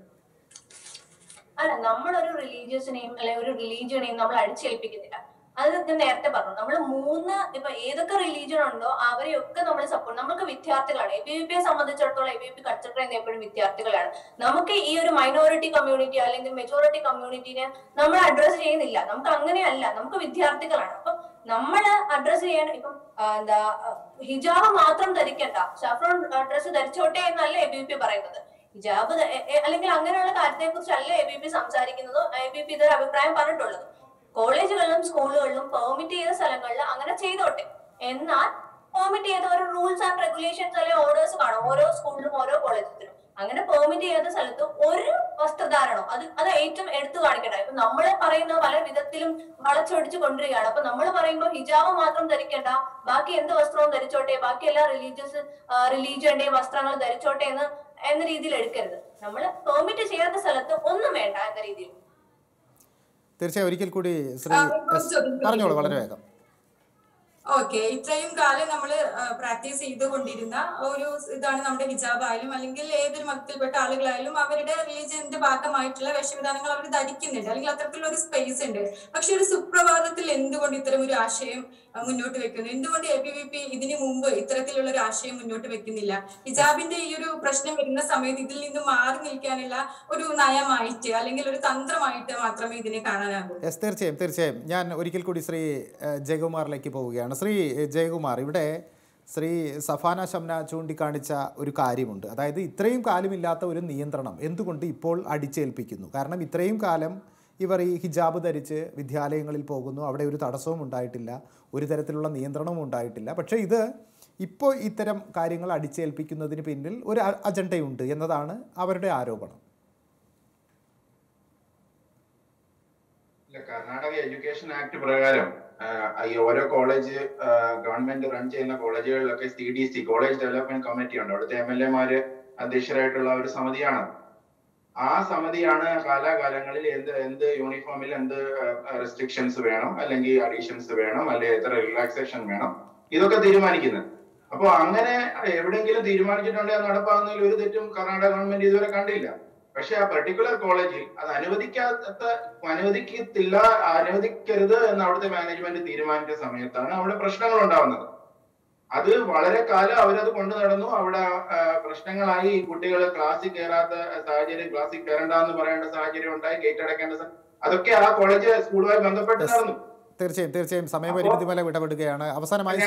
E: അല്ല, നമ്മളൊരു റിലീജിയസിനെയും അല്ലെ ഒരു റിലീജിയനെയും നമ്മൾ അടിച്ചേൽപ്പിക്കുന്നില്ല. അത് ഞാൻ നേരത്തെ പറഞ്ഞു. നമ്മൾ മൂന്ന് ഇപ്പൊ ഏതൊക്കെ റിലീജിയൻ ഉണ്ടോ അവരെയൊക്കെ നമ്മൾ സപ്പോർട്ട്. നമുക്ക് വിദ്യാർത്ഥികളാണ്. എ ബി വി പിയെ സംബന്ധിച്ചിടത്തോളം A B V P consider ചെയ്യുന്ന എപ്പോഴും വിദ്യാർത്ഥികളാണ്. നമുക്ക് ഈ ഒരു മൈനോറിറ്റി കമ്മ്യൂണിറ്റി അല്ലെങ്കിൽ മെജോറിറ്റി കമ്മ്യൂണിറ്റിനെ നമ്മൾ അഡ്രസ് ചെയ്യുന്നില്ല. നമുക്ക് അങ്ങനെയല്ല, നമുക്ക് വിദ്യാർത്ഥികളാണ്. അപ്പൊ നമ്മൾ അഡ്രസ് ചെയ്യേണ്ട ഇപ്പം എന്താ ഹിജാബ് മാത്രം ധരിക്കണ്ട, സാഫ്രോൺ ഡ്രസ് ധരിച്ചോട്ടെ എന്നല്ല എ ബി വി പി പറയുന്നത്. ഹിജാബ് അല്ലെങ്കിൽ അങ്ങനെയുള്ള കാര്യത്തെ കുറിച്ചല്ല എ ബി പി സംസാരിക്കുന്നതോ എ ബി പി ഇതൊരു അഭിപ്രായം പറഞ്ഞിട്ടുള്ളത്. കോളേജുകളിലും സ്കൂളുകളിലും പെർമിറ്റ് ചെയ്ത സ്ഥലങ്ങളിൽ അങ്ങനെ ചെയ്തോട്ടെ. എന്നാൽ പെർമിറ്റ് ചെയ്ത ഒരു റൂൾസ് ആൻഡ് റെഗുലേഷൻസ് അല്ലെങ്കിൽ ഓർഡേഴ്സ് കാണും ഓരോ സ്കൂളിലും ഓരോ കോളേജിലും. അങ്ങനെ പെർമിറ്റ് ചെയ്യാത്ത സ്ഥലത്ത് ഒരു വസ്ത്രധാരണം അത് അത് ഏറ്റവും എടുത്തു കാണിക്കട്ടെ. ഇപ്പൊ നമ്മൾ പറയുന്ന പല വിധത്തിലും വളച്ചൊടിച്ച് കൊണ്ടുവരികയാണ്. അപ്പൊ നമ്മൾ പറയുമ്പോൾ ഹിജാബ് മാത്രം ധരിക്കേണ്ട, ബാക്കി എന്ത് വസ്ത്രവും ധരിച്ചോട്ടെ, ബാക്കി എല്ലാ റിലീജിയസ് റിലീജിയന്റെയും വസ്ത്രങ്ങൾ ധരിച്ചോട്ടെ എന്ന് എന്ന രീതിയിൽ എടുക്കരുത്. നമ്മൾ പെർമിറ്റ് ചെയ്യാത്ത സ്ഥലത്ത് ഒന്നും വേണ്ട എന്ന രീതിയിൽ.
A: തീർച്ചയായും ഒരിക്കൽ കൂടി ശ്രീ പറഞ്ഞോളൂ വളരെ വേഗം.
D: ഓക്കെ, ഇത്രയും കാലം നമ്മൾ പ്രാക്ടീസ് ചെയ്തുകൊണ്ടിരുന്ന ഒരു ഇതാണ് നമ്മുടെ ഹിജാബ് ആയാലും അല്ലെങ്കിൽ ഏതൊരു മതത്തിൽപ്പെട്ട ആളുകളായാലും അവരുടെ റിലീജിയന്റെ ഭാഗമായിട്ടുള്ള വേഷവിധാനങ്ങൾ അവർ ധരിക്കുന്നുണ്ട്, അല്ലെങ്കിൽ അത്തരത്തിലുള്ള ഒരു സ്പേസ് ഉണ്ട്. പക്ഷെ ഒരു സുപ്രഭാതത്തിൽ എന്തുകൊണ്ട് ഇത്തരം ഒരു ആശയം മുന്നോട്ട് വെക്കുന്നു? എന്തുകൊണ്ട് എ ബി വി പി ഇതിനു മുമ്പ് ഇത്തരത്തിലുള്ള ഒരു ആശയം മുന്നോട്ട് വെക്കുന്നില്ല? ഹിജാബിന്റെ ഈ ഒരു പ്രശ്നം വരുന്ന സമയത്ത് ഇതിൽ നിന്ന് മാറി നിൽക്കാനുള്ള ഒരു നയമായിട്ട് അല്ലെങ്കിൽ ഒരു തന്ത്രമായിട്ട് മാത്രമേ ഇതിനെ കാണാനാകൂ.
A: യെസ്, തീർച്ചയായും തീർച്ചയായും ഞാൻ ഒരിക്കൽ കൂടി ശ്രീ ജയകുമാറിലേക്ക് പോവുകയാണ്. ശ്രീ ജയകുമാർ, ഇവിടെ ശ്രീ സഫാന ഷംന ചൂണ്ടിക്കാണിച്ച ഒരു കാര്യമുണ്ട്. അതായത് ഇത്രയും കാലമില്ലാത്ത ഒരു നിയന്ത്രണം എന്തുകൊണ്ട് ഇപ്പോൾ അടിച്ചേൽപ്പിക്കുന്നു? കാരണം ഇത്രയും കാലം ഇവർ ഈ ഹിജാബ് ധരിച്ച് വിദ്യാലയങ്ങളിൽ പോകുന്നു, അവിടെ ഒരു തടസ്സവും ഉണ്ടായിട്ടില്ല, ഒരു തരത്തിലുള്ള നിയന്ത്രണവും ഉണ്ടായിട്ടില്ല. പക്ഷേ ഇത് ഇപ്പോൾ ഇത്തരം കാര്യങ്ങൾ അടിച്ചേൽപ്പിക്കുന്നതിന് പിന്നിൽ ഒരു അജണ്ടയുണ്ട് എന്നതാണ് അവരുടെ ആരോപണം.
C: കർണാടക എഡ്യൂക്കേഷൻ ആക്ട് പ്രകാരം ഈ ഓരോ കോളേജ് ഗവൺമെന്റ് റൺ ചെയ്യുന്ന കോളേജുകളിലൊക്കെ C D C college development committee ഉണ്ട്. അവിടുത്തെ എം എൽ എമാര് അധ്യക്ഷരായിട്ടുള്ള ഒരു സമിതിയാണ്. ആ സമിതിയാണ് കാലാകാലങ്ങളിൽ എന്ത് എന്ത് യൂണിഫോമിൽ എന്ത് റെസ്ട്രിക്ഷൻസ് വേണം, അല്ലെങ്കിൽ അഡീഷൻസ് വേണം, അല്ലെങ്കിൽ എത്ര റിലാക്സേഷൻ വേണം, ഇതൊക്കെ തീരുമാനിക്കുന്നത്. അപ്പൊ അങ്ങനെ എവിടെയെങ്കിലും തീരുമാനിച്ചിട്ടുണ്ടെങ്കിൽ നടപ്പാകുന്നതിൽ ഒരു തെറ്റും കർണാടക ഗവൺമെന്റ് ഇതുവരെ കണ്ടില്ല. പക്ഷെ ആ പെർട്ടിക്കുലർ കോളേജിൽ അത് അനുവദിക്കാത്ത അനുവദിക്കത്തില്ല അനുവദിക്കരുത് എന്ന് അവിടുത്തെ മാനേജ്മെന്റ് തീരുമാനിച്ച സമയത്താണ് അവിടെ പ്രശ്നങ്ങൾ ഉണ്ടാവുന്നത്. അത് വളരെ കാലം അവരത് കൊണ്ടു നടന്നു. അവിടെ പ്രശ്നങ്ങളായി, കുട്ടികൾ ക്ലാസ്സിൽ കയറാത്ത സാഹചര്യം, ക്ലാസ്സിൽ കയറണ്ട എന്ന് പറയേണ്ട സാഹചര്യം ഉണ്ടായി, ഗേറ്റ് അടയ്ക്കേണ്ട, അതൊക്കെ ആ കോളേജ് സ്കൂളുമായി ബന്ധപ്പെട്ട് നടന്നു.
A: തീർച്ചയായും തീർച്ചയായും സമയപരിമിതി മൂലം ഇടപെടുകയാണ്. അവസാനമായി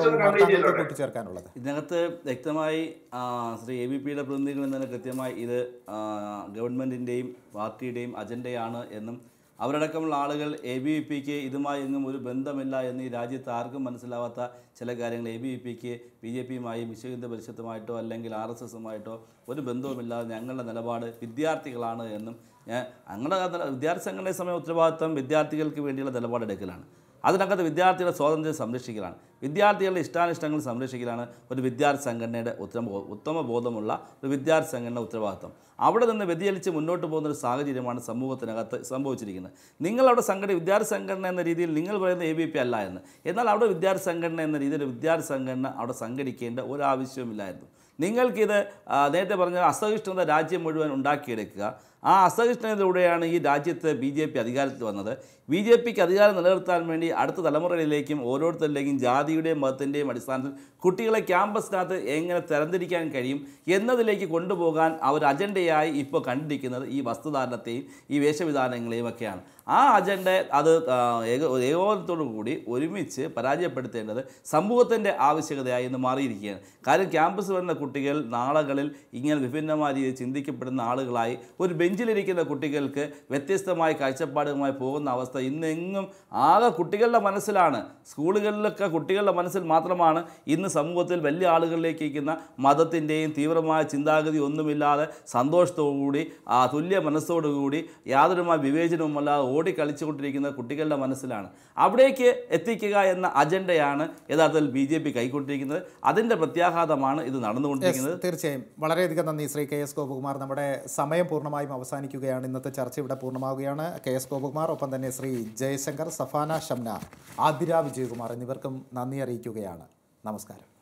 A: കൂട്ടിച്ചേർക്കാനുള്ളത്
B: ഇതിനകത്ത് വ്യക്തമായി ശ്രീ എ ബി പിയുടെ പ്രതിനിധികൾ തന്നെ കൃത്യമായി ഇത് ഗവൺമെൻറ്റിൻ്റെയും പാർട്ടിയുടെയും അജണ്ടയാണ് എന്നും അവരടക്കമുള്ള ആളുകൾ എ ബി വി പിക്ക് ഇതുമായി എങ്ങും ഒരു ബന്ധമില്ല എന്ന് ഈ രാജ്യത്ത് ആർക്കും മനസ്സിലാവാത്ത ചില കാര്യങ്ങൾ എ ബി വി പിക്ക് ബി ജെ പിയുമായും വിശ്വ ഹിന്ദു പരിഷത്തുമായിട്ടോ അല്ലെങ്കിൽ ആർ എസ് എസുമായിട്ടോ ഒരു ബന്ധവുമില്ലാതെ ഞങ്ങളുടെ നിലപാട് വിദ്യാർത്ഥികളാണ് എന്നും ഞാൻ ഞങ്ങളുടെ വിദ്യാർത്ഥി സംഘടനയെ സമയം ഉത്തരവാദിത്വം വിദ്യാർത്ഥികൾക്ക് വേണ്ടിയുള്ള നിലപാടെടുക്കലാണ്. അതിനകത്ത് വിദ്യാർത്ഥികളുടെ സ്വാതന്ത്ര്യം സംരക്ഷിക്കലാണ്, വിദ്യാർത്ഥികളുടെ ഇഷ്ടാനിഷ്ടങ്ങൾ സംരക്ഷിക്കലാണ് ഒരു വിദ്യാർത്ഥി സംഘടനയുടെ ഉത്തമ ഉത്തമ ബോധമുള്ള ഒരു വിദ്യാർത്ഥി സംഘടന ഉത്തരവാദിത്വം. അവിടെ നിന്ന് വ്യതിചലിച്ച് മുന്നോട്ട് പോകുന്ന ഒരു സാഹചര്യമാണ് സമൂഹത്തിനകത്ത് സംഭവിച്ചിരിക്കുന്നത്. നിങ്ങളവിടെ സംഘടന വിദ്യാർത്ഥി സംഘടന എന്ന രീതിയിൽ നിങ്ങൾ പറയുന്ന എ ബി പി അല്ല എന്ന്, എന്നാൽ അവിടെ വിദ്യാർത്ഥി സംഘടന എന്ന രീതിയിൽ വിദ്യാർത്ഥി സംഘടന അവിടെ സംഘടിക്കേണ്ട ഒരാവശ്യവുമില്ലായിരുന്നു. നിങ്ങൾക്കിത് നേരത്തെ പറഞ്ഞ അസഹിഷ്ണുത രാജ്യം മുഴുവൻ ഉണ്ടാക്കിയെടുക്കുക. ആ അസഹിഷ്ണുതയിലൂടെയാണ് ഈ രാജ്യത്ത് ബി ജെ പി അധികാരത്തിൽ വന്നത്. ബി ജെ പിക്ക് അധികാരം നിലനിർത്താൻ വേണ്ടി അടുത്ത തലമുറയിലേക്കും ഓരോരുത്തരിലേക്കും ജാതിയുടെയും മതത്തിൻ്റെയും അടിസ്ഥാനത്തിൽ കുട്ടികളെ ക്യാമ്പസിനകത്ത് എങ്ങനെ തരംതിരിക്കാൻ കഴിയും എന്നതിലേക്ക് കൊണ്ടുപോകാൻ അവർ അജണ്ടയായി ഇപ്പോൾ കണ്ടിരിക്കുന്നത് ഈ വസ്ത്രധാരണത്തെയും ഈ വേഷവിധാനങ്ങളെയും ഒക്കെയാണ്. ആ അജണ്ട അത് ഏക ഏകോപനത്തോടു കൂടി ഒരുമിച്ച് പരാജയപ്പെടുത്തേണ്ടത് സമൂഹത്തിൻ്റെ ആവശ്യകതയായി ഇന്ന് മാറിയിരിക്കുകയാണ്. കാര്യം ക്യാമ്പസ് വരുന്ന കുട്ടികൾ നാളുകളിൽ ഇങ്ങനെ വിഭിന്നമായ രീതിയിൽ ചിന്തിക്കപ്പെടുന്ന ആളുകളായി ഒരു ബെഞ്ചിലിരിക്കുന്ന കുട്ടികൾക്ക് വ്യത്യസ്തമായ കാഴ്ചപ്പാടുമായി പോകുന്ന അവസ്ഥ ഇന്നെങ്ങും ആകെ കുട്ടികളുടെ മനസ്സിലാണ്. സ്കൂളുകളിലൊക്കെ കുട്ടികളുടെ മനസ്സിൽ മാത്രമാണ് ഇന്ന് സമൂഹത്തിൽ വലിയ ആളുകളിലേക്ക് ഇരിക്കുന്ന മതത്തിൻ്റെയും തീവ്രമായ ചിന്താഗതി ഒന്നുമില്ലാതെ സന്തോഷത്തോടുകൂടി ആ തുല്യ മനസ്സോടുകൂടി യാതൊരുമായ വിവേചനവുമല്ലാതെ ഓടിക്കളിച്ചുകൊണ്ടിരിക്കുന്ന കുട്ടികളുടെ മനസ്സിലാണ്. അവിടേക്ക് എത്തിക്കുക എന്ന അജണ്ടയാണ് യഥാർത്ഥത്തിൽ ബി ജെ പി കൈക്കൊണ്ടിരിക്കുന്നത്. അതിൻ്റെ പ്രത്യാഘാതമാണ് ഇത് നടന്നുകൊണ്ടിരിക്കുന്നത്.
A: തീർച്ചയായും വളരെയധികം നന്ദി ശ്രീ കെ എസ് ഗോപകുമാർ. നമ്മുടെ സമയം പൂർണ്ണമായും അവസാനിക്കുകയാണ്. ഇന്നത്തെ ചർച്ച ഇവിടെ പൂർണ്ണമാവുകയാണ്. കെ എസ് ഗോപകുമാർ, ഒപ്പം തന്നെ ശ്രീ ജയശങ്കർ, സഫാന ഷംന, ആതിര വിജയകുമാർ എന്നിവർക്കും നന്ദി അറിയിക്കുകയാണ്. നമസ്കാരം.